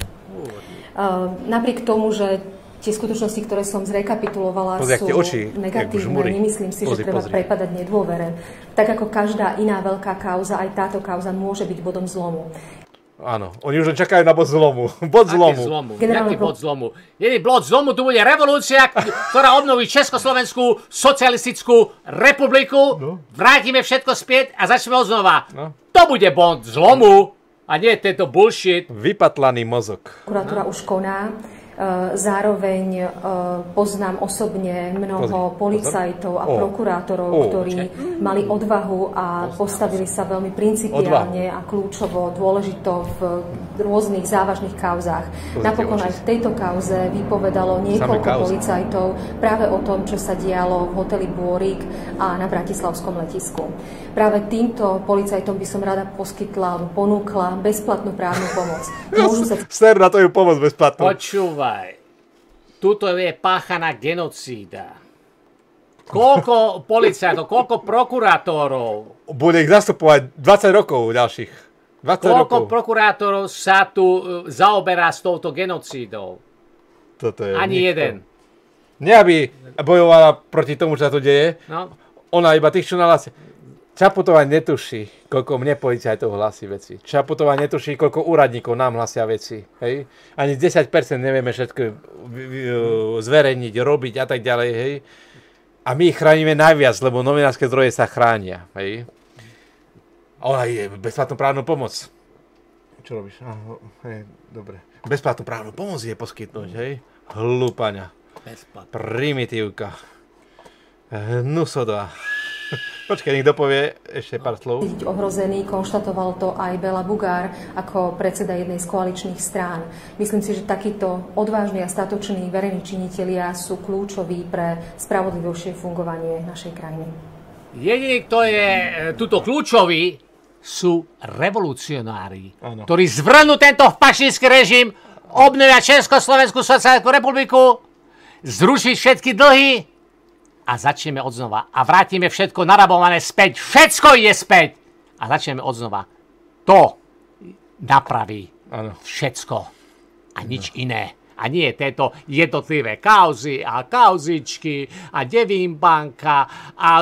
Napriek tomu, že tie skutočnosti, ktoré som zrekapitulovala, sú negatívne. Nemyslím si, že treba prepadať nedôvere. Tak ako každá iná veľká kauza, aj táto kauza môže byť bodom zlomu. Áno, oni už len čakajú na bod zlomu. Bod zlomu. Jaký bod zlomu? Jediný bod zlomu, tu bude revolúcia, ktorá obnoví Československú socialistickú republiku. No. Vrátime všetko späť a začneme odznova. No. To bude bod zlomu a nie tento bullshit. Vypatlaný mozog. Prokuratúra už koná. Zároveň poznám osobne mnoho policajtov a prokurátorov, ktorí mali odvahu a postavili sa veľmi principiálne a kľúčovo dôležito v rôznych závažných kauzách. Napokon aj v tejto kauze vypovedalo niekoľko policajtov práve o tom, čo sa dialo v hoteli Bôrik a na bratislavskom letisku. Práve týmto policajtom by som rada poskytla alebo ponúkla bezplatnú právnu pomoc. Ser na to ju pomoc bezplatnú. Počúvaj, tuto je páchaná genocída. Koľko policajtov, koľko prokurátorov? Bude ich zastupovať 20 rokov ďalších. Koľko prokurátorov sa tu zaoberá s touto genocídou? Ani jeden. Nie, aby bojovala proti tomu, čo sa tu deje. No. Ona iba tých, čo nahlásia. Čaputová netuší, koľko mne policajtov hlási veci. Čaputová netuší, koľko úradníkov nám hlásia veci. Hej? Ani 10% nevieme všetko zverejniť, robiť a tak ďalej. Hej? A my ich chránime najviac, lebo novinárske zdroje sa chránia. Hej? A ona ide bezplatnú právnu pomoc. Čo robíš? Dobre. Bezplatnú právnu pomoc je poskytnúť. Hej? Hlúpaňa. Primitívka. Hnusodá. Počkaj, niekto povie ešte pár slov. Ohrozený, konštatoval to aj Béla Bugár ako predseda jednej z koaličných strán. Myslím si, že takíto odvážni a statoční verejní činitelia sú kľúčoví pre spravodlivejšie fungovanie našej krajiny. Jediný, kto je tuto kľúčový, sú revolucionári, ktorí zvrhnú tento fašistický režim, obnovia Československú sociálnu republiku, zrušiť všetky dlhy, a začneme odznova. A vrátime všetko narabované späť. Všetko je späť. A začneme odznova. To napraví všetko. a nič iné. A nie tieto jednotlivé kauzy a kauzičky a Devínbanka a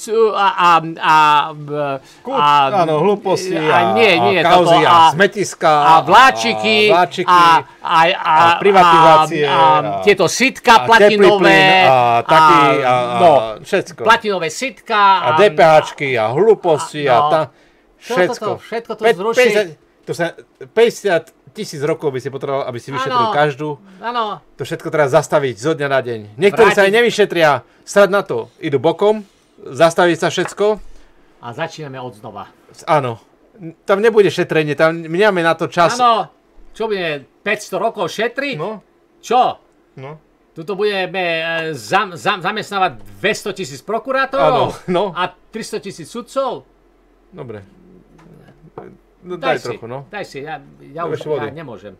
hlúposti a kauzy a smetiska a vláčiky a privatizácie a tieto sitka platinové všetko. Platinové sitka a DPHčky a hlúposti a všetko. Všetko to zruší. 50 000 rokov by si potreboval, aby si vyšetril každú. Áno. To všetko treba zastaviť zo dňa na deň. Niektorí sa aj nevyšetria, strať na to. Idú bokom, zastaviť sa všetko. A začíname od znova. Áno. Tam nebude šetrenie, tam nemáme na to čas. Áno. Čo bude 500 rokov šetriť? No. Čo? No. Tuto budeme zamestnávať 200 000 prokurátorov a 300 000 sudcov? Dobre. No, daj trochu, no. Daj si, ja už nemôžem.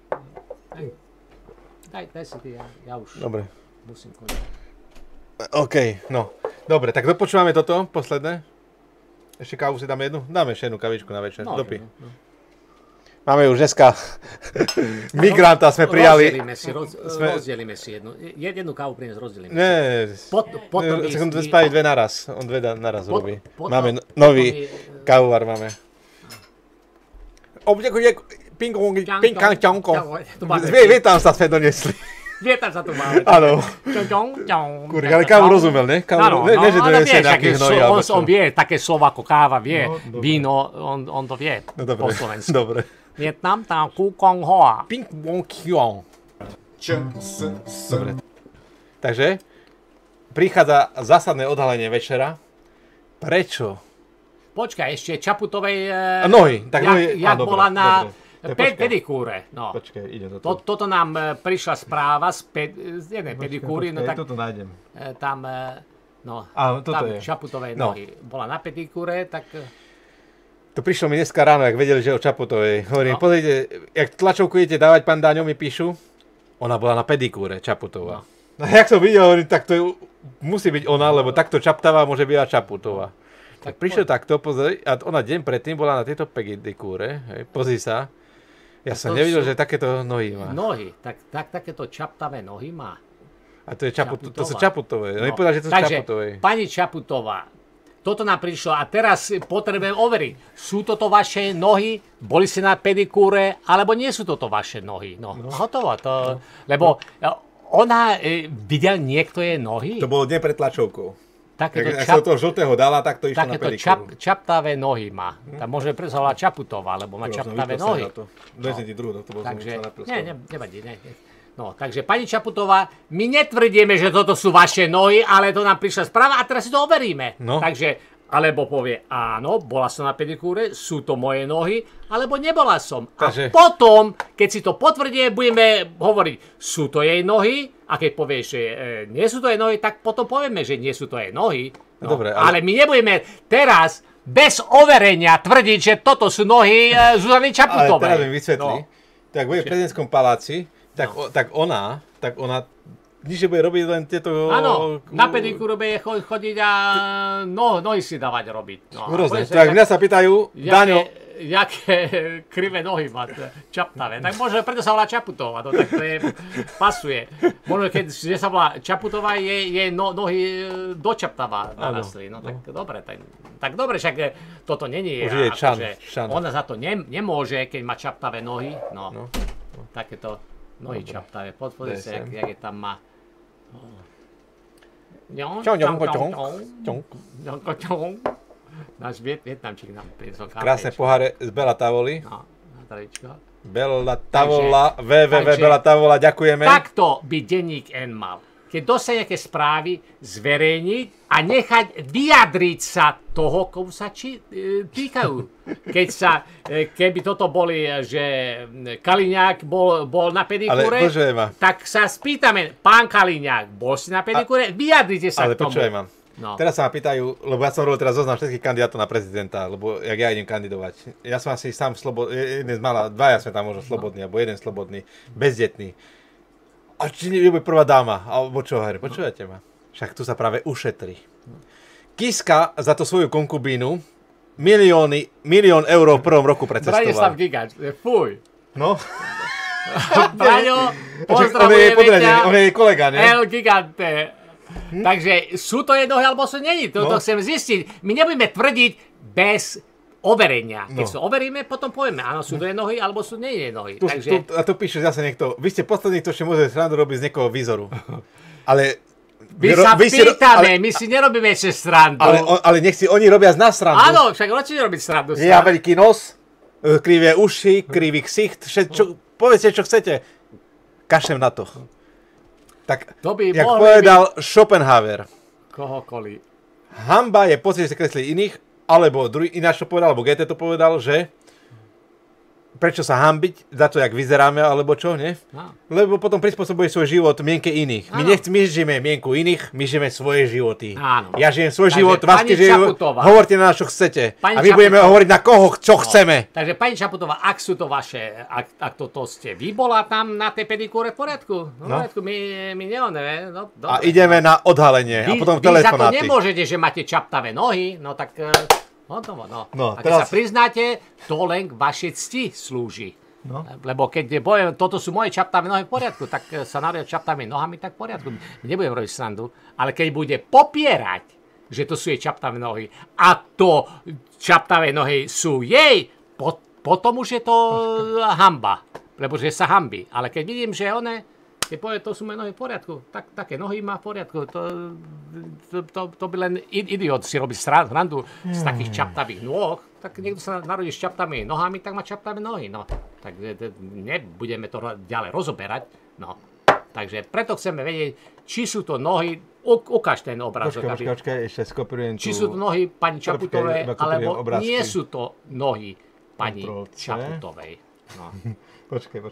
Daj si ty, ja už musím končiť. OK, no. Dobre, tak dopočúvame toto, posledné. Ešte kávu si dáme jednu? Dáme ešte jednu kavičku na večer. Dopí. No. Máme už dneska migranta sme prijali. Rozdelíme si jednu. Jednu kávu priniesť, rozdelíme si. Nie, chcem spáliť dve naraz. On dve naraz robí. Máme nový kávovar, máme. Vietam sa sme donesli. Vietam sa tu máme. Áno. Kurka, ale kávu rozumel, ne? Áno, ale vie, on vie také slova ako káva, vie. Víno, on to vie po slovensku. Dobre. Vietnam, tam ku kong hoa. Ping wong kiong. Dobre. Takže prichádza zásadné odhalenie večera. Prečo? Počkaj, ešte Čaputovej... Nohy. Tak nohy, jak bola na pedikúre. No. Počkaj, ide toto. Toto nám prišla správa z jednej pedikúry. Počkaj, toto nájdem. Tam Čaputovej nohy. Bola na pedikúre, tak... To prišlo mi dneska ráno, jak vedeli, že o Čaputovej. Hovorím, pozrite, jak tlačovku idete dávať, pán Dáňo, mi píšu. Ona bola na pedikúre, Čaputová. No jak som videl, hovorím, tak to musí byť ona, lebo takto čaptavá môže byť Čaputová. Tak prišiel takto, pozri, a ona deň predtým bola na tejto pedikúre, pozri sa. Ja som nevidel, že takéto nohy má. Nohy, takéto čaptavé nohy má. A to sú Čaputové, no. Nepovedal, že to sú Čaputovej. Pani Čaputová, toto nám prišlo a teraz potrebujem overiť. Sú toto vaše nohy? Boli ste na pedikúre? Alebo nie sú toto vaše nohy? No. Hotovo. Lebo ona videl niekto jej nohy? To bolo deň pred tlačovkou. Ak sa do toho žltého dala, tak to išlo na pedikúru. Čaptavé nohy má. Tam môže prezovala Čaputová, lebo má čaptavé nohy. Takže, nevadí. No, takže pani Čaputová, my netvrdíme, že toto sú vaše nohy, ale to nám prišla správa a teraz si to overíme. No. Takže, alebo povie, áno, bola som na pedikúre, sú to moje nohy, alebo nebola som. Takže... A potom, keď si to potvrdíme, budeme hovoriť, sú to jej nohy, a keď povieš, že nie sú to jej nohy, tak potom povieme, že nie sú to jej nohy. No, dobre, ale my nebudeme teraz bez overenia tvrdiť, že toto sú nohy Zuzany Čaputovej. Ale teraz mi vysvetlí, tak bude v prezidentskom paláci, tak ona nič bude robiť len tieto... Áno, na pedikúru bude chodiť a nohy si dávať robiť. No, rôzne, tak mňa sa pýtajú, Daňo... Jaké krivé nohy má čaptavé. Tak možno preto sa volá Čaputová, tak to pasuje. Možno keď sa volá Čaputová, jej nohy dočaptavá narastli. No tak dobre, však toto není. Už je Čan. Ona za to nemôže, keď má čaptavé nohy. No. Takéto nohy čaptavé. Pozri sa, jak je tam má. Náš Vietnamčík nám priniesol kápečko. Krásne poháre z Bella Tavoli. No, na tričko. Bella Tavola, Bella Tavola, ďakujeme. Takto by denník N mal. Keď dostane nejaké správy, zverejniť a nechať vyjadriť sa toho, komu sa týkajú. Keby toto boli, že Kaliňák bol na pedikúre, tak sa spýtame, pán Kaliňák, bol si na pedikúre? Vyjadrite sa k tomu. Ale počujem. No. Teraz sa ma pýtajú, lebo ja som robil teraz zoznam všetkých kandidátov na prezidenta, lebo jak ja idem kandidovať. Ja som asi sám slobodný, dvaja sme tam možno slobodní, alebo jeden slobodný, bezdetný. A či nebude prvá dáma, alebo čo, hej, počujete ma? Však tu sa práve ušetrí. Kiska za to svoju konkubínu milión eur v prvom roku precestoval. Branislav Gigač, fuj. No. Braňo, pozdravujeme ťa. On je kolega, ne? El Gigante. Takže sú to jednohy, alebo sú není. Toto chcem zistiť. My nebudeme tvrdiť bez overenia. Keď to overíme, potom povieme, áno, sú to jednohy, alebo sú nie jednohy. A tu píše zase niekto, vy ste poslední, kto ešte môže srandu robiť z niekoho výzoru. Ale... My sa pýtame, my si nerobíme ešte srandu. Ale nech si oni robia z nás srandu. Áno, však určite robiť srandu. Ja veľký nos, krivé uši, krivý ksicht, povedzte, čo chcete. Kašlem na to. Tak, jak povedal Schopenhauer. Kohokoliv. Hanba je pocit, že sa kreslí iných, alebo ináč to povedal, alebo GT to povedal, že prečo sa hanbiť za to, jak vyzeráme, alebo čo, nie? No. Lebo potom prispôsobuje svoj život mienke iných. My žijeme mienku iných, my žijeme svoje životy. Áno. Ja žijem svoj život, vás žijú, hovorte na nás, čo chcete. A my budeme hovoriť na koho, čo chceme. Takže pani Čaputová, ak sú to vaše, ak toto ste vy bola tam na tej pedikúre v poriadku? V poriadku, my neoneme. A ideme na odhalenie. A potom telefonáty. Vy za to nemôžete, že máte čaptavé nohy, no tak... Hotovo, a keď sa priznáte, to len k vašej cti slúži. No. Lebo keď poviem, toto sú moje čaptavé nohy v poriadku, tak sa narodia čaptavými nohami, tak v poriadku. Nebudem robiť srandu. Ale keď bude popierať, že to sú jej čaptavé nohy a to čaptavé nohy sú jej, potom už je to hanba. Lebo že sa hanbí. Ale keď vidím, že keď povie, to sú moje nohy v poriadku, tak také nohy má v poriadku. To by len idiot si robí srandu z takých čaptavých nôh. Tak niekto sa narodí s čaptavými nohami, tak má čaptavé nohy. No, tak nebudeme to ďalej rozoberať. No, takže preto chceme vedieť, či sú to nohy, ukáž ten obrázok. Počkaj, ešte skopírujem tu. Či sú to nohy pani Čaputovej, alebo nie sú to nohy pani Čaputovej. No. Počkaj.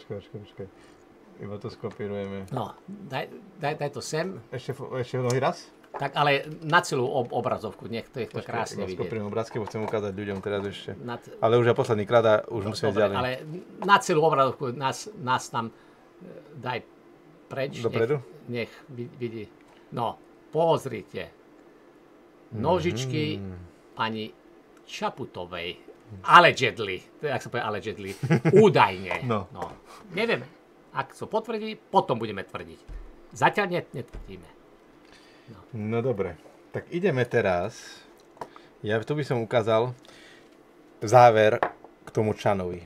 Iba to skopírujeme. No, daj to sem. Ešte nohy raz? Tak ale na celú obrazovku, nech to krásne vidieť. Skopírujem obrázky, bo chcem ukázať ľuďom teraz ešte. Ale už je posledný krát a už musíme ďalej. Ale na celú obrazovku nás tam daj preč. Dopredu? Nech vidí. No, pozrite. Nožičky pani Čaputovej. Allegedly. Jak sa povie allegedly? Údajne. No. Nevieme. Ak to potvrdí, potom budeme tvrdiť. Zatiaľ netvrdíme. No dobre. Tak ideme teraz. Tu by som ukázal záver k tomu Čanovi.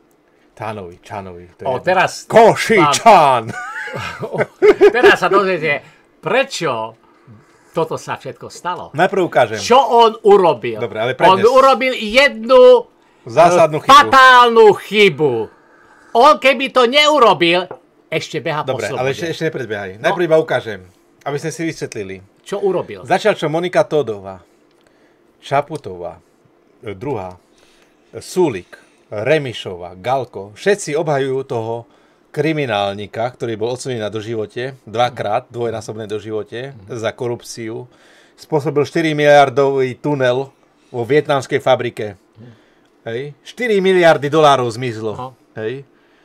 Čanovi. Teraz... Košičan! Teraz sa dozviete, prečo toto sa všetko stalo. Najprv ukážem. Čo on urobil? Dobre, ale on urobil jednu zásadnú fatálnu chybu. On keby to neurobil, ešte beha po slobode. Dobre, ale ešte nepredbiehaj. Najprv iba ukážem, aby sme si vysvetlili. Čo urobil? Začal Monika Todová, Čaputová, druhá, Sulík, Remišová, Galko. Všetci obhajujú toho kriminálnika, ktorý bol odsúdený na doživote, dvojnásobné doživote, za korupciu. Spôsobil 4 miliardový tunel vo vietnamskej fabrike. Hej. 4 miliardy dolárov zmizlo. Hej.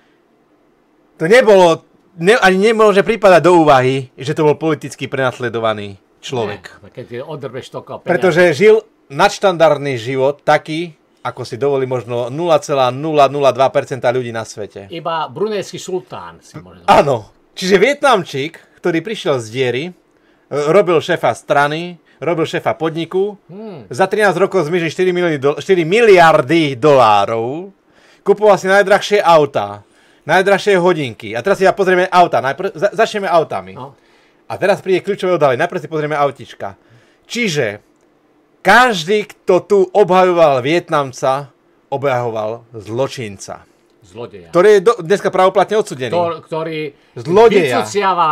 To nebolo, ani nemôže pripadať do úvahy, že to bol politicky prenasledovaný človek. Keď odrbeš toľko peniazí. Pretože žil nadštandardný život taký, ako si dovolí možno 0,002% ľudí na svete. Iba brunejský sultán si možno. Áno. Čiže Vietnamčík, ktorý prišiel z diery, robil šéfa strany, robil šéfa podniku, za 13 rokov zmizli 4 miliardy dolárov, kupoval si najdrahšie autá, najdrahšie hodinky. A teraz si pozrieme auta. Začneme autami. No. A teraz príde kľúčové odhalenie. Najprv si pozrieme autička. Čiže každý, kto tu obhajoval Vietnamca, obhajoval zločinca. Zlodeja. Ktorý je dneska pravoplatne odsudený. Ktorý vycuciava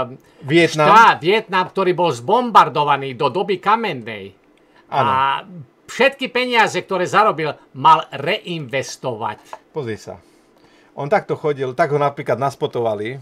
Vietnam, ktorý bol zbombardovaný do doby kamennej. Ano. A všetky peniaze, ktoré zarobil, mal reinvestovať. Pozri sa. On takto chodil, tak ho napríklad naspotovali.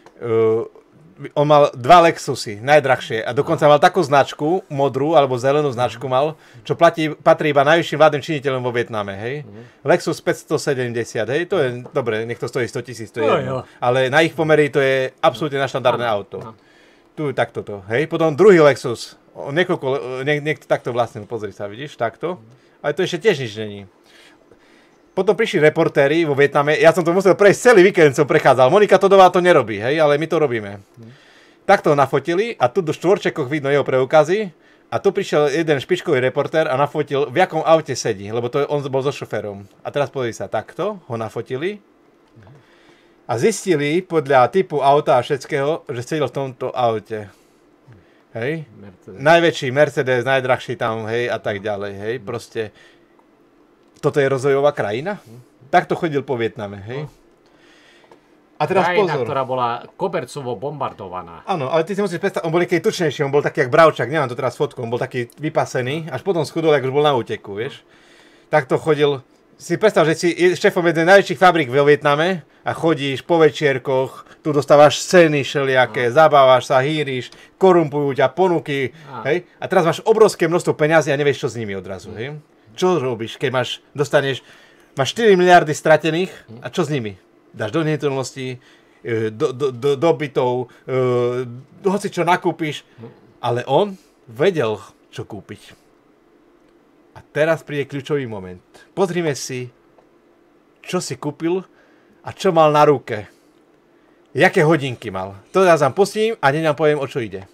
On mal 2 Lexusy, najdrahšie. A dokonca mal takú značku, modrú alebo zelenú značku mal, čo patrí iba najvyšším vládnym činiteľom vo Vietname. Hej? Lexus 570, hej? To je dobre, nech to stojí 100 000, to je jedno. Ale na ich pomery to je absolútne naštandardné auto. Tu takto to, hej? Potom druhý Lexus. Niekto takto vlastnil, pozri sa, vidíš, takto. Ale to ešte tiež nič není. Potom prišli reportéri vo Vietname, ja som to musel prejsť, celý víkend som prechádzal. Monika Todová to nerobí, hej, ale my to robíme. Tak to nafotili a tu do štvorčekoch vidno jeho preukazy a tu prišiel jeden špičkový reportér a nafotil, v jakom aute sedí, lebo to on bol so šoférom. A teraz pozri sa, takto ho nafotili a zistili podľa typu auta a všetkého, že sedel v tomto aute. Hej? Mercedes. Najväčší Mercedes, najdrahší tam, hej, a tak ďalej, hej, proste. Toto je rozvojová krajina? Takto chodil po Vietname, hej? A teraz krajina, pozor. ktorá bola kobercovo bombardovaná. Áno, ale ty si musíš predstaviť, on bol taký tučnejší, on bol taký jak Bravčak, nemám to teraz fotku, on bol taký vypasený, až potom schudol, jak už bol na úteku, vieš? Takto chodil, si predstav, že si šéfom jednej najväčších fabrík vo Vietname a chodíš po večierkoch, tu dostávaš scény všelijaké, zabávaš sa, hýriš, korumpujú ťa, ponuky, hej? A teraz máš obrovské množstvo peňazí a nevieš, čo s nimi odrazu, hej? Čo robíš, keď máš 4 miliardy stratených a čo s nimi? Dáš do nehnuteľností, do bytov, hoci čo nakúpiš, ale on vedel, čo kúpiť. A teraz príde kľúčový moment. Pozrime si, čo si kúpil a čo mal na ruke. Jaké hodinky mal. To ja vám pustím a hneď vám poviem, o čo ide.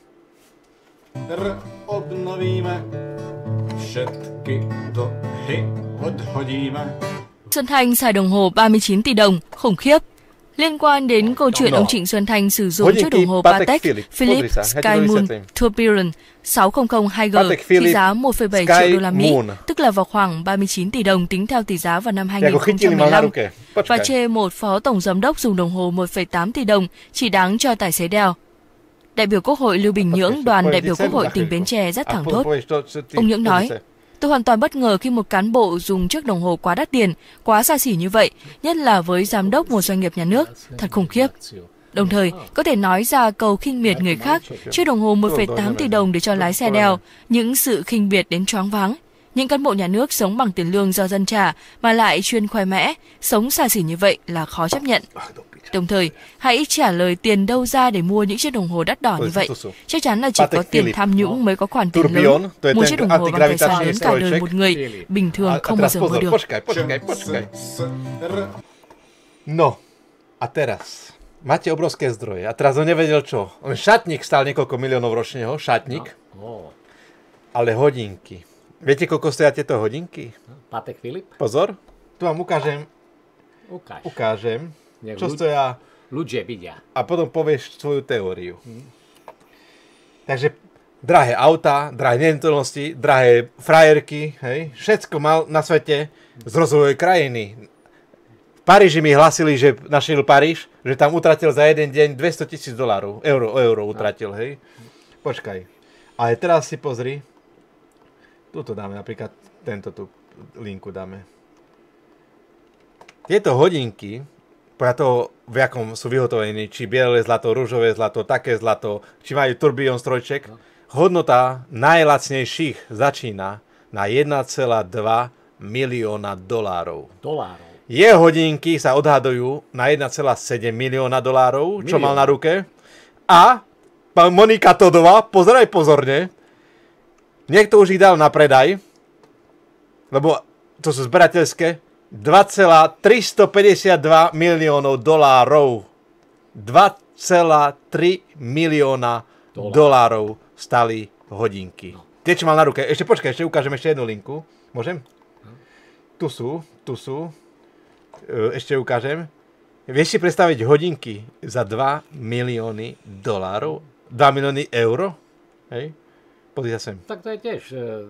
Obnovíme. Všetky dohy odhodíme. Xuân Thanh xài đồng hồ 39 tỷ đồng, khủng khiếp. Liên quan đến câu chuyện ông Trịnh Xuân Thanh sử dụng chiếc đồng hồ Patek Philippe Skymoon Tourbillon 6002G trị giá 1,7 triệu đô la Mỹ, tức là vào khoảng 39 tỷ đồng tính theo tỷ giá vào năm 2015, và chê một phó tổng giám đốc dùng đồng hồ 1,8 tỷ đồng chỉ đáng cho tài xế đeo. Đại biểu Quốc hội Lưu Bình Nhưỡng, đoàn đại biểu Quốc hội tỉnh Bến Tre rất thẳng thốt. Ông Nhưỡng nói, tôi hoàn toàn bất ngờ khi một cán bộ dùng chiếc đồng hồ quá đắt tiền, quá xa xỉ như vậy, nhất là với giám đốc một doanh nghiệp nhà nước, thật khủng khiếp. Đồng thời, có thể nói ra câu khinh miệt người khác, chiếc đồng hồ 1,8 tỷ đồng để cho lái xe đeo, những sự khinh biệt đến choáng váng. Những cán bộ nhà nước sống bằng tiền lương do dân trả mà lại chuyên khoe mẽ, sống xa xỉ như vậy là khó chấp nhận. Đồng thời, hãy trả lời tiền đâu ra để mua những chiếc đồng hồ đắt đỏ như vậy. Chắc chắn là chỉ có tiền tham nhũng mới có khoản tiền lớn. Mua chiếc đồng hồ bằng tài sản lớn cả đời một người, bình thường không bao giờ mua được. No, a teraz. Máte obrovské zdroje. A teraz on nevedel čo. On šatník stál niekoľko miliónov ročne, šatník. Ale hodinky. Viete, koľko stoja tieto hodinky? Patek Philippe. Pozor, tu vám ukážem. Ukážem. Čo stoja. Ľudia vidia. A potom povieš svoju teóriu. Takže drahé auta, drahé nehnuteľnosti, drahé frajerky, hej, všetko mal na svete z rozvojovej krajiny. V Paríži mi hlasili, že našiel Paríž, že tam utratil za jeden deň $200,000. Euro utratil, hej. Počkaj. Ale teraz si pozri. Tuto dáme, napríklad tento tu linku dáme. Tieto hodinky, podľa toho, v jakom sú vyhotovení, či biele zlato, rúžové zlato, také zlato, či majú tourbillon strojček, hodnota najlacnejších začína na $1,2 milióna. Jeho hodinky sa odhadujú na $1,7 milióna, čo mal na ruke. A Monika Todová, pozeraj pozorne, niekto už ich dal na predaj, lebo to sú zberateľské, $2,352 miliónov. $2,3 milióna stali hodinky. Tie, čo mal na ruke. Ešte počkaj, ukážem ešte jednu linku. Môžem? Tu sú. Ešte ukážem. Vieš si predstaviť hodinky za $2 milióny? 2 milióny eur? Hej? Pozri sa sem. Tak to je tiež...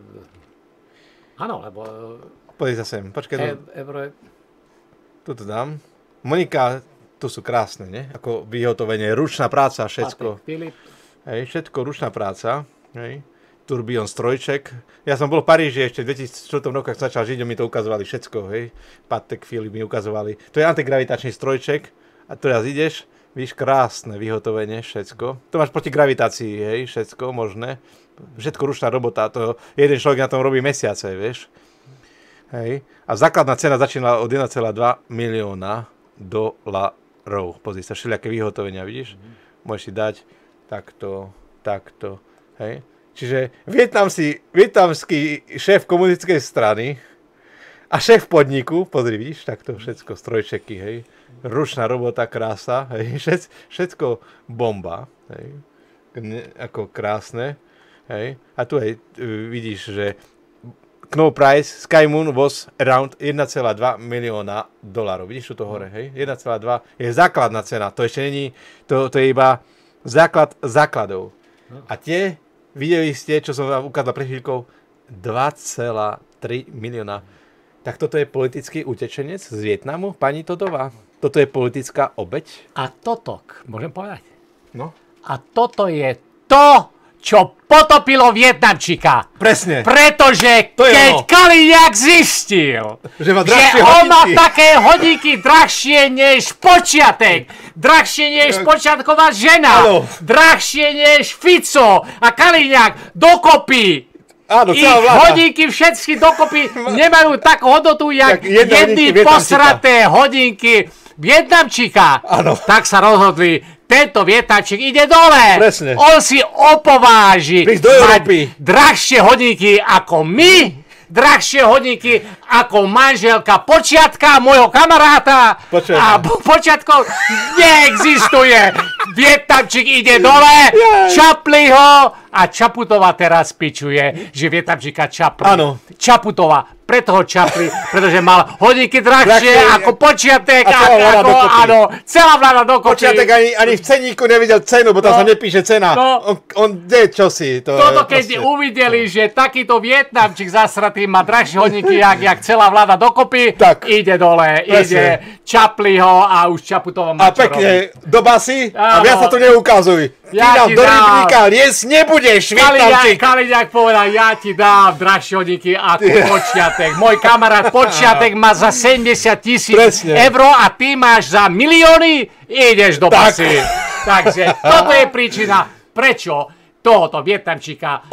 Áno, lebo... Pozri sa sem. Počkaj. Tuto dám. Monika, tu sú krásne, ne? Ako vyhotovenie, ručná práca, všetko. Hej, všetko ručná práca. Hej. Tourbillon strojček. Ja som bol v Paríži ešte v 2004 roku, ak začal žiť, mi to ukazovali všetko, hej. Patek Philippe mi ukazovali. To je antigravitačný strojček. A teraz ideš, víš, krásne vyhotovenie, všetko. To máš proti gravitácii, hej, všetko možné. Všetko ručná robota, to jeden človek na tom robí mesiace, vieš. Hej. A základná cena začína od $1,2 milióna. Pozri sa, všelijaké vyhotovenia, vidíš? Môžeš si dať takto, hej. Čiže vietnamský šéf komunistickej strany A šéf podniku, pozri, vidíš, takto všetko, strojčeky, hej. Ručná robota, krása, hej. Všetko bomba, hej. Ako krásne, hej. A tu aj vidíš, že Knoll price Sky Moon was around 1,2 milióna $. Vidíš tu hore, hej? 1,2 je základná cena, to ešte není, to je iba základ základov. A tie, videli ste, čo som vám ukázal pred chvíľkou, 2,3 milióna. Tak toto je politický utečenec z Vietnamu, pani Todová? Toto je politická obeť? A toto, môžem povedať? No. A toto je to, čo potopilo Vietnamčika. Presne. Pretože keď Kaliňák zistil, že on má také hodinky drahšie než Počiatek, drahšie než Počiatková žena, drahšie než Fico a Kaliňák dokopy, ich hodinky všetky dokopy nemajú takú hodnotu, jak jedny posraté hodinky Vietnamčika. Tak sa rozhodli, tento Vietnamčík ide dole. Presne. On si opováži mať drahšie hodinky ako my, drahšie hodinky ako manželka Počiatka, môjho kamaráta. A Počiatkov neexistuje. Vietnamčík ide dole, čapli ho a Čaputová teraz pičuje, že Vietnamčíka čapli. Čaputová. Preto ho čapli, pretože mal hodinky drahšie ako Počiatek a ako celá vláda dokopy. Počiatek ani v ceníku nevidel cenu, bo tam sa nepíše cena. On vie čosi. Toto keď uvideli, že takýto Vietnamčík zasratý má drahšie hodinky, jak celá vláda dokopy, ide dole, ide, čapli ho a už Čaputová má čo robiť. A pekne, do basy a viac sa tu neukazuj. Ty nám do rybníka liesť nebudeš, Vietnamčík. Kaliňák povedal, ja ti dám drahšie hodinky ako Počiatek. Môj kamarát Počiatek má za 70 000 eur a ty máš za milióny, ideš do basy. Takže toto je príčina, prečo tohoto Vietnamčíka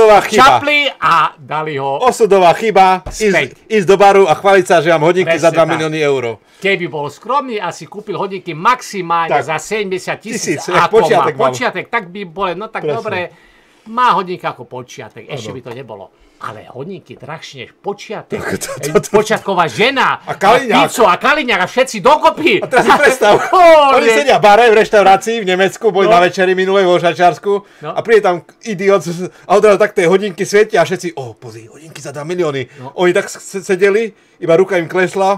čapli a dali ho osudová chyba ísť do baru a chváliť sa, že mám hodinky za 2 milióny eur. Keby bol skromný, asi kúpil hodinky maximálne za 70 000 ako má Počiatek, tak by bolo, no tak dobre, má hodinky ako Počiatek, ešte by to nebolo. Ale hodinky drahšie než Počiatek, Počiatková žena, a Fico a Kaliňák a všetci dokopy. A teraz si predstav, oni sedia v bare v reštaurácii v Nemecku, boli na večeri minulej vo Švajčiarsku a príde tam idiot a odrazu tak tie hodinky svietia a všetci, pozri, hodinky za 2 milióny. Oni tak sedeli, iba ruka im klesla.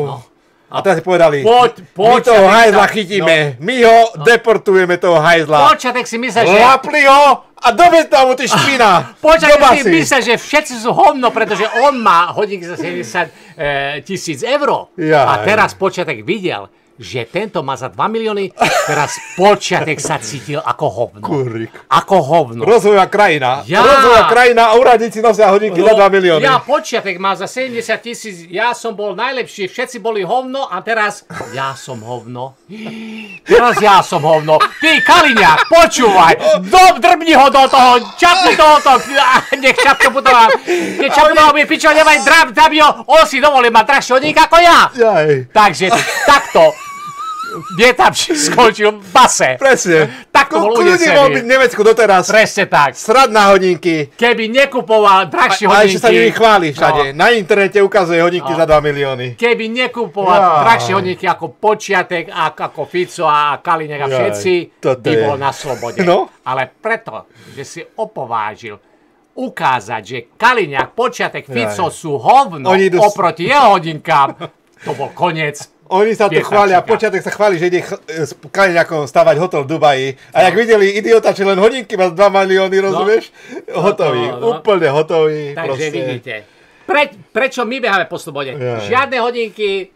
A teraz si povedali, my toho hajzla chytíme, my ho deportujeme, toho hajzla. Počiatek si myslel, že... Lapli ho a do Vietnamu, ty špina. Počiatek si myslel, že všetci sú hovno, pretože on má hodinky za 70 000 eur. A teraz Počiatek videl, že tento má za 2 milióny, teraz Počiatek sa cítil ako hovno. Ako hovno. Rozvojová krajina. Rozvojová krajina a úradníci nosia hodinky za 2 milióny. Počiatek má za 70 000, ja som bol najlepší, všetci boli hovno a teraz ja som hovno. Teraz ja som hovno. Ty, Kaliňák, počúvaj, drbni ho do toho, čapni tohoto, nech Čaputová, keď Čaputová bude pičovať, nevaj drabi ho, on si dovolí mať drahšie hodinky ako ja. Takže takto Vietnamčík skončil v base. Presne. Takto bol unesený. Kľudne mohol byť v Nemecku doteraz. Presne tak. Srad na hodinky. Keby nekupoval drahšie hodinky. A ešte sa nimi chváli všade. Na internete ukazuje hodinky za 2 milióny. Keby nekupoval drahšie hodinky ako Počiatek, ako Fico a Kaliňák a všetci, by bol na slobode. Ale preto, že si opovážil ukázať, že Kaliňák, Počiatek, Fico sú hovno oproti jeho hodinkám, to bol koniec. Oni sa tu chvália, Počiatek sa chváli, že ide s Kaliňákom stavať hotel v Dubaji. A jak videli idiota, že len hodinky má 2 milióny, rozumieš? Hotový, úplne hotový. Takže vidíte. Prečo my beháme po slobode? Žiadne hodinky,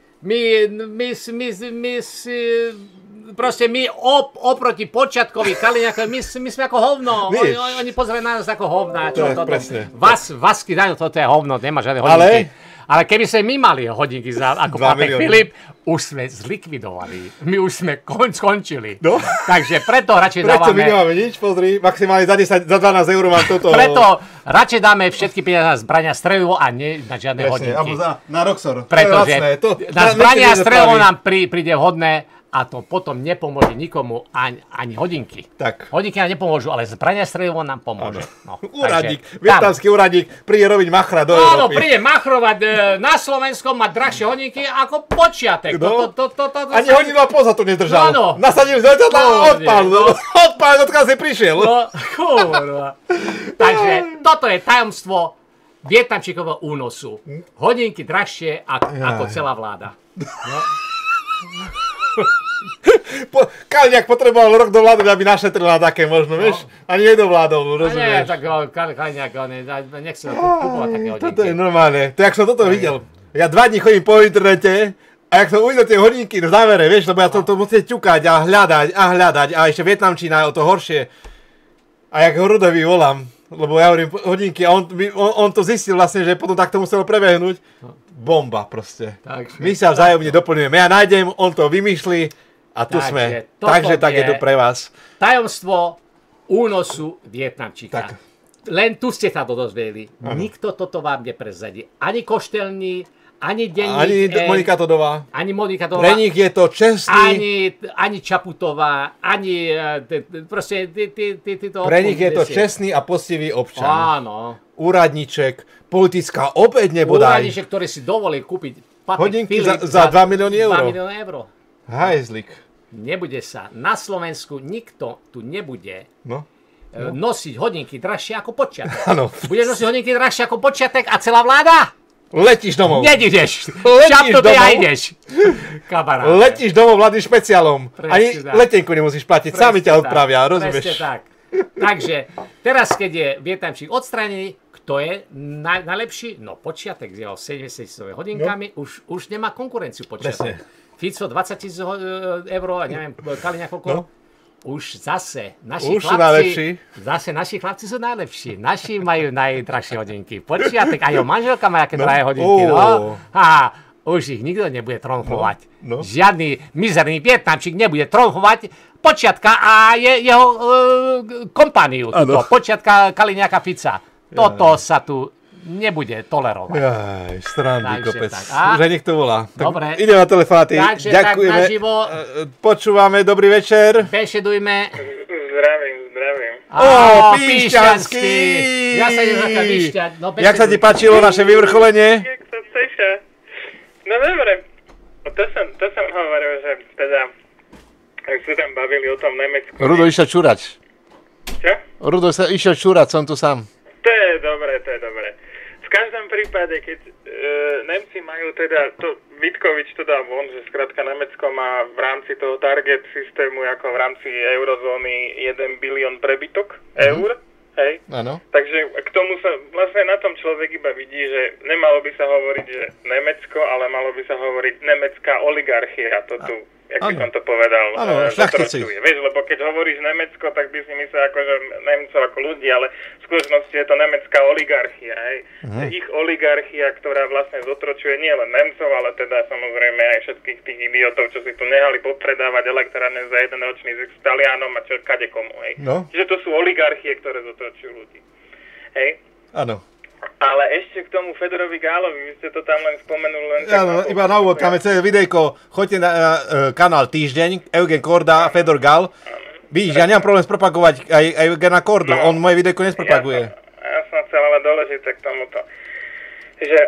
my oproti Počiatkovi, Kaliňákovi, my sme ako hovno. Oni pozerajú na nás ako hovna. Vás dajú, toto je hovno, nemá žiadne hodinky. Ale keby sme my mali hodinky ako Patek Filip, už sme zlikvidovali. My už sme skončili. Takže preto radšej dávame... Preto my nemáme nič, pozri, maximálne za 12 eur mám toto... Preto radšej dáme všetky peniaze na zbrania strelivo a nie na žiadne hodinky. Alebo na Roxor. Pretože na zbrania strelivo nám príde vhodné A to potom nepomôže nikomu ani hodinky. Tak. Hodinky nám nepomôžu, ale zbrania strelivo nám pomôže. No, úradník, vietnamský úradník príde robiť machra do Európy. Áno, príde machrovať na Slovenskom, mať drahšie hodinky ako počiatek. No. Ani hodinu a pol za to nedržal. Áno. Nasadil z letadla a odpál, odkiaľ si prišiel. No, kurva. Takže toto je tajomstvo Vietnamčíkovho únosu. Hodinky drahšie ako celá vláda. No. Kaliňák potreboval rok do vlády, aby našetrila také možno, vieš? Ani nedovládol, rozumieš? Nie, tak Kaliňák, nechce kupovať také hodinky. Toto je normálne, to jak som toto videl. Ja 2 dní chodím po internete a jak som uvidel tie hodinky v závere, vieš, lebo ja to musím ťukať a hľadať a ešte vietnamčina je o to horšie. A jak ho Rudovi volám, lebo ja hovorím hodinky a on to zistil vlastne, že potom takto muselo prebehnúť. Bomba proste. My sa vzájomne doplňujeme. Ja nájdem, on to vymýšli a tu sme. Takže tak je to pre vás. Tajomstvo únosu Vietnamčíka. Len tu ste sa to dozvedeli. Nikto toto vám neprezradí. Ani Koštelný, ani denník Ani Monika Todová. Ani Monika Todová. Pre nich je to čestný. Ani Čaputová, ani proste títo... Pre nich je to čestný a poctivý občan. Áno. Úradníček, politická opäť nebodaj. Úradníček, ktorý si dovolil kúpiť hodinky za 2 milióny eur. 2 milióny eur. Hajzlik. Nebude sa. Na Slovensku nikto tu nebude nosiť hodinky drahšie ako počiatek. Áno. Budeš nosiť hodinky drahšie ako počiatek a celá vláda? Letíš domov. Nejdeš. Letíš domov. Ja ideš. Kamarát. Letíš domov vládnym špeciálom. Ani letenku nemusíš platiť. Sami ťa odpravia, rozumieš? Presne tak. Takže teraz, keď je Vietnamčík odstranený, kto je najlepší? No počiatek s jeho 70 hodinkami už nemá konkurenciu počiatek. Fico 20 000 eur a neviem, Kaliňák koľko. Už zase naši chlapci sú najlepší. Naši majú najdrahšie hodinky. Počiatek, aj jeho manželka má aké drahé hodinky. No. A už ich nikto nebude tromfovať. Žiadny mizerný Vietnamčík nebude tromfovať Počiatka a jeho kompániu. Počiatka Kaliňáka Fica. Toto sa tu nebude tolerovať. Jaj, stranný kopec. Už aj niekto volá. Dobre. Ideme na telefáty. Takže ďakujeme. tak naživo. Počúvame, dobrý večer. Bešedujme. Zdravím. Píšťanský. Ja sa idem taká vyšťať. No, jak sa ti páčilo naše vyvrcholenie? No dobre. To som hovoril, že teda ak sa tam bavili o tom Nemecku. Rudo išiel čúrať. Čo? Rudo sa išiel čúrať, som tu sám. To je dobré. V každom prípade, keď Nemci majú teda, Vitkovič to dá von, že skrátka Nemecko má v rámci toho target systému ako v rámci eurozóny 1 bilión prebytok eur, hej? Áno. Takže k tomu sa vlastne na tom človek iba vidí, že nemalo by sa hovoriť, že Nemecko, ale malo by sa hovoriť nemecká oligarchia, to tu, jak by som to povedal, zatročuje. Vieš, lebo keď hovoríš Nemecko, tak by si myslel akože Nemcov ako ľudí, ale v skutočnosti je to nemecká oligarchia, hej. Ich oligarchia, ktorá vlastne zotročuje nielen Nemcov, ale teda samozrejme aj všetkých tých idiotov, čo si tu nehali popredávať elektrárne za jeden ročný zisk s Talianom a čo kadekomu, hej. No. Čiže to sú oligarchie, ktoré zotročujú ľudí. Hej. Áno. Ale ešte k tomu Fedorovi Gálovi, vy ste to tam len spomenuli. Iba na úvod, máme celé videjko, choďte na kanál Týždeň, Eugen Korda, Fedor Gál. Vidíš, ja nemám problém spropagovať aj Eugena Kordu, on moje videjko nespropaguje. Ja som chcel ale dôležité k tomuto. Že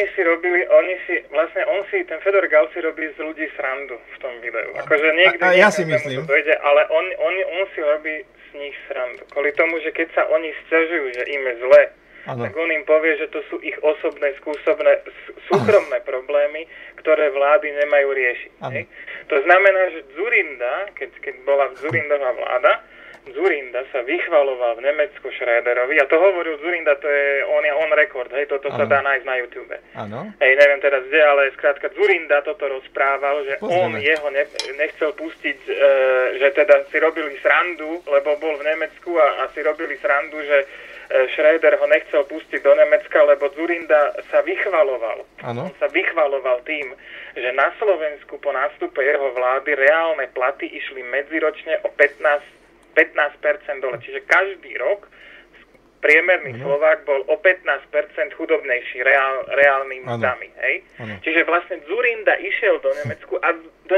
ten Fedor Gál si robí z ľudí srandu v tom videu. Akože niekde ja si myslím. Dojde, ale on si robí z nich srandu. Kvôli tomu, že keď sa oni sťažujú, že im je zle, tak on im povie, že to sú ich osobné, súkromné problémy, ktoré vlády nemajú riešiť. To znamená, že Dzurinda, keď bola Dzurindová vláda, Dzurinda sa vychvaloval v Nemecku Schröderovi, a to hovoril Dzurinda, to je on rekord, hej, toto sa dá nájsť na YouTube. Hej, neviem teraz kde, ale skrátka Dzurinda toto rozprával, že on jeho nechcel pustiť, že teda si robili srandu, lebo bol v Nemecku a si robili srandu, že Schröder ho nechcel pustiť do Nemecka, lebo Dzurinda sa vychvaloval. On sa vychvaloval tým, že na Slovensku po nástupe jeho vlády reálne platy išli medziročne o 15% dole. Čiže každý rok priemerný Slovák bol o 15% chudobnejší reálnymi mzdami, hej? Čiže vlastne Dzurinda išiel do Nemecka a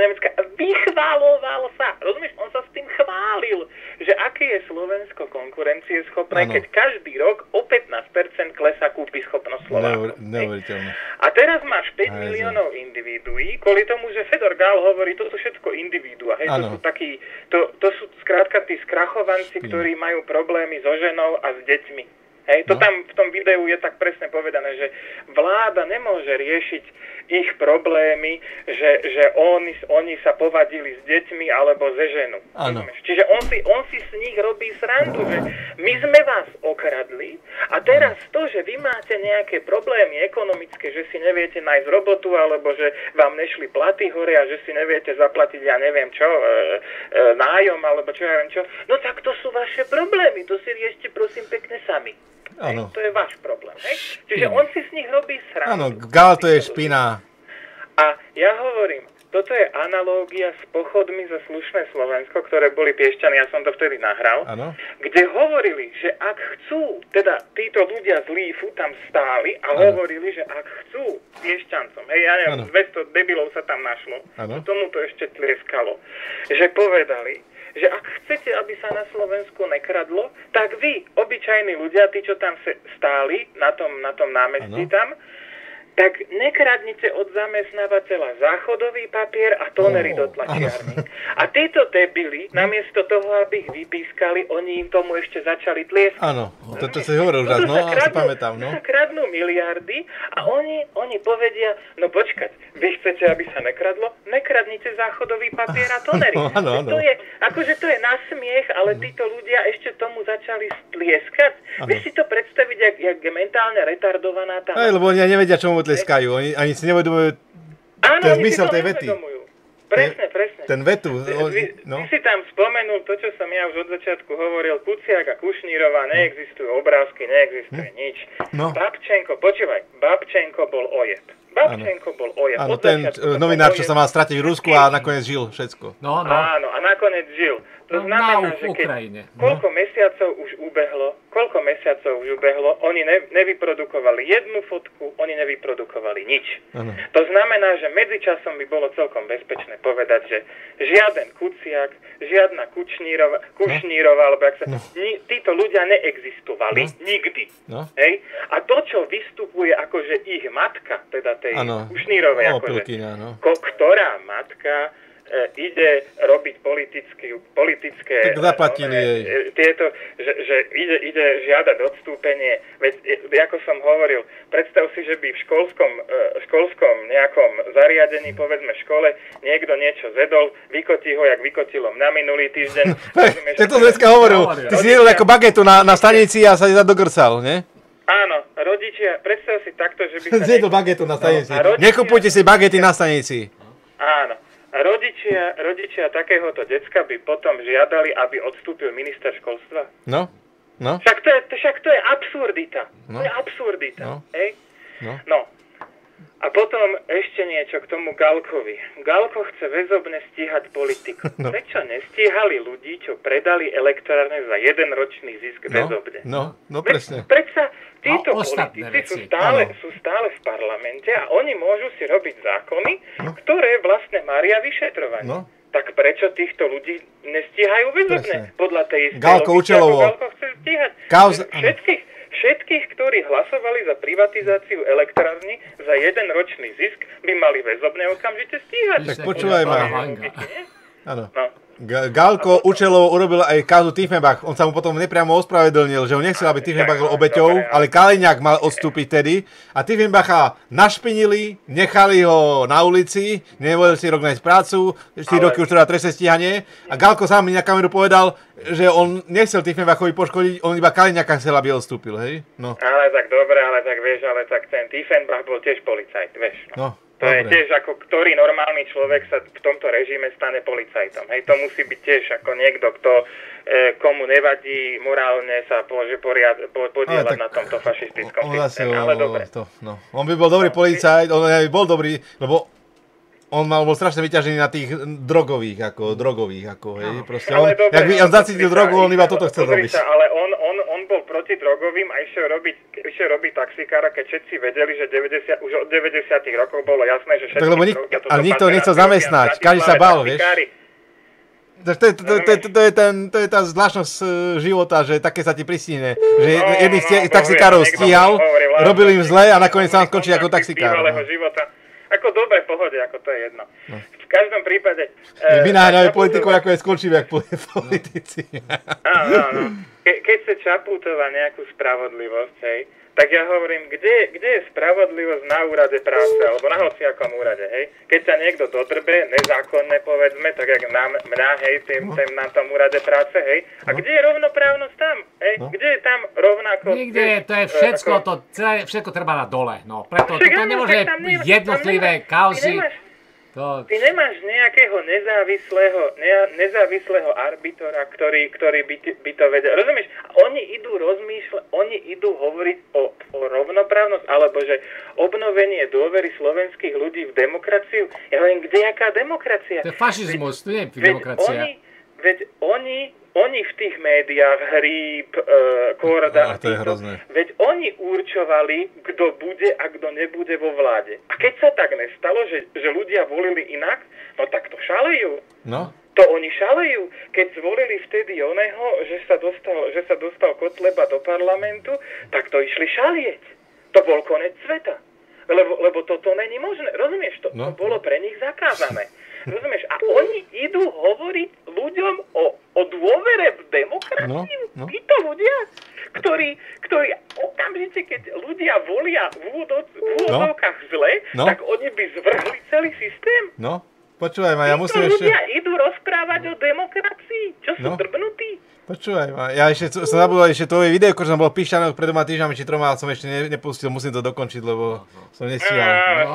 vychváloval sa. Rozumieš? On sa s tým chválil, že aké je Slovensko konkurencieschopné, keď každý rok o 15% klesá kúpyschopnosť Slovákov. Neuveriteľné. A teraz máš 5 miliónov individuí, kvôli tomu, že Fedor Gál hovorí, to sú všetko individuá. Hej, to sú takí, to sú skrátka tí skrachovanci, ktorí majú problémy so ženou a s deťmi. Hej, to tam v tom videu je tak presne povedané, že vláda nemôže riešiť ich problémy, že oni sa povadili s deťmi alebo ze ženou. Čiže on si s nich robí srandu, že my sme vás okradli a teraz to, že vy máte nejaké problémy ekonomické, že si neviete nájsť robotu alebo že vám nešli platy hore a že si neviete zaplatiť, ja neviem čo, nájom alebo čo ja viem čo, no tak to sú vaše problémy, to si riešte prosím pekne sami. Hej, to je váš problém. Hej? Čiže on si s nich robí srandu. Áno, Gál to je špina. A ja hovorím, toto je analógia s pochodmi za slušné Slovensko, ktoré boli Piešťany, ja som to vtedy nahral, kde hovorili, že ak chcú, teda títo ľudia z Lífu tam stáli a hovorili, že ak chcú Piešťancom, hej, ja neviem, 200 debilov sa tam našlo, tomu to ešte tlieskalo, že povedali, že ak chcete, aby sa na Slovensku nekradlo, tak vy, obyčajní ľudia, tí, čo tam stáli na tom námestí tam, tak nekradnite od zamestnávateľa záchodový papier a tonery do tlačiarní. A títo debili, namiesto toho, aby ich vypískali, oni im tomu ešte začali tlieskať. Áno, to si hovoril už raz, asi pamätám. Sa kradnú miliardy a oni povedia, no počkať, vy chcete, aby sa nekradlo? Nekradnite záchodový papier a tonery. To je nasmiech, ale títo ľudia ešte tomu začali tlieskať. Vieš si to predstaviť, jak je mentálne retardovaná tá... Lebo oni nevedia, čomu tleskajú. Oni ani si nevedomujú ten zmysel tej vety. Presne. Ten vetu. Ty si tam spomenul to, čo som ja už od začiatku hovoril. Kuciak a Kušnírova, neexistujú obrázky, neexistuje nič. Babčenko, počúvaj, Babčenko bol ojeb. Áno, ten novinár, čo sa mal stratiť v Rusku a nakoniec žil všetko. Áno, a nakoniec žil. To znamená, že koľko mesiacov už ubehlo, oni nevyprodukovali jednu fotku, oni nevyprodukovali nič. To znamená, že medzičasom by bolo celkom bezpečné povedať, že žiaden Kuciak, žiadna Kušnírova, alebo jak sa... Títo ľudia neexistovali nikdy. Hej? A to, čo vystupuje akože ich matka, teda tej Kušnírovej, akože, ktorá matka ide robiť politické tak zaplatili jej. Tieto, že ide žiadať odstúpenie. Veď, ako som hovoril, predstav si, že by v školskom nejakom zariadení, povedzme v škole, niekto niečo zedol, vykotí ho, jak vykotilo mňa minulý týždeň. Ty to dneska hovoril. Ty si jedol ako bagetu na stanici a sa dogrcal, nie? Áno, rodičia, predstav si takto, že by sa... Zjedol bagetu na stanici. Nekupujte si bagety na stanici. Áno. Rodičia takéhoto decka by potom žiadali, aby odstúpil minister školstva. No. Však to je absurdita. To je absurdita. Hej? No. A potom ešte niečo k tomu Galkovi. Galko chce väzobne stíhať politiku. Prečo nestíhali ľudí, čo predali elektrárne za 1 ročný zisk väzobne? No, presne. Predsa títo politici sú stále v parlamente a oni môžu si robiť zákony, ktoré vlastne maria vyšetrovanie. Tak prečo týchto ľudí nestíhajú väzobne? Podľa tej istej logiky, ako Galko chce stíhať. Všetkých, ktorí hlasovali za privatizáciu elektrárny za 1 ročný zisk, by mali väzobne okamžite stíhať. Tak počúvaj ma. Áno. Galko účelovo urobil aj kauzu Tiefenbach. On sa mu potom nepriamo ospravedlnil, že on nechcel, aby Tiefenbach bol obeťou, ale Kaliňák mal odstúpiť tedy. A Tiefenbacha našpinili, nechali ho na ulici, nevolil si rok nájsť prácu, 4 roky už teda trestné stíhanie. A Galko sám mi na kameru povedal, že on nechcel Tiefenbachovi poškodiť, on iba Kaliňáka chcel, aby odstúpil, hej? No. Ale tak dobre, ale tak ten Tiefenbach bol tiež policajt, vieš. No. To je tiež ako ktorý normálny človek sa v tomto režime stane policajtom. Hej, to musí byť tiež ako niekto, kto komu nevadí morálne sa podieľať na tomto fašistickom systéme. Ale dobre. On by bol dobrý policajt, on by bol dobrý, lebo on bol strašne vyťažený na tých drogových, hej, proste. On zacítil drogu, on iba toto chcel robiť. Ale on on bol proti drogovým a išiel robiť taxikára, keď všetci vedeli, že už od 90. rokov bolo jasné, že všetky drogy... Ale nikto nechcel zamestnať, každý sa bál, vieš. To je tá zvláštnosť života, že také sa ti pristíne, že jedných taxikárov stíhal, robil im zle a nakoniec sa skončí ako taxikár. Ako dobre, pohode, ako to je jedno. V každom prípade... My naháňame politikov, ako je skončíme, ako politici. Áno. Keď sa Čaputová nejakú spravodlivosť, hej, tak ja hovorím, kde je spravodlivosť na úrade práce, alebo na hociakom úrade, hej? Keď sa niekto dodrbe, nezákonne povedzme, tak jak mňa, hej, tým na tom úrade práce, hej? A kde je rovnoprávnosť tam, hej? Kde je tam rovnako... Nikde, to je všetko, všetko treba dať dole, no. Preto to nemôže jednotlivé kauzy... Ty nemáš nejakého nezávislého arbitra, ktorý by to vedel. Rozumieš? Oni idú rozmýšľať, oni idú hovoriť o rovnoprávnosť, alebo že obnovenie dôvery slovenských ľudí v demokraciu. Ja hovorím, kde je aká demokracia? To je fašizmus, to nie je demokracia. Veď oni v tých médiách, Hríb, Korda, veď oni určovali, kto bude a kto nebude vo vláde. A keď sa tak nestalo, že ľudia volili inak, no tak to šalejú. No. To oni šalejú. Keď zvolili vtedy oného, že sa dostal Kotleba do parlamentu, tak to išli šalieť. To bol konec sveta. Lebo toto není možné. Rozumieš? To bolo pre nich zakázané. Rozumieš? A oni idú hovoriť ľuďom o dôvere v demokraciu. Títo ľudia, ktorí okamžite, keď ľudia volia v úvodovkách zle, tak oni by zvrhli celý systém. No, počúvaj ma, ja musím ešte... Títo ľudia idú rozprávať o demokracii. Čo sú drbnutí? Počúvaj ma, ja ešte som zabudol ešte tvoje video, ktoré som bol píšané pred 2 týždňami, či 3, som ešte nepustil, musím to dokončiť, lebo som nestíhal.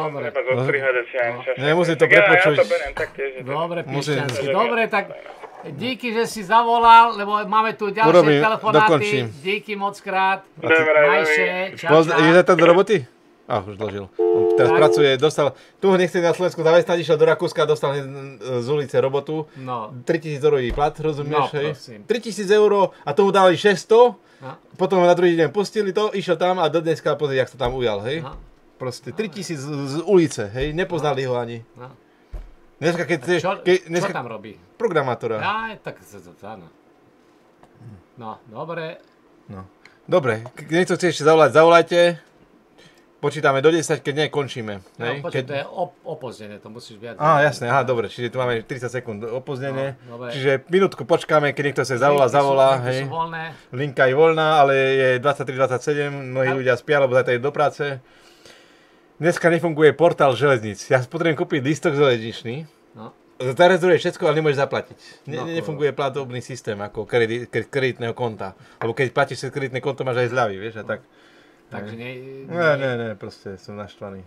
Nemusím to prepočuť. Dobre, Pišťansky. Dobre, tak díky, že si zavolal, lebo máme tu ďalšie telefonáty. Díky moc krát. Majše, čau. Idete tam do roboty? Už dlžil. On teraz pracuje, tu ho nechce na Slovensku zamestnať, išiel do Rakúska, dostal z ulice robotu. 3 000 eurový plat, rozumieš, hej? 3 000 eur a tomu dali 600, potom ho na druhý deň pustili to, išiel tam a do dneska pozrieť, jak sa tam ujal, hej? Proste 3 000 z ulice, hej? Nepoznali ho ani. Dneska, čo tam robí? Programátora. Tak áno. No, dobre. Dobre, keď niekto chce ešte zavolať, zavolajte. Počítame do 10, keď nie, končíme. No, počuť, to je opozdené, to musíš viac... Jasné, dobre, čiže tu máme 30 sekúnd opozdené. Čiže minútku počkáme, keď niekto sa zavolá, hej. Linka je voľná, ale je 23:27, mnohí ľudia spia, lebo zajtra idú do práce. Dneska nefunguje portál železníc. Ja potrebujem kúpiť lístok železničný. Zarezervuješ všetko, ale nemôžeš zaplatiť. Nefunguje platobný systém ako kreditného konta. Lebo keď platíš cez kreditné konto, máš aj zľavy, vieš, a tak. Takže Ne, proste som naštvaný.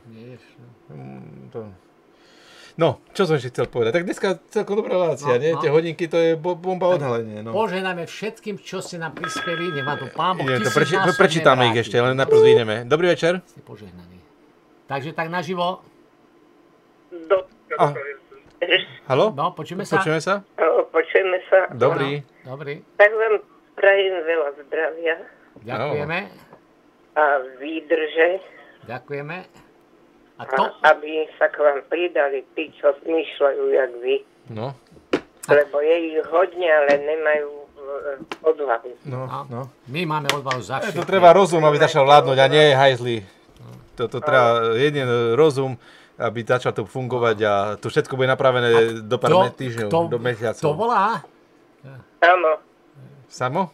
No, čo som ešte chcel povedať? Tak dneska celkom dobrá relácia, nie? Tie hodinky, to je bomba odhalenie. Požehnajme všetkým, čo ste nám prispeli, nech vám to Pán Boh prečítame ich ešte, len najprv zvídeme. Dobrý večer. Ste požehnaní. Takže tak naživo. Haló? No, počujeme sa. Počujeme sa. Dobrý. Tak vám prajem veľa zdravia. Ďakujeme. A výdrže. Ďakujeme. Aby sa k vám pridali tí, čo smýšľajú, jak vy. No. Lebo je ich hodne, ale nemajú odvahu. No. My máme odvahu za všetko. To treba rozum, aby začal vládnuť a nie hajzli. To treba jeden rozum, aby začal to fungovať a to všetko bude napravené do pár týždňov, do mesiacov. To volá? Samo?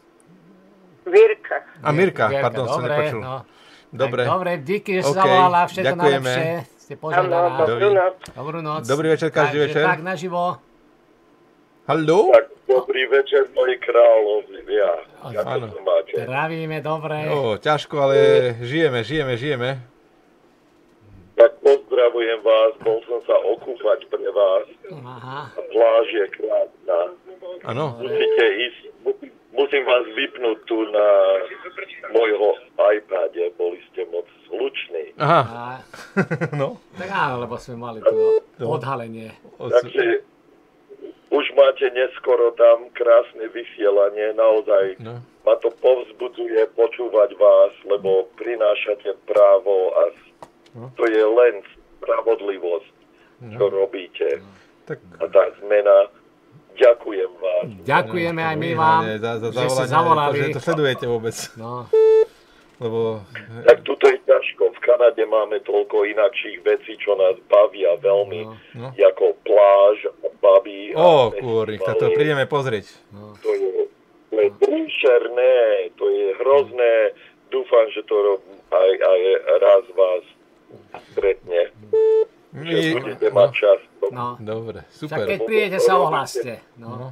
Mirka. Pardon, som nepočul. Dobre. Dobre, díky, že si zavolala, všetko najlepšie. Ste požehnaná. Dobrú noc. Dobrý večer, každý večer. Tak, naživo. Haló? Tak, dobrý večer, moji kráľovia. Ako sa máte? Zdravíme, dobre. Ťažko, ale žijeme. Tak pozdravujem vás, bol som sa okúpať pre vás. Aha. A pláž je krásna. Áno. Musíte ísť, musím vás vypnúť tu na mojho iPade, boli ste moc slušní. Aha. No. Tak áno, lebo sme mali tu odhalenie. Takže už máte neskoro tam krásne vysielanie, naozaj ma to povzbudzuje počúvať vás, lebo prinášate právo a to je len spravodlivosť, čo robíte. A tá zmena, ďakujem vás. Ďakujeme aj my vám, že ste zavolali. Že to sledujete vôbec. Lebo... Tak tuto je ťažko. V Kanade máme toľko inakších vecí, čo nás bavia veľmi, ako pláž a baby. Kúrik, tak to prídeme pozrieť. To je príšerné, to je hrozné. Dúfam, že to aj raz vás stretne. Že budete mať čas. Dobre, super. Však keď prídete, sa ohláste.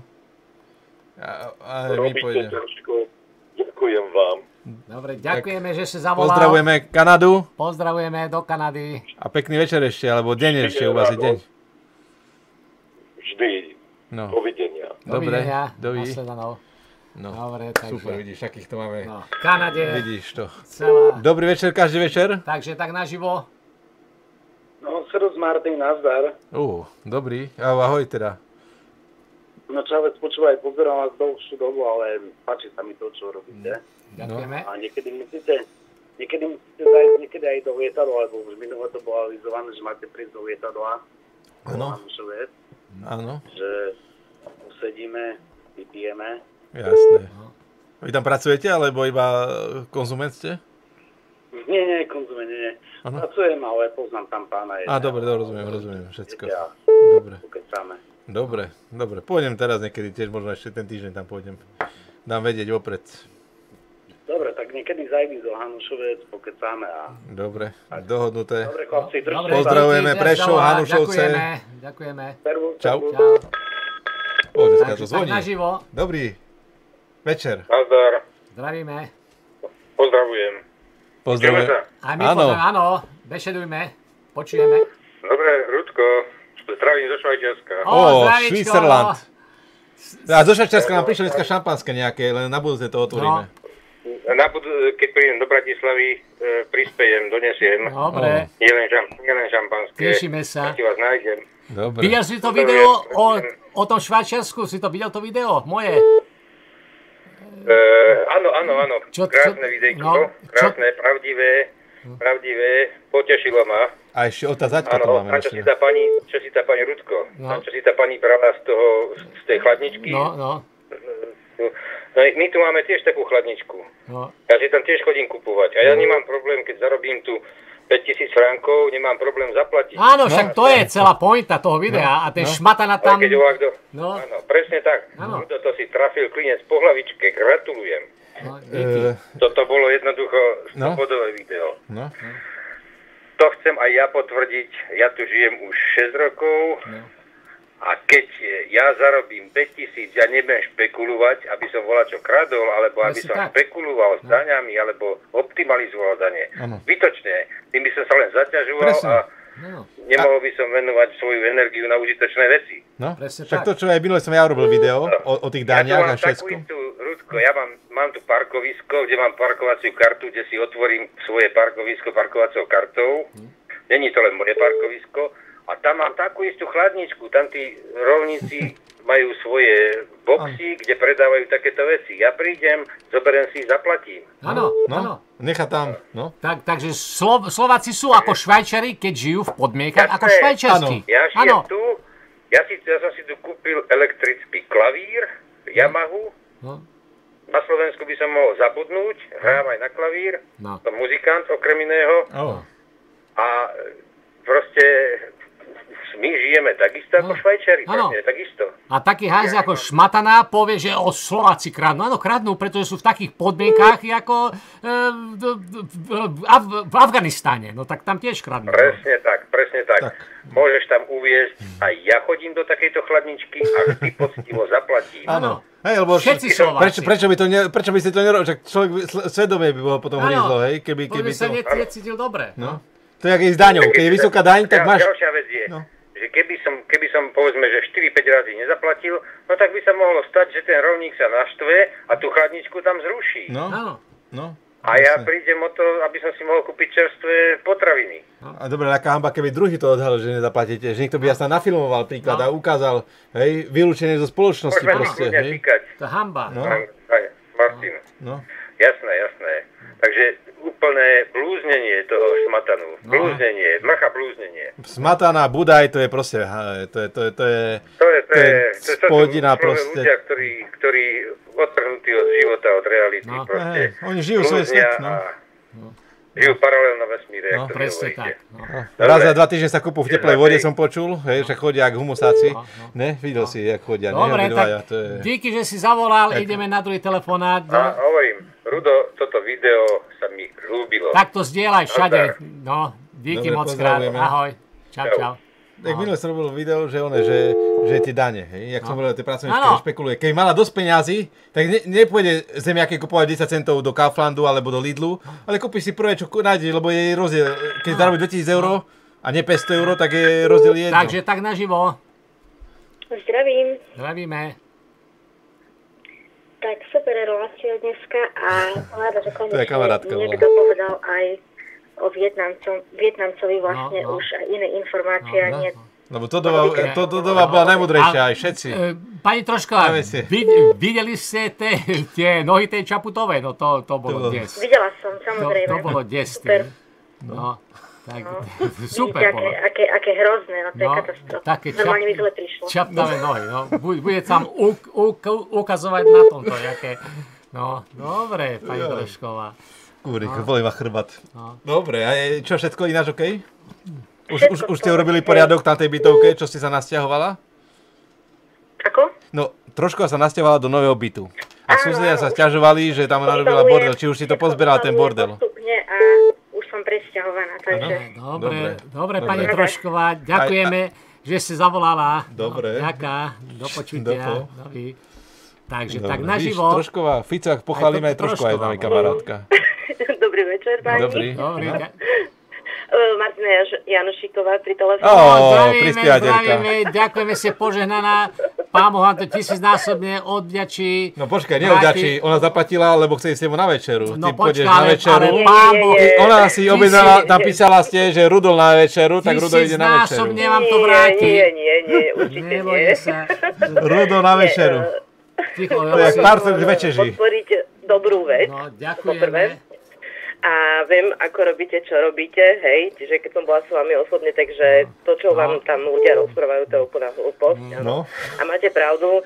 Robíte ťažko. Ďakujem vám. Dobre, ďakujeme, že ste zavolal. Pozdravujeme Kanadu. Pozdravujeme do Kanady. A pekný večer ešte, alebo deň ešte u vás je deň. Vždy. Dovidenia. Dobre, Dobre, takže... Super, vidíš, akých to máme. V Kanade. Vidíš to. Celá... Dobrý večer, každý večer. Takže tak naživo. No, Servus Martin, nazdar. Dobrý. Ahoj teda. No čavec, počúvaj, pozerám vás dlhšiu dobu, ale páči sa mi to, čo robíte. Ďakujeme. A niekedy musíte zajsť niekedy aj do lietadla, lebo už minule to bolo avizované, že máte prísť do lietadla. Áno. Že usedíme, vypijeme. Jasné. Vy tam pracujete, alebo iba konzument ste? Nie, konzument, nie. Pracujem, ale poznám tam pána jedného. Dobre, rozumiem všetko. Dobre. Pôjdem teraz niekedy, tiež možno ešte ten týždeň tam pôjdem. Dám vedieť opred. Dobre, tak niekedy zajdi do Hanušovec, pokecáme a... Dobre, dohodnuté. Dobre, chlapci, pozdravujeme Prešov, Hanušovce. Ďakujeme. Čau. Dneska to zvoní. Naživo. Dobrý večer. Nazdar. Zdravíme. Pozdravujem. A my áno, bešedujme, počujeme. Dobre, Rudko, zdravím zo Švajčiarska. Švýcarland. A zo Švajčiarska nám prišlo dneska šampanské nejaké, len na budúce to otvoríme. Keď prídem do Bratislavy, prispejem, donesiem. Dobre. Nielen šampanské. Tešíme sa. Keď vás nájdem. Dobre. Videl si to video o tom Švajčiarsku? Si to videl to video? Moje? Áno. Krásne videjko. Krásne, pravdivé. Potešilo ma. A ešte otázaťka to máme. A čo si tá pani Rudko? Čo si tá pani brala z tej chladničky? No, my tu máme tiež takú chladničku. Ja si tam tiež chodím kupovať. A ja nemám problém, keď zarobím tu 5000 frankov, nemám problém zaplatiť. Áno, však to je celá pointa toho videa. A ten šmatana tam... Áno, presne tak. To si trafil klinec po hlavičke. Gratulujem. Toto bolo jednoducho stopodové video. To chcem aj ja potvrdiť. Ja tu žijem už 6 rokov. A keď ja zarobím 5000, ja nebudem špekulovať, aby som volačo kradol, alebo aby som špekuloval s daňami, alebo optimalizoval dane. Vytočne. Tým by som sa len zaťažoval a nemohol by som venovať svoju energiu na užitočné veci. Však to, čo aj minule som ja robil video o tých daniach a všetko. Rudko, ja mám tu parkovisko, kde mám parkovaciu kartu, kde si otvorím svoje parkovisko parkovacou kartou. Není to len moje parkovisko. A tam mám takú istú chladničku, tam tí rovníci majú svoje boxy, kde predávajú takéto veci. Ja prídem, zoberiem si, zaplatím. Áno. Nechá tam, Takže Slováci sú ako Švajčari, keď žijú v podmienkach ako švajčiarsky. Ja žijem tu, ja som si tu kúpil elektrický klavír, Yamahu. Na Slovensku by som mohol zabudnúť, hrám aj na klavír, som muzikant okrem iného. A proste... My žijeme takisto ako Švajčiari, takisto. A taký hajz ako šmataná povie, že Slováci kradnú. Áno, kradnú, pretože sú v takých podmienkách ako v Afganistáne. No tak tam tiež kradnú. Presne tak. Môžeš tam uviesť, aj ja chodím do takejto chladničky a vždy poctivo zaplatím. Áno. Všetci Slováci. Prečo by si to nerobili? Človek svedomie by bolo potom hrízlo, hej? Keby sa necítil dobre. To je jak ísť daňou. Keď je vysoká daň, tak máš... Ďalšia vec je, že keby som povedzme, že 4-5 razy nezaplatil, no tak by sa mohlo stať, že ten rovník sa naštve a tú chladničku tam zruší. No. A ja prídem o to, aby som si mohol kúpiť čerstvé potraviny. A dobre, taká hamba, keby druhý to odhalil, že nezaplatíte, že niekto by jasne nafilmoval príklad a ukázal, hej, vylúčenie zo spoločnosti proste, hej. To hamba. No. Martin. No. Jasné. Takže úplné blúznenie toho šmatanu. Blúznenie, mlcha blúznenie. Smatana, Budaj, to je proste, to je spodina proste. Ľudia, ktorí odtrhnutí od života, od reality, proste. Oni žijú svoj svet, Žijú paralelno vesmíre, jak to presne tak. Raz za 2 týždne sa kúpu v teplej vode, som počul, hej, že chodia jak humusáci. Ne, videl si, jak chodia. Dobre, tak díky, že si zavolal, ideme na druhý telefonát. A hovorím, Rudo, toto video sa mi ľúbilo. Tak to zdieľaj všade. No, díky moc krát. Ahoj. Čau. Tak minule som robil video, že tie dane, hej, jak som hovoril, tie pracovníčky špekuluje. Keď mala dosť peňazí, tak nepôjde zemiaky kupovať 10 centov do Kauflandu alebo do Lidlu, ale kúpi si prvé, čo nájde, lebo je rozdiel. Keď zarobí 2000 eur a nie 500 eur, tak je rozdiel jedno. Takže tak naživo. Zdravím. Zdravíme. Tak super relácia dneska a ráda, že konečne niekto povedal aj o Vietnamcovi vlastne už aj iné informácie. Lebo Todová bola najmudrejšia, aj všetci. Pani Trošková, videli ste tie nohy tej Čaputovej? No to bolo des. Videla som, samozrejme. To bolo des. No, tak super bolo. Aké hrozné, no to je katastrofa. Normálne mi zle prišlo. Čaptavé nohy, no. Bude tam ukazovať na tomto, jaké. No, dobre, pani Trošková. Kúrik, boli ma chrbát. Dobre, a čo všetko ináč okej? Už ste urobili poriadok na tej bytovke, čo ste sa nasťahovala? Ako? No, trošku sa nasťahovala do nového bytu. A susedia sa sťažovali, že tam narobila bordel. Či už si to pozberal ten bordel? Postupne a už som presťahovaná, takže... Dobre, pani Trošková, ďakujeme, že ste zavolala. Dobre. Ďaká, do počutia. Takže tak naživo. Trošková, Fica pochválime aj Trošková, je nami kamarátka. Dobrý večer, pani. Dobrý. Martina Janošíková pri telefóne. Zdravíme, ďakujeme si požehnaná. Pán Boh vám to 1000-násobne odvďačí. No počkaj, neodvďačí, ona zaplatila, lebo chce ísť na večeru. No počkaj, ale Pán Boh... Ona si objednala, tam písala ste, že Rudol na večeru, tak Rudol ide na večeru. 1000-násobne vám to vráti. Nie, určite nie. Rudol na večeru. To je jak parcel k večeži. Podporiť dobrú vec. No, ďakujeme. A viem, ako robíte, čo robíte, hej, čiže keď som bola s vami osobne, takže to, čo vám tam ľudia rozprávajú, to je úplná hlúposť, áno. A máte pravdu,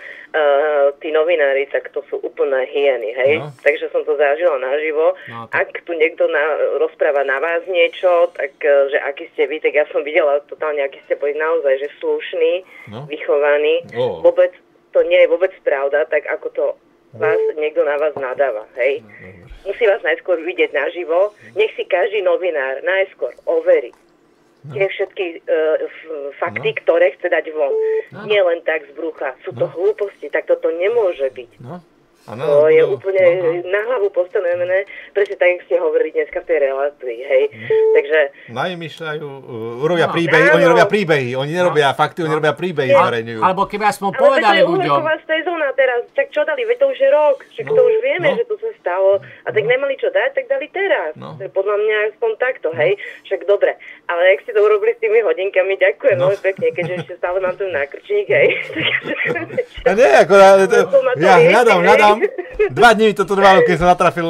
tí novinári, tak to sú úplné hyeny, hej, takže som to zažila naživo. Ak tu niekto rozpráva na vás niečo, tak že aký ste vy, tak ja som videla totálne, aký ste boli naozaj, že slušní, vychovaní, vôbec, to nie je vôbec pravda, tak ako to niekto na vás nadáva, hej. Musí vás najskôr vidieť naživo, nech si každý novinár najskôr overí tie všetky fakty, ktoré chce dať von. Nie len tak z brucha, sú to hlúposti, tak toto nemôže byť. To je úplne na hlavu postavené, presne tak, jak ste hovorili dneska v tej relácii, hej. Takže... Najmyšľajú, urobia príbehy, oni robia príbehy, oni nerobia fakty, oni robia príbehy zverejňujú. Alebo keby aspoň povedali ľuďom. Ale to je uhlíková sezóna teraz, tak čo dali, veď to už je rok, však to už vieme, že to sa stalo, a tak nemali čo dať, tak dali teraz. To je podľa mňa aspoň takto, hej, však dobre. Ale jak ste to urobili s tými hodinkami, ďakujem veľmi pekne, keďže ešte stále mám tu nákrčník, hej. Nie, ja hľadám. 2 dní to trvalo, keď som natrafil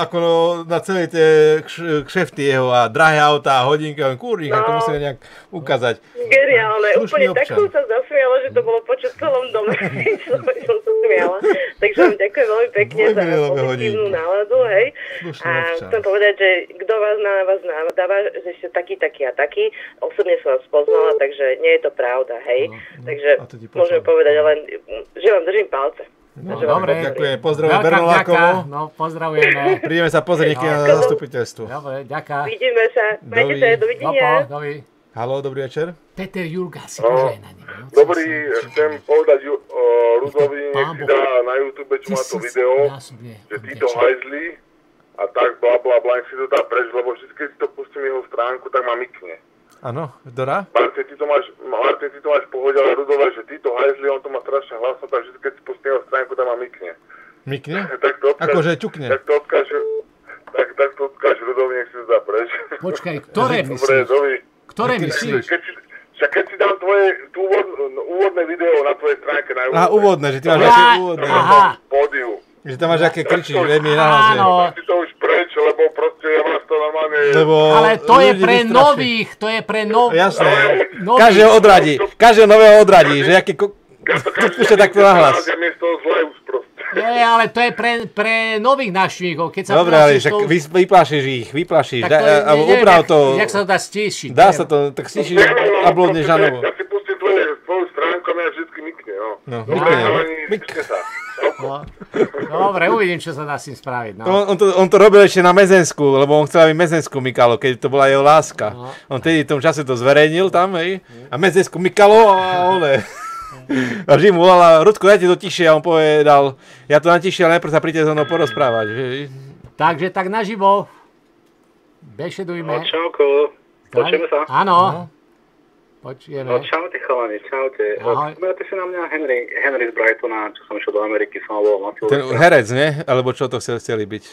na celé tie kšefty jeho a drahé autá a hodinky. Kurník, to musíme nejak ukázať. Geniálne, úplne tak som sa zasmiala, že to bolo počuť v celom dome. som sa smiala. Takže vám ďakujem veľmi pekne za pozitívnu náladu, hej. A chcem povedať, že kto na vás nadáva, že ste taký a taký, osobne som vás poznala, takže nie je to pravda, hej. Takže môžem povedať len, že vám držím palce. No, dobre, ďakujem, pozdravujem Bernolákovu. No, pozdravujeme. Prídeme sa pozrieť niekedy na zastupiteľstvu. Dobre, ďakujem. Vidíme sa, majte sa, dovidenia. Haló, dobrý večer. Peter Jurga, si požehnaný. Dobrý, chcem povedať Rudovi, nech si dá na YouTube, čo má to video, že títo hajzli a tak blablabla, nech si to dá preč, lebo vždy, keď si to pustím jeho stránku, tak ma mykne. Áno, Dora? Martin, ty to máš povedal Rudové, že títo hajzli, on to má strašne hlasno, tak vždy, keď si pustím jeho stránku, tak ma mykne. Mykne? Tak to akože ťukne. Tak to odkáže, Tak to odkáž ľudový, nech si zdá preč. Počkaj, ktoré myslíš? Ktoré myslíš? Keď si dám tvoje úvodné video na tvojej stránke na YouTube. Úvodné, že ty máš aké úvodné. Aha. Pódiu. Že tam máš aké kričíš, veľmi nahlasne. Ty to už preč, lebo proste ja vás to normálne... Ale to je pre nových, to je pre nových. Jasné, každého nového odradí, že aký... Skúšte takto nahlas. Nie, ale to je pre nových návštevníkov. Dobre, ale však vyplašíš ich, uprav to. Jak sa to dá stíšiť? Dá sa to, tak stíšiš a blodneš na novo. Ja si pustím tvoju stránku a mňa vždycky mykne, no. Mykne sa. Dobre, uvidím, čo sa dá s tým spraviť. On to robil ešte na Mezensku, lebo on chcel, aby Mezensku mykalo, keď to bola jeho láska. On tedy v tom čase to zverejnil tam, hej, a Mezensku mykalo a ole. A vždy mu volala, Rudko, ja ti to tišie, a on povedal, ja to natišie, ale najprv sa príďte so mnou porozprávať. Takže tak naživo. Bešedujme. No, čauko, počujeme sa? Áno. Počujeme. No, čaute chalani, čaute. Spomínate si na mňa Henry z Brightona, čo som išiel do Ameriky, som bol na Ten herec, nie? Alebo čo to chceli byť?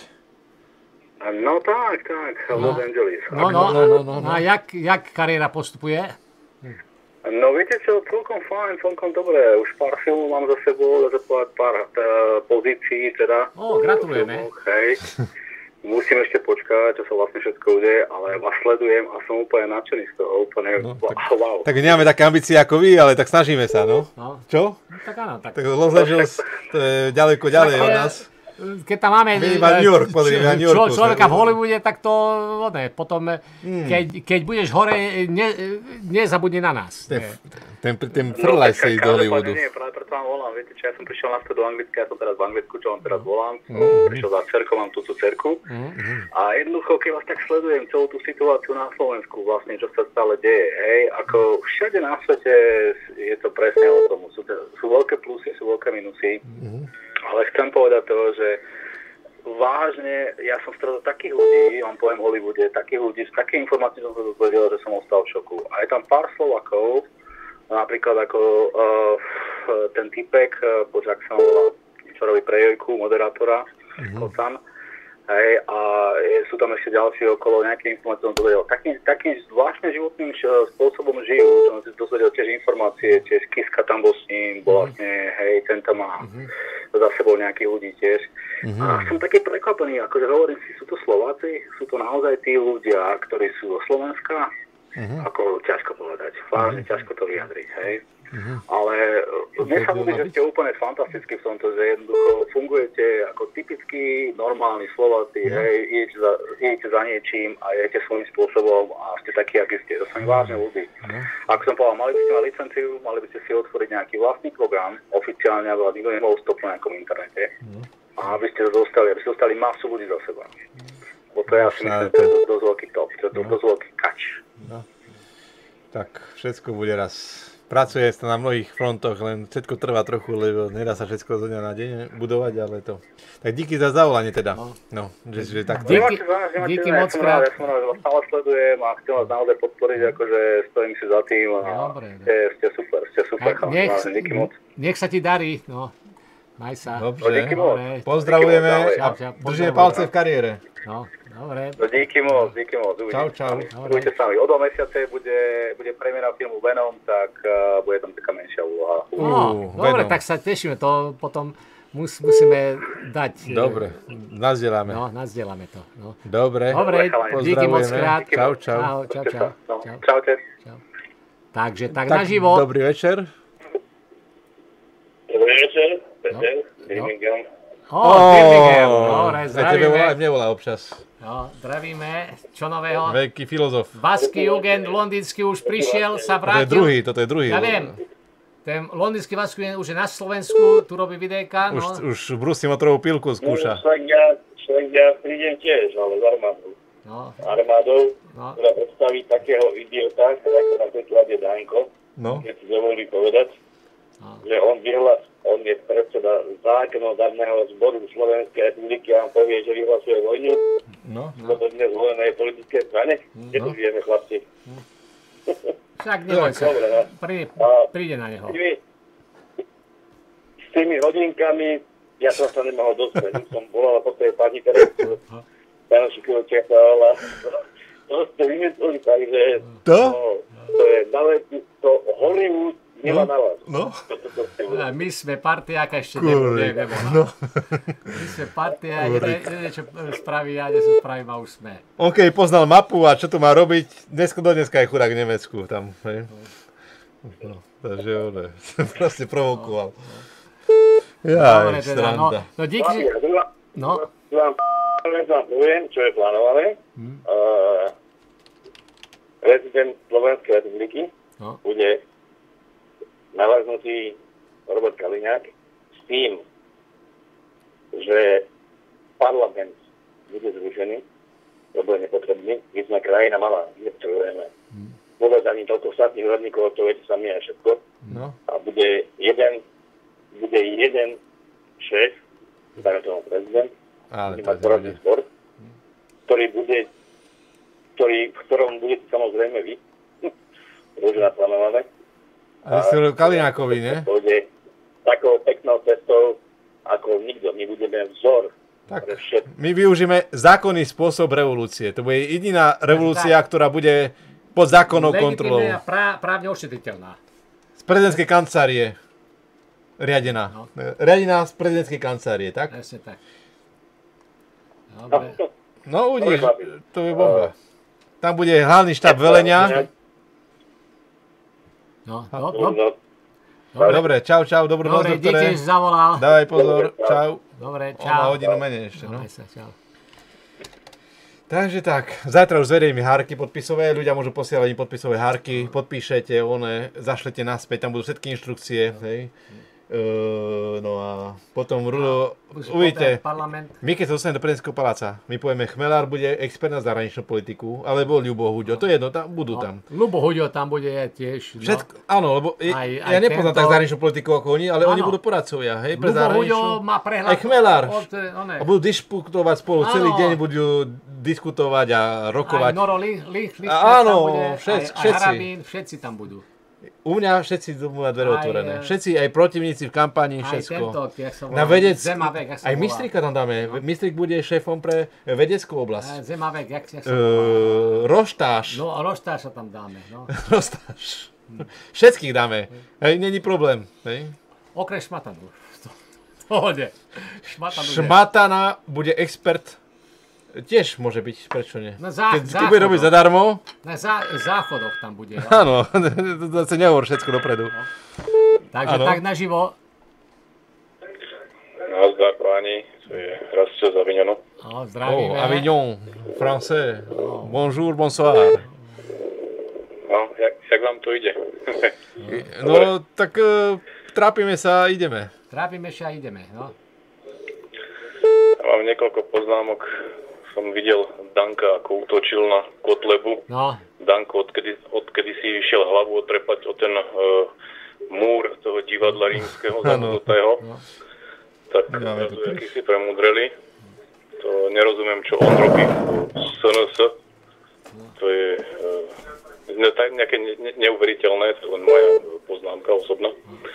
No tak, Los Angeles. No, a jak kariéra postupuje? No viete čo, celkom fajn, celkom dobré. Už pár filmov mám za sebou, dá sa povedať pár pozícií teda. Gratulujeme. Hej. Musím ešte počkať, čo sa vlastne všetko udeje, ale vás sledujem a som úplne nadšený z toho, úplne wow. Tak nemáme také ambície ako vy, ale tak snažíme sa, no. Čo? Tak áno. Tak Los Angeles, to je ďalej od nás. Keď tam máme človeka v Hollywoode, tak to potom, keď budeš hore, nezabudni na nás. Ten frlaj sa ísť do Hollywoodu. Nie, práve preto vám volám. Viete, čo ja som prišiel naspäť do Anglicka, ja som teraz v Anglicku, čo vám teraz volám. Prišiel za cerkou, mám túto cerku. A jednoducho, keď vás tak sledujem celú tú situáciu na Slovensku, vlastne, čo sa stále deje, hej, ako všade na svete je to presne o tom. Sú veľké plusy, sú veľké minusy. Ale chcem povedať to, že vážne, ja som stretol takých ľudí, vám poviem v Hollywoode, takých ľudí, z také informácie som sa dozvedel, že som ostal v šoku. A je tam pár Slovakov, napríklad ako ten typek, jak sa volá, čo robí pre Jojku, moderátora, Kocan. Hej, a sú tam ešte ďalšie okolo, nejaké informácie som dozvedel. Takým zvláštne životným spôsobom žijú, čo som si dozvedel tiež informácie, tiež Kiska tam bol s ním, vlastne, hej, ten tam má za sebou nejakých ľudí tiež. A som taký prekvapený, akože hovorím si, sú to Slováci, sú to naozaj tí ľudia, ktorí sú zo Slovenska, ako ťažko povedať, vážne ťažko to vyjadriť, hej. Ale mne sa ľudí, že ste úplne fantasticky v tomto, že jednoducho fungujete ako typický normálny Slováci, hej, idete za niečím a idete svojím spôsobom a ste takí, akí ste. To sa mi vážne ľudí. Ako som povedal, mali by ste mať licenciu, mali by ste si otvoriť nejaký vlastný program, oficiálne, aby nikto nemohol stopnúť na nejakom internete. A aby ste dostali masu ľudí za seba. Bo to ja si myslím, že to je dosť veľký top, to je dosť veľký kač. Tak, všetko bude raz. Pracuje sa na mnohých frontoch, len všetko trvá trochu, lebo nedá sa všetko zo dňa na deň budovať, ale to... Tak díky za zavolanie teda. No, že takto. Díky moc krát. Ja som vás stále sledujem a chcem vás naozaj podporiť, akože stojím si za tým a ste super. Díky moc. Nech sa ti darí, no. Maj sa. Dobre, pozdravujeme a držíme palce v kariére. No, dobre. Díky moc. Čau. Budete sami. O 2 mesiace bude premiéra filmu Venom, tak bude tam taká menšia úloha. Dobre, tak sa tešíme. To potom musíme dať. Dobre, nazdielame. No, nazdielame to. No. Dobre, díky moc krát. Čau. Čaute. Takže tak naživo. Dobrý večer. Dobrý večer, Peter, Birmingham. Birmingham, dobre, zdravíme. Mne volá občas. No, zdravíme, čo nového? Veľký filozof. Vaský Jugend londýnsky už prišiel, sa vrátil. Toto je druhý. Ja viem. Ten londýnsky Vaský Jugend už je na Slovensku, tu robí videjka. Už brusí motorovú pilku skúša. Ja prídem tiež, ale s armádou. Ktorá predstaví takého idiota, ako na preklade Danko, keď si dovolí povedať. Že on je predseda zákonodárneho zboru Slovenskej republiky a on povie, že vyhlasuje vojnu. Lebo dnes zvolenej politické strane. Kde tu žijeme, chlapci? Však neboj sa. Príde na neho. S tými hodinkami ja som sa nemohol dostať. Som volala po tej pani, ktorá Janošikov ťahal a to ste vymysleli, takže to je daleko, to Hollywood nemá na vás. No. My sme partia, aká ešte nebudeme. No. My sme partia, niečo spraví, ja niečo spravím a už sme. On keď poznal mapu a čo tu má robiť, dneska je chudák v Nemecku tam. Hej. No, takže on proste provokoval. Jaj, sranda. No díky. No. Vám poviem, čo je plánované. Prezident Slovenskej republiky bude nalaznutý Robert Kaliňák s tým, že parlament bude zrušený, lebo je nepotrebný. My sme krajina malá, nepotrebujeme vôbec ani toľko štátnych úradníkov, to viete sami aj všetko. No. A bude jeden šéf, dáme tomu prezident, ktorý má poradný zbor, v ktorom budete samozrejme vy, už naplánované. A vy ste Kaliňákovi, ne? Bude takou peknou cestou, ako nikto. My budeme vzor pre všetko. My využijeme zákonný spôsob revolúcie. To bude jediná revolúcia, ktorá bude pod zákonnou kontrolou. Legitímne a právne ošetriteľná. Z prezidentskej kancelárie riadená. No. Riadená z prezidentskej kancelárie, tak? Presne tak. Dobre. No uvidíš, to je bomba. Tam bude hlavný štáb velenia. No. Dobre, čau, dobrú noc, doktore. Dobre, díky, že zavolal. Dávaj pozor, čau. Dobre, čau. On má hodinu menej ešte, no. Čau. Takže tak, zajtra už zverejme hárky podpisové, ľudia môžu posielať im podpisové hárky, podpíšete, zašlete naspäť, tam budú všetky inštrukcie, hej. No a potom Rudo, uvidíte, my keď sa dostaneme do prezidentského paláca, my povieme, Chmelár bude expert na zahraničnú politiku, alebo Ľubo Huďo, to je jedno, budú tam. Ľubo Huďo tam bude tiež. Všetko, áno, lebo ja nepoznám tak zahraničnú politiku ako oni, ale oni budú poradcovia, hej, pre zahraničnú. Ľubo Huďo má prehľad. Aj Chmelár. A budú diskutovať spolu, celý deň budú diskutovať a rokovať. Aj Noro Lich tam bude, aj Harabín, všetci tam budú. U mňa všetci budú mať dvere otvorené. Všetci, aj protivníci v kampani, všetko. Na vedec, Zemavek, aj Mistrika tam dáme. Mistrik bude šéfom pre vedeckú oblasť. Zemavek, jak sa volá? Roštáš. No, Roštáša tam dáme. No. Roštáš. Všetkých dáme. Hej, není problém. Hej. Okrem Šmatanu. Pohode. Šmatana bude expert. Tiež môže byť, prečo nie? Keď bude robiť zadarmo. Na záchodoch tam bude. Áno, to sa nehovor všetko dopredu. Takže tak naživo. Nazdar páni, to je Rastio z Avignonu. Zdravíme. Avignon, français. Bonjour, bonsoir. No, jak vám to ide? No, tak trápime sa a ideme. Trápime sa a ideme, no. Ja mám niekoľko poznámok. Som videl Danka, ako útočil na Kotlebu. No. Danko, odkedy si išiel hlavu otrepať o ten múr toho divadla rímskeho zabudnutého. No. Tak jaký si premudreli. To nerozumiem, čo on robí v SNS. To je tak nejaké neuveriteľné, to je len moja poznámka osobná.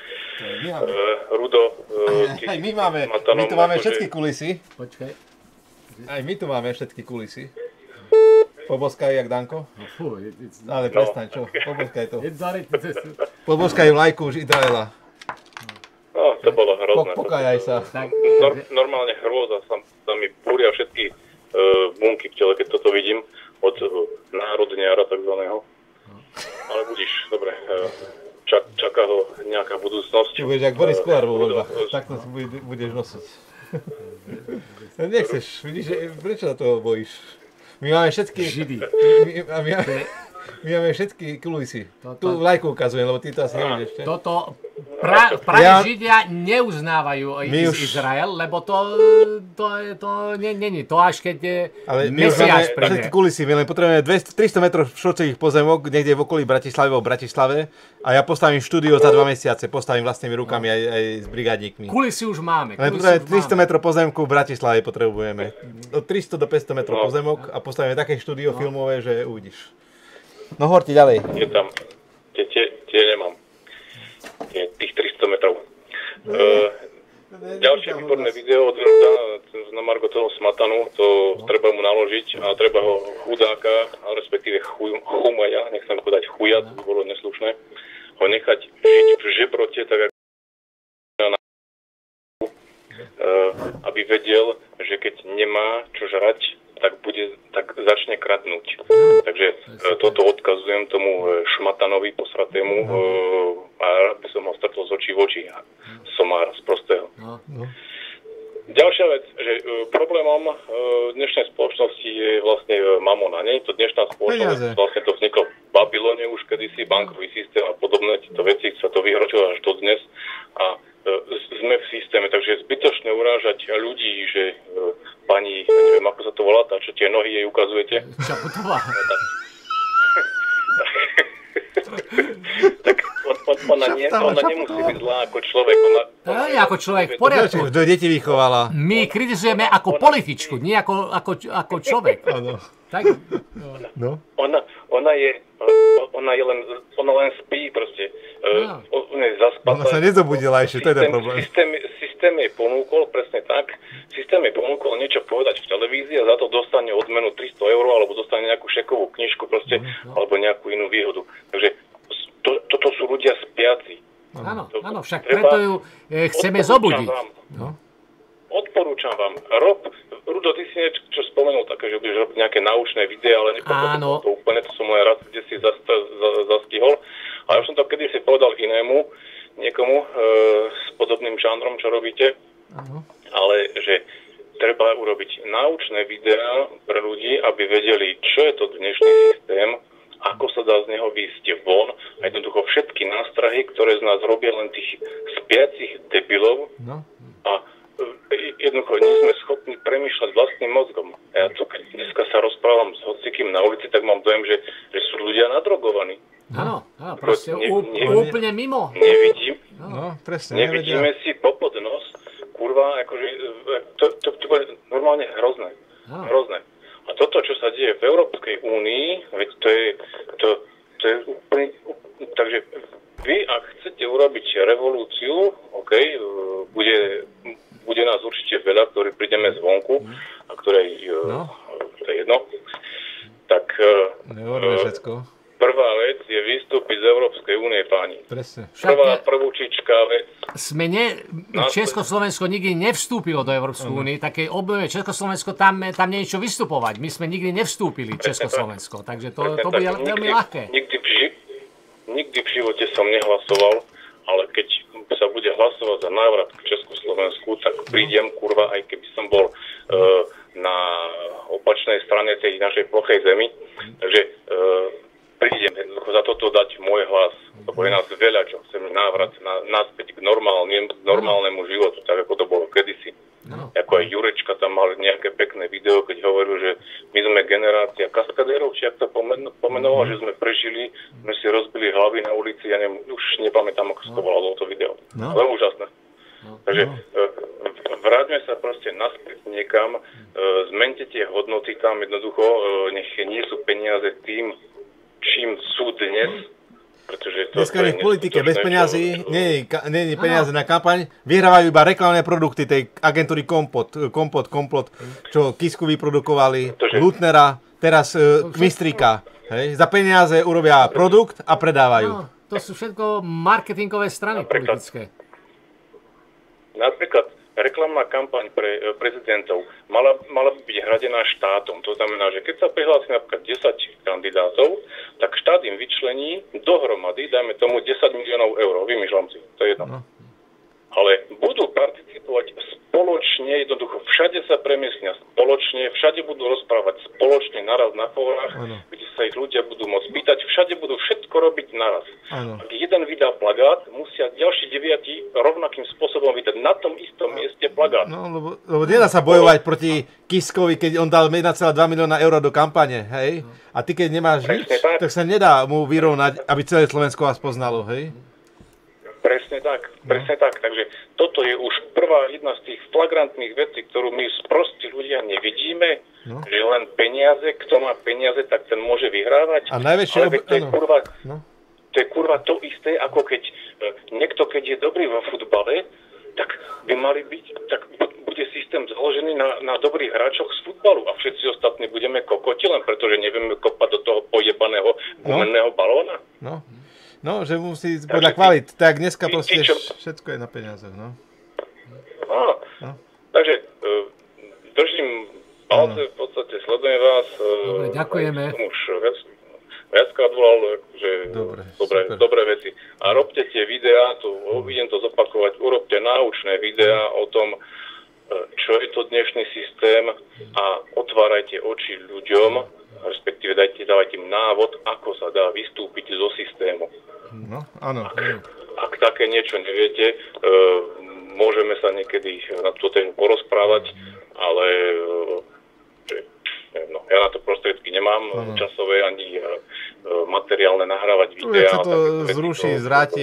Rudo, aj my tu máme všetky kulisy. Počkaj. Aj my tu máme všetky kulisy. Poboskaj, jak Danko. Ale prestaň, čo? Poboskaj to. Poboskaj vlajku už Izraela. No, to bolo hrozné. Pokajaj sa. Normálne hrôza sa mi búria všetky bunky v tele, keď toto vidím. Od národniara takzvaného. Ale budíš, dobre. Čaká ho nejaká budúcnosť. Či budeš jak Boris Kolár vo voľbách. Takto si budeš nosiť. Nechceš, vidíš, prečo sa toho bojíš? My máme všetky... Židy. My máme všetky kulisy. Tu vlajku ukazujem, lebo ty to asi nevidíš. Toto praví Židia neuznávajú Izrael, lebo to není to, až keď Mesiáš príde. Všetky kulisy, my len potrebujeme 300 metrov štvorcových pozemok, niekde v okolí Bratislavy vo Bratislave a ja postavím štúdio za 2 mesiace, postavím vlastnými rukami aj s brigádnikmi. Kulisy už máme. Len potrebujeme 300 metrov pozemku v Bratislave potrebujeme. Od 300 do 500 metrov pozemok a postavíme také štúdio filmové, že uvidíš. No hovor ti ďalej. Je tam. Tie nemám. Tých 300 metrov. Ďalšie výborné video od na margo toho smatanu, to treba mu naložiť a treba ho chudáka, respektíve chumaja, nechcem povedať chuja, to by bolo neslušné, ho nechať žiť v žebrote, tak ako aby vedel, že keď nemá čo žrať, tak začne kradnúť. Takže toto odkazujem tomu šmatanovi posratému a rád by som ho stretol z očí v oči. Somára z prostého. Ďalšia vec, že problémom dnešnej spoločnosti je vlastne mamona. Nie je to dnešná spoločnosť, vlastne to vzniklo v Babylone už kedysi, bankový systém a podobné tieto veci sa to vyhročilo až do dnes a sme v systéme, takže je zbytočné urážať ľudí, že pani, neviem ako sa to volá, tá, čo tie nohy jej ukazujete. Čaputová. Tak ona nemusí byť zlá ako človek. Ona je ako človek, v poriadku. Kto deti vychovala. My kritizujeme ako političku, nie ako človek. Tak? Ona len spí proste. Ona je zaspatá. Ona sa nezobudila ešte, to je ten problém. Systém jej ponúkol, presne tak, systém jej ponúkol niečo povedať v televízii a za to dostane odmenu 300 € alebo dostane nejakú šekovú knižku proste, alebo nejakú inú výhodu. Takže toto sú ľudia spiaci. Áno, však preto ju chceme zobudiť. Odporúčam vám, Rudo, ty si niečo spomenul také, že budeš robiť nejaké naučné videá, ale nepovedal to úplne, to som len raz, kde si zastihol. A ja som to kedysi povedal inému, niekomu s podobným žánrom, čo robíte, ale že treba urobiť naučné videá pre ľudí, aby vedeli, čo je to dnešný systém, ako sa dá z neho výjsť von a jednoducho všetky nástrahy, ktoré z nás robia len tých spiacich debilov a jednoducho nie sme schopní premýšľať vlastným mozgom. Ja to, keď dneska sa rozprávam s hocikým na ulici, tak mám dojem, že sú ľudia nadrogovaní. Áno, proste úplne mimo. Nevidíme si popod nos, kurva, akože to bude normálne hrozné. A toto, čo sa deje v Európskej únii, veď to je úplne... Takže vy, ak chcete urobiť revolúciu, bude nás určite veľa, ktorí prídeme zvonku a ktorej to je jedno, tak prvá vec je vystúpiť z Európskej únie, páni. Presne. Prvúčičká vec. Československo nikdy nevstúpilo do Európskej únie, také obdobie Československo tam nie je čo vystupovať. My sme nikdy nevstúpili Československo, takže to bude veľmi ľahké. Nikdy v živote som nehlasoval, ale keď sa bude hlasovať za návrat k Československu, tak prídem, kurva, aj keby som bol na opačnej strane tej našej plochej zemi. Takže prídem jednoducho za toto dať môj hlas, lebo je nás veľa, čo chceme návrat naspäť k normálnemu životu, tak ako to bolo kedysi. Ako aj Jurečka tam mal nejaké pekné video, keď hovoril, že my sme generácia kaskadérov, či ak to pomenoval, že sme prežili, sme si rozbili hlavy na ulici, ja neviem, už nepamätám, ako sa to volalo to video. Ale úžasné. Takže vráťme sa proste naspäť niekam, zmente tie hodnoty tam, jednoducho, nech nie sú peniaze tým, čím sú dnes, pretože to dneska v politike bez peňazí, nie je peniaze na kampaň, vyhrávajú iba reklamné produkty tej agentúry Komplot, čo Kisku vyprodukovali, Lutnera, teraz Kmistríka. Za peniaze urobia produkt a predávajú. To sú všetko marketingové strany politické. Napríklad reklamná kampaň pre prezidentov mala by byť hradená štátom. To znamená, že keď sa prihlási napríklad 10 kandidátov, tak štát im vyčlení dohromady, dajme tomu 10 miliónov eur. Vymýšľam si, to je jedno. Ale budú participovať spoločne, jednoducho všade sa premiestnia spoločne, všade budú rozprávať spoločne naraz na fórach, kde sa ich ľudia budú môcť pýtať, všade budú všetko robiť naraz. Ak jeden vydá plagát, musia ďalší 9 rovnakým spôsobom vydať na tom istom mieste plagát. No, lebo nedá sa bojovať proti Kiskovi, keď on dal 1,2 milióna eur do kampane, hej? A ty keď nemáš nič, tak sa nedá mu vyrovnať, aby celé Slovensko vás poznalo, hej? Presne tak. Takže toto je už prvá jedna z tých flagrantných vecí, ktorú my sprostí ľudia nevidíme, že len peniaze, kto má peniaze, tak ten môže vyhrávať. A najväčšie... Ale to je kurva to isté, ako keď niekto, keď je dobrý vo futbale, tak by mali byť, tak bude systém systém založený na dobrých hráčoch z futbalu a všetci ostatní budeme kokoti, len pretože nevieme kopať do toho pojebaného gumenného balóna. No, že musí podľa kvalit. Tak dneska proste všetko je na peniazoch, no. Takže držím palce, v podstate sledujem vás. Dobre, ďakujeme. Už viackrát volal, že dobré veci. A robte tie videá, idem to zopakovať, urobte náučné videá o tom, čo je to dnešný systém a otvárajte oči ľuďom, respektíve dávajte im návod, ako sa dá vystúpiť zo systému. No, áno. Ak také niečo neviete, môžeme sa niekedy na tú tému porozprávať, ale ja na to prostriedky nemám, časové ani materiálne nahrávať videá. Sa to zruší, zvráti,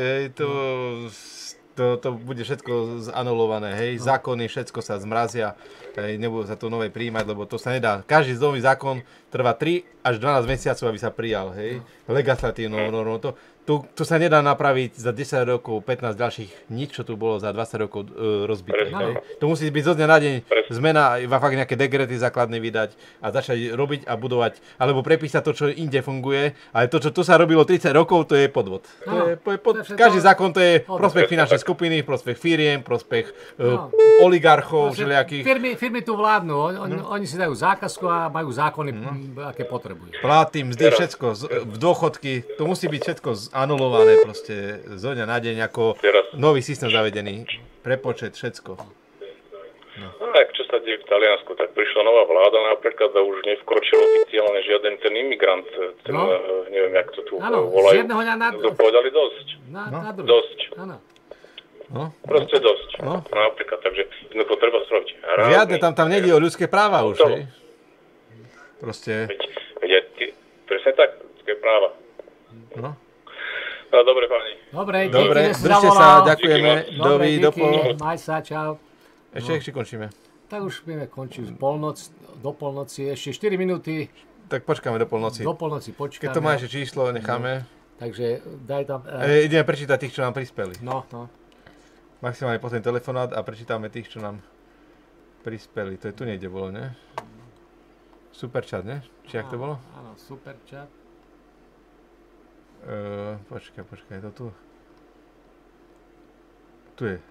to bude všetko zanulované, hej, zákony, všetko sa zmrazia, nebudú sa to nové prijímať, lebo to sa nedá. Každý nový zákon trvá 3 až 12 mesiacov, aby sa prijal, hej, legislatívnou normou. Tu sa nedá napraviť za 10 rokov, 15 ďalších, nič, čo tu bolo za 20 rokov rozbité. To musí byť zo dňa na deň zmena, fakt nejaké dekrety základné vydať a začať robiť a budovať, alebo prepísať to, čo inde funguje, ale to, čo tu sa robilo 30 rokov, to je podvod. Každý zákon to je prospech finančnej skupiny, prospech firiem, prospech oligarchov, všelijakých. Firmy tu vládnu, oni si dajú zákazku a majú zákony, aké potrebujú. Platy, mzdy, všetko, v dôchodky, to musí byť všetko anulované proste zo dňa na deň ako nový systém zavedený. Prepočet, všetko. Tak čo sa deje v Taliansku, tak prišla nová vláda napríklad a už nevkročil oficiálne žiaden ten imigrant, neviem, jak to tu volajú. Povedali dosť. Dosť. Proste dosť. Napríklad, takže jednoducho treba spraviť. Žiadne, tam nejde o ľudské práva už, hej? Proste. Presne tak, ľudské práva. No, dobre, pani. Dobre, držte sa, ďakujeme. Dobre, maj sa, čau. Ešte končíme. Tak už budeme končiť do polnoci, ešte 4 minúty. Tak počkáme do polnoci. Do polnoci počkáme. Keď to má ešte číslo, necháme. Takže daj tam... Ideme prečítať tých, čo nám prispeli. No. Maximálne potom telefonát a prečítame tých, čo nám prispeli. To je tu niekde bolo, ne? Superchat, ne? Či jak to bolo? Áno, superchat. Počkaj, to tu. Tu je.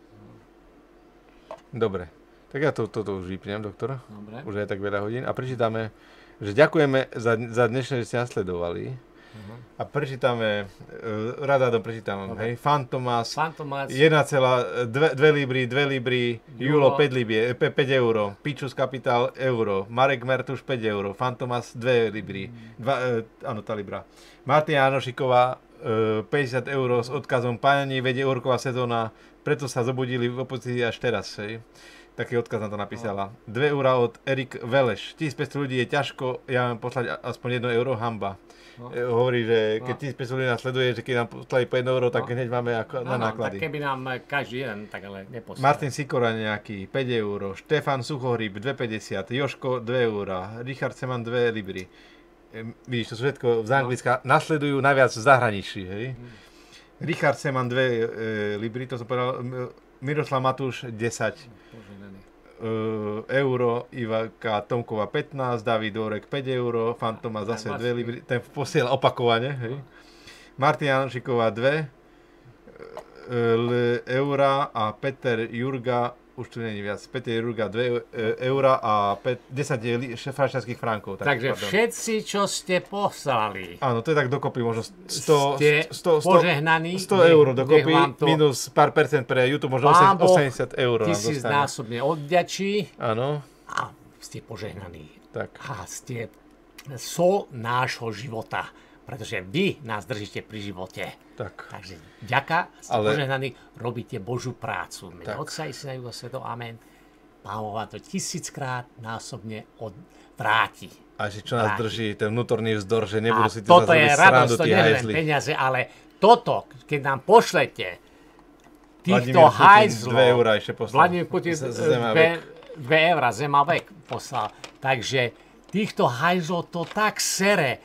Dobre. Tak ja to už vypnem, doktor. Dobre. Už je tak veľa hodín. A prečítame, že ďakujeme za dnešné, že ste nasledovali. A prečítame, rada prečítam, hej, Fantomas, 1,2 libry, 2 libry, Julo 5 euro, Pičus Kapitál euro, Marek Mertuš 5 euro, Fantomas 2 libry, tá libra. Martina Janošiková 50 euro s odkazom Pani vedie úroková sezóna, preto sa zobudili v opozícii až teraz, hej. Taký odkaz na to napísala. 2 eurá od Erik Veleš. 1500 ľudí je ťažko, ja mám poslať aspoň 1 euro, hamba. Hovorí, že keď 1500 ľudí nás sleduje, že keď nám poslali po 1 euro, tak hneď máme na náklady. Tak keby nám každý jeden, tak ale neposlali. Martin Sikora nejaký, 5 euro. Štefan Suchohryb, 2,50. Joško, 2 eurá. Richard Seman, 2 libry. Vidíš, to sú všetko z Anglicka. Nasledujú najviac v zahraničí, hej. Richard Seman, 2 libry, to som povedal. Miroslav Matúš, 10 euro, Ivaka Tomková 15, David Orek 5 euro, Fantoma zase 2 libry, ten posiela opakovane, hej. Martina Janošiková 2 eurá a Peter Jurga, už tu není viac, Peter Jurga 2 eurá a 10 švajčiarskych frankov. Takže všetci, čo ste poslali. Áno, to je tak dokopy možno 100 požehnaní, 100 eur dokopy, minus pár percent pre YouTube, možno 80 eur. Tisícnásobne odďačí. Áno. A ste požehnaní. Tak. A ste sol nášho života. Pretože vy nás držíte pri živote. Tak. Takže ďaká, ste požehnaní, robíte Božú prácu. Mene Otca i Syna i Ducha Svätého. Amen. Pán vám to 1000-krát násobne vráti. A že čo nás drží, ten vnútorný vzdor, že nebudú si to zase srandu tí hajzli. Toto je radosť, to nie len peniaze, ale toto, keď nám pošlete týchto hajzlov, 2 eurá ešte poslal. Vladimír Putin 2 eurá, zem a vek poslal. Takže týchto hajzlov to tak sere.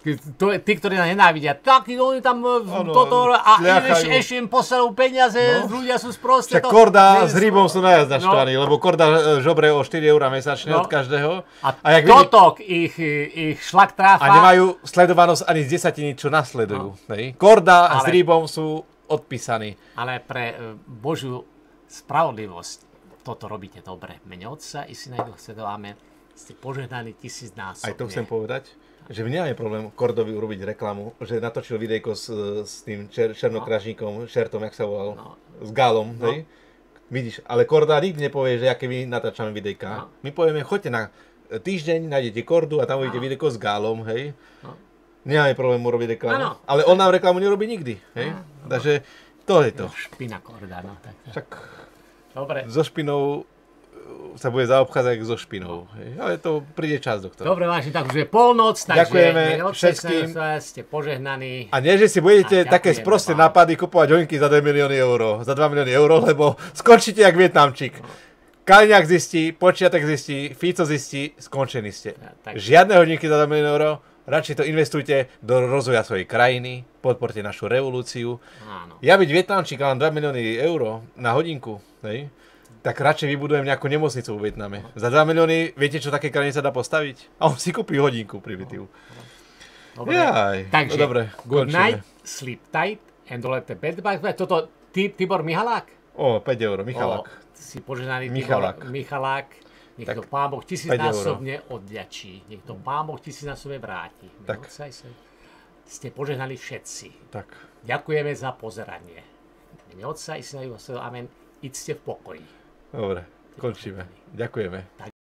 tí, ktorí nás nenávidia, tak oni tam toto a ešte im poslali peniaze, ľudia sú sprosté. Však Korda s Rybom sú najviac naštvaní, lebo Korda žobre o 4 € mesačne od každého. A Totok ich šlak tráfa. A nemajú sledovanosť ani z 10, čo nasledujú. Korda s Rybom sú odpísaní. Ale pre Božiu spravodlivosť toto robíte dobre. Mene Otca i Syna i Ducha Svätého. Amen. Ste požehnaní 1000-násobne. Aj to chcem povedať, že my nemáme problém Kordovi urobiť reklamu, že natočil videjko s tým černokražníkom, Šertom, jak sa volal, s Gálom, hej? Vidíš, ale Korda nikdy nepovie, že aké my natáčame videjka. My povieme, choďte na týždeň, nájdete Kordu a tam uvidíte videjko s Gálom, hej? Nemáme problém urobiť reklamu, ale on nám reklamu nerobí nikdy, hej? Takže to je to. Špina Korda, no. Však dobre. So špinou sa bude zaobchádzať so špinou. Ale to príde čas, doktor. Dobre, vážne, tak už je polnoc, takže ďakujeme všetkým. Ste požehnaní. A nie, že si budete také sprosté nápady kupovať hoňky za 2 milióny eur, za 2 milióny eur, lebo skončíte jak Vietnamčík. Kaliňák zistí, Počiatek zistí, Fico zistí, skončení ste. Žiadne hodinky za 2 milióny eur, radšej to investujte do rozvoja svojej krajiny, podporte našu revolúciu. Áno. Ja byť Vietnamčík a mám 2 milióny eur na hodinku, hej, tak radšej vybudujem nejakú nemocnicu vo Vietname. Za 2 milióny, viete, čo také krajine sa dá postaviť? A on si kúpi hodinku primitív. Dobre, takže dobre, good night, sleep tight and don't let the bed bug. Toto Tibor Michalák? 5 €, Michalák. Si poženaný Michalák. Nech to Pán Boh 1000-násobne odvďačí. Nech to Pán Boh 1000-násobne vráti. Tak. Ste požehnaní všetci. Tak. Ďakujeme za pozeranie. Mene Otca i Syna i Ducha Svätého. Amen. Iďte v pokoji. Dobre, končíme. Ďakujeme.